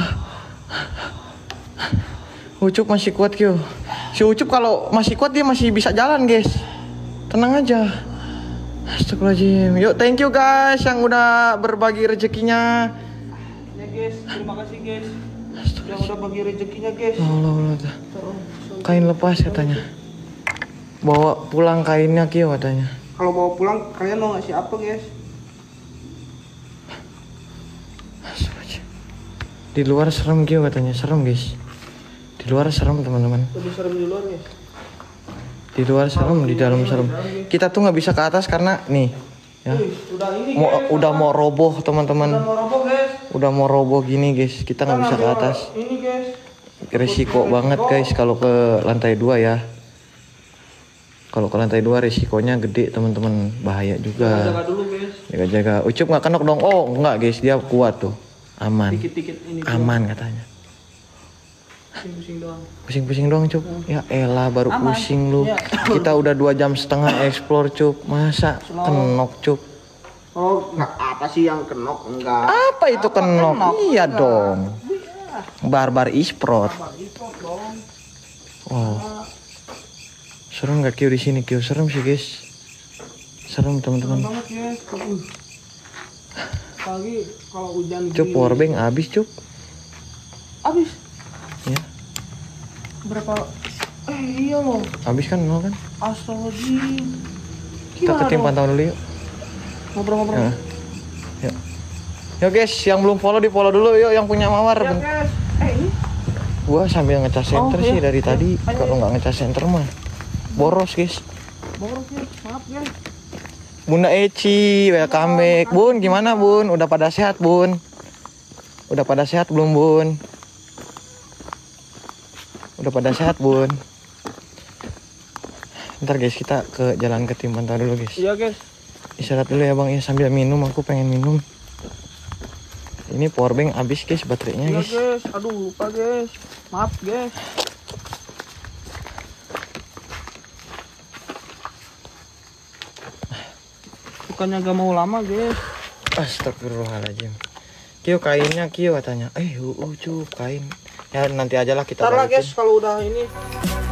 Ucup masih kuat Kyo. Si Ucup kalau masih kuat dia masih bisa jalan guys. Tenang aja. Astagfirullahaladzim. Yuk thank you guys yang udah berbagi rezekinya. Ya guys, terima kasih guys. Yang udah bagi rezekinya guys. Allah Allah. Kain lepas katanya. Bawa pulang kainnya Kio katanya. Kalau bawa pulang kalian mau ngasih apa guys? Di luar serem Kio katanya, serem guys. Di luar serem teman-teman. Lebih serem di luar guys. Di luar serem, di dalam serem. Kita tuh nggak bisa ke atas karena nih, ya. Wih, udah ini Mau, guys, udah mau roboh udah teman-teman. mau roboh guys. Udah mau roboh gini guys. Kita nggak bisa ke atas. Ini guys. Risiko banget guys kalau ke lantai dua ya. Kalau ke lantai dua risikonya gede teman-teman, bahaya juga. Jaga dulu guys. Jaga-jaga. Ucup nggak kenok dong? Oh nggak guys, dia kuat tuh, aman. Dikit-dikit ini. Aman katanya. Pusing-pusing doang. Pusing-pusing doang Cup. Ya elah baru Aman. pusing lu. Ya. Kita udah dua jam setengah explore Cup. Masa Slow. kenok Cup? Oh, nggak apa sih yang kenok? Enggak. Apa itu kenok? kenok? Iya Enggak. dong. Iya. Barbar isprot. Apa itu dong? Oh. Serem gak Kio di sini Kio? Serem sih guys. Serem Serem teman-teman. banget guys. Uh. Pagi kalau hujan Cup gini. powerbank habis Cup. Habis. Ya. Berapa? Eh iya loh. Habis kan nol kan? Astagfirullahaladzim. Kita ke tim pantau dulu yuk. Ngobrol-ngobrol. Ya. Yuk. Yuk guys, yang belum follow di follow dulu yuk, yang punya mawar. Ya guys. Eh ini. Gua sambil ngecas center Oh, sih iya. dari tadi. Ayo, Kalau ayo. nggak ngecas center mah boros guys. Boros guys. Maaf guys. Bunda Eci, welcome back. Bun, gimana Bun? Udah pada sehat Bun? Udah pada sehat belum Bun? Udah pada sehat Bun? Ntar guys kita ke jalan ke tim pantau dulu guys. Iya guys. Istirahat dulu ya bang ya, sambil minum, aku pengen minum. Ini powerbank habis guys baterainya Iya guys. guys. Aduh lupa guys. Maaf guys. Bukannya gak mau lama guys. Astagfirullahaladzim. Kio kainnya Kio katanya. Eh uh, uh, cu kain. Ya nanti aja lah kita Ntar lah balikin. guys kalau udah ini.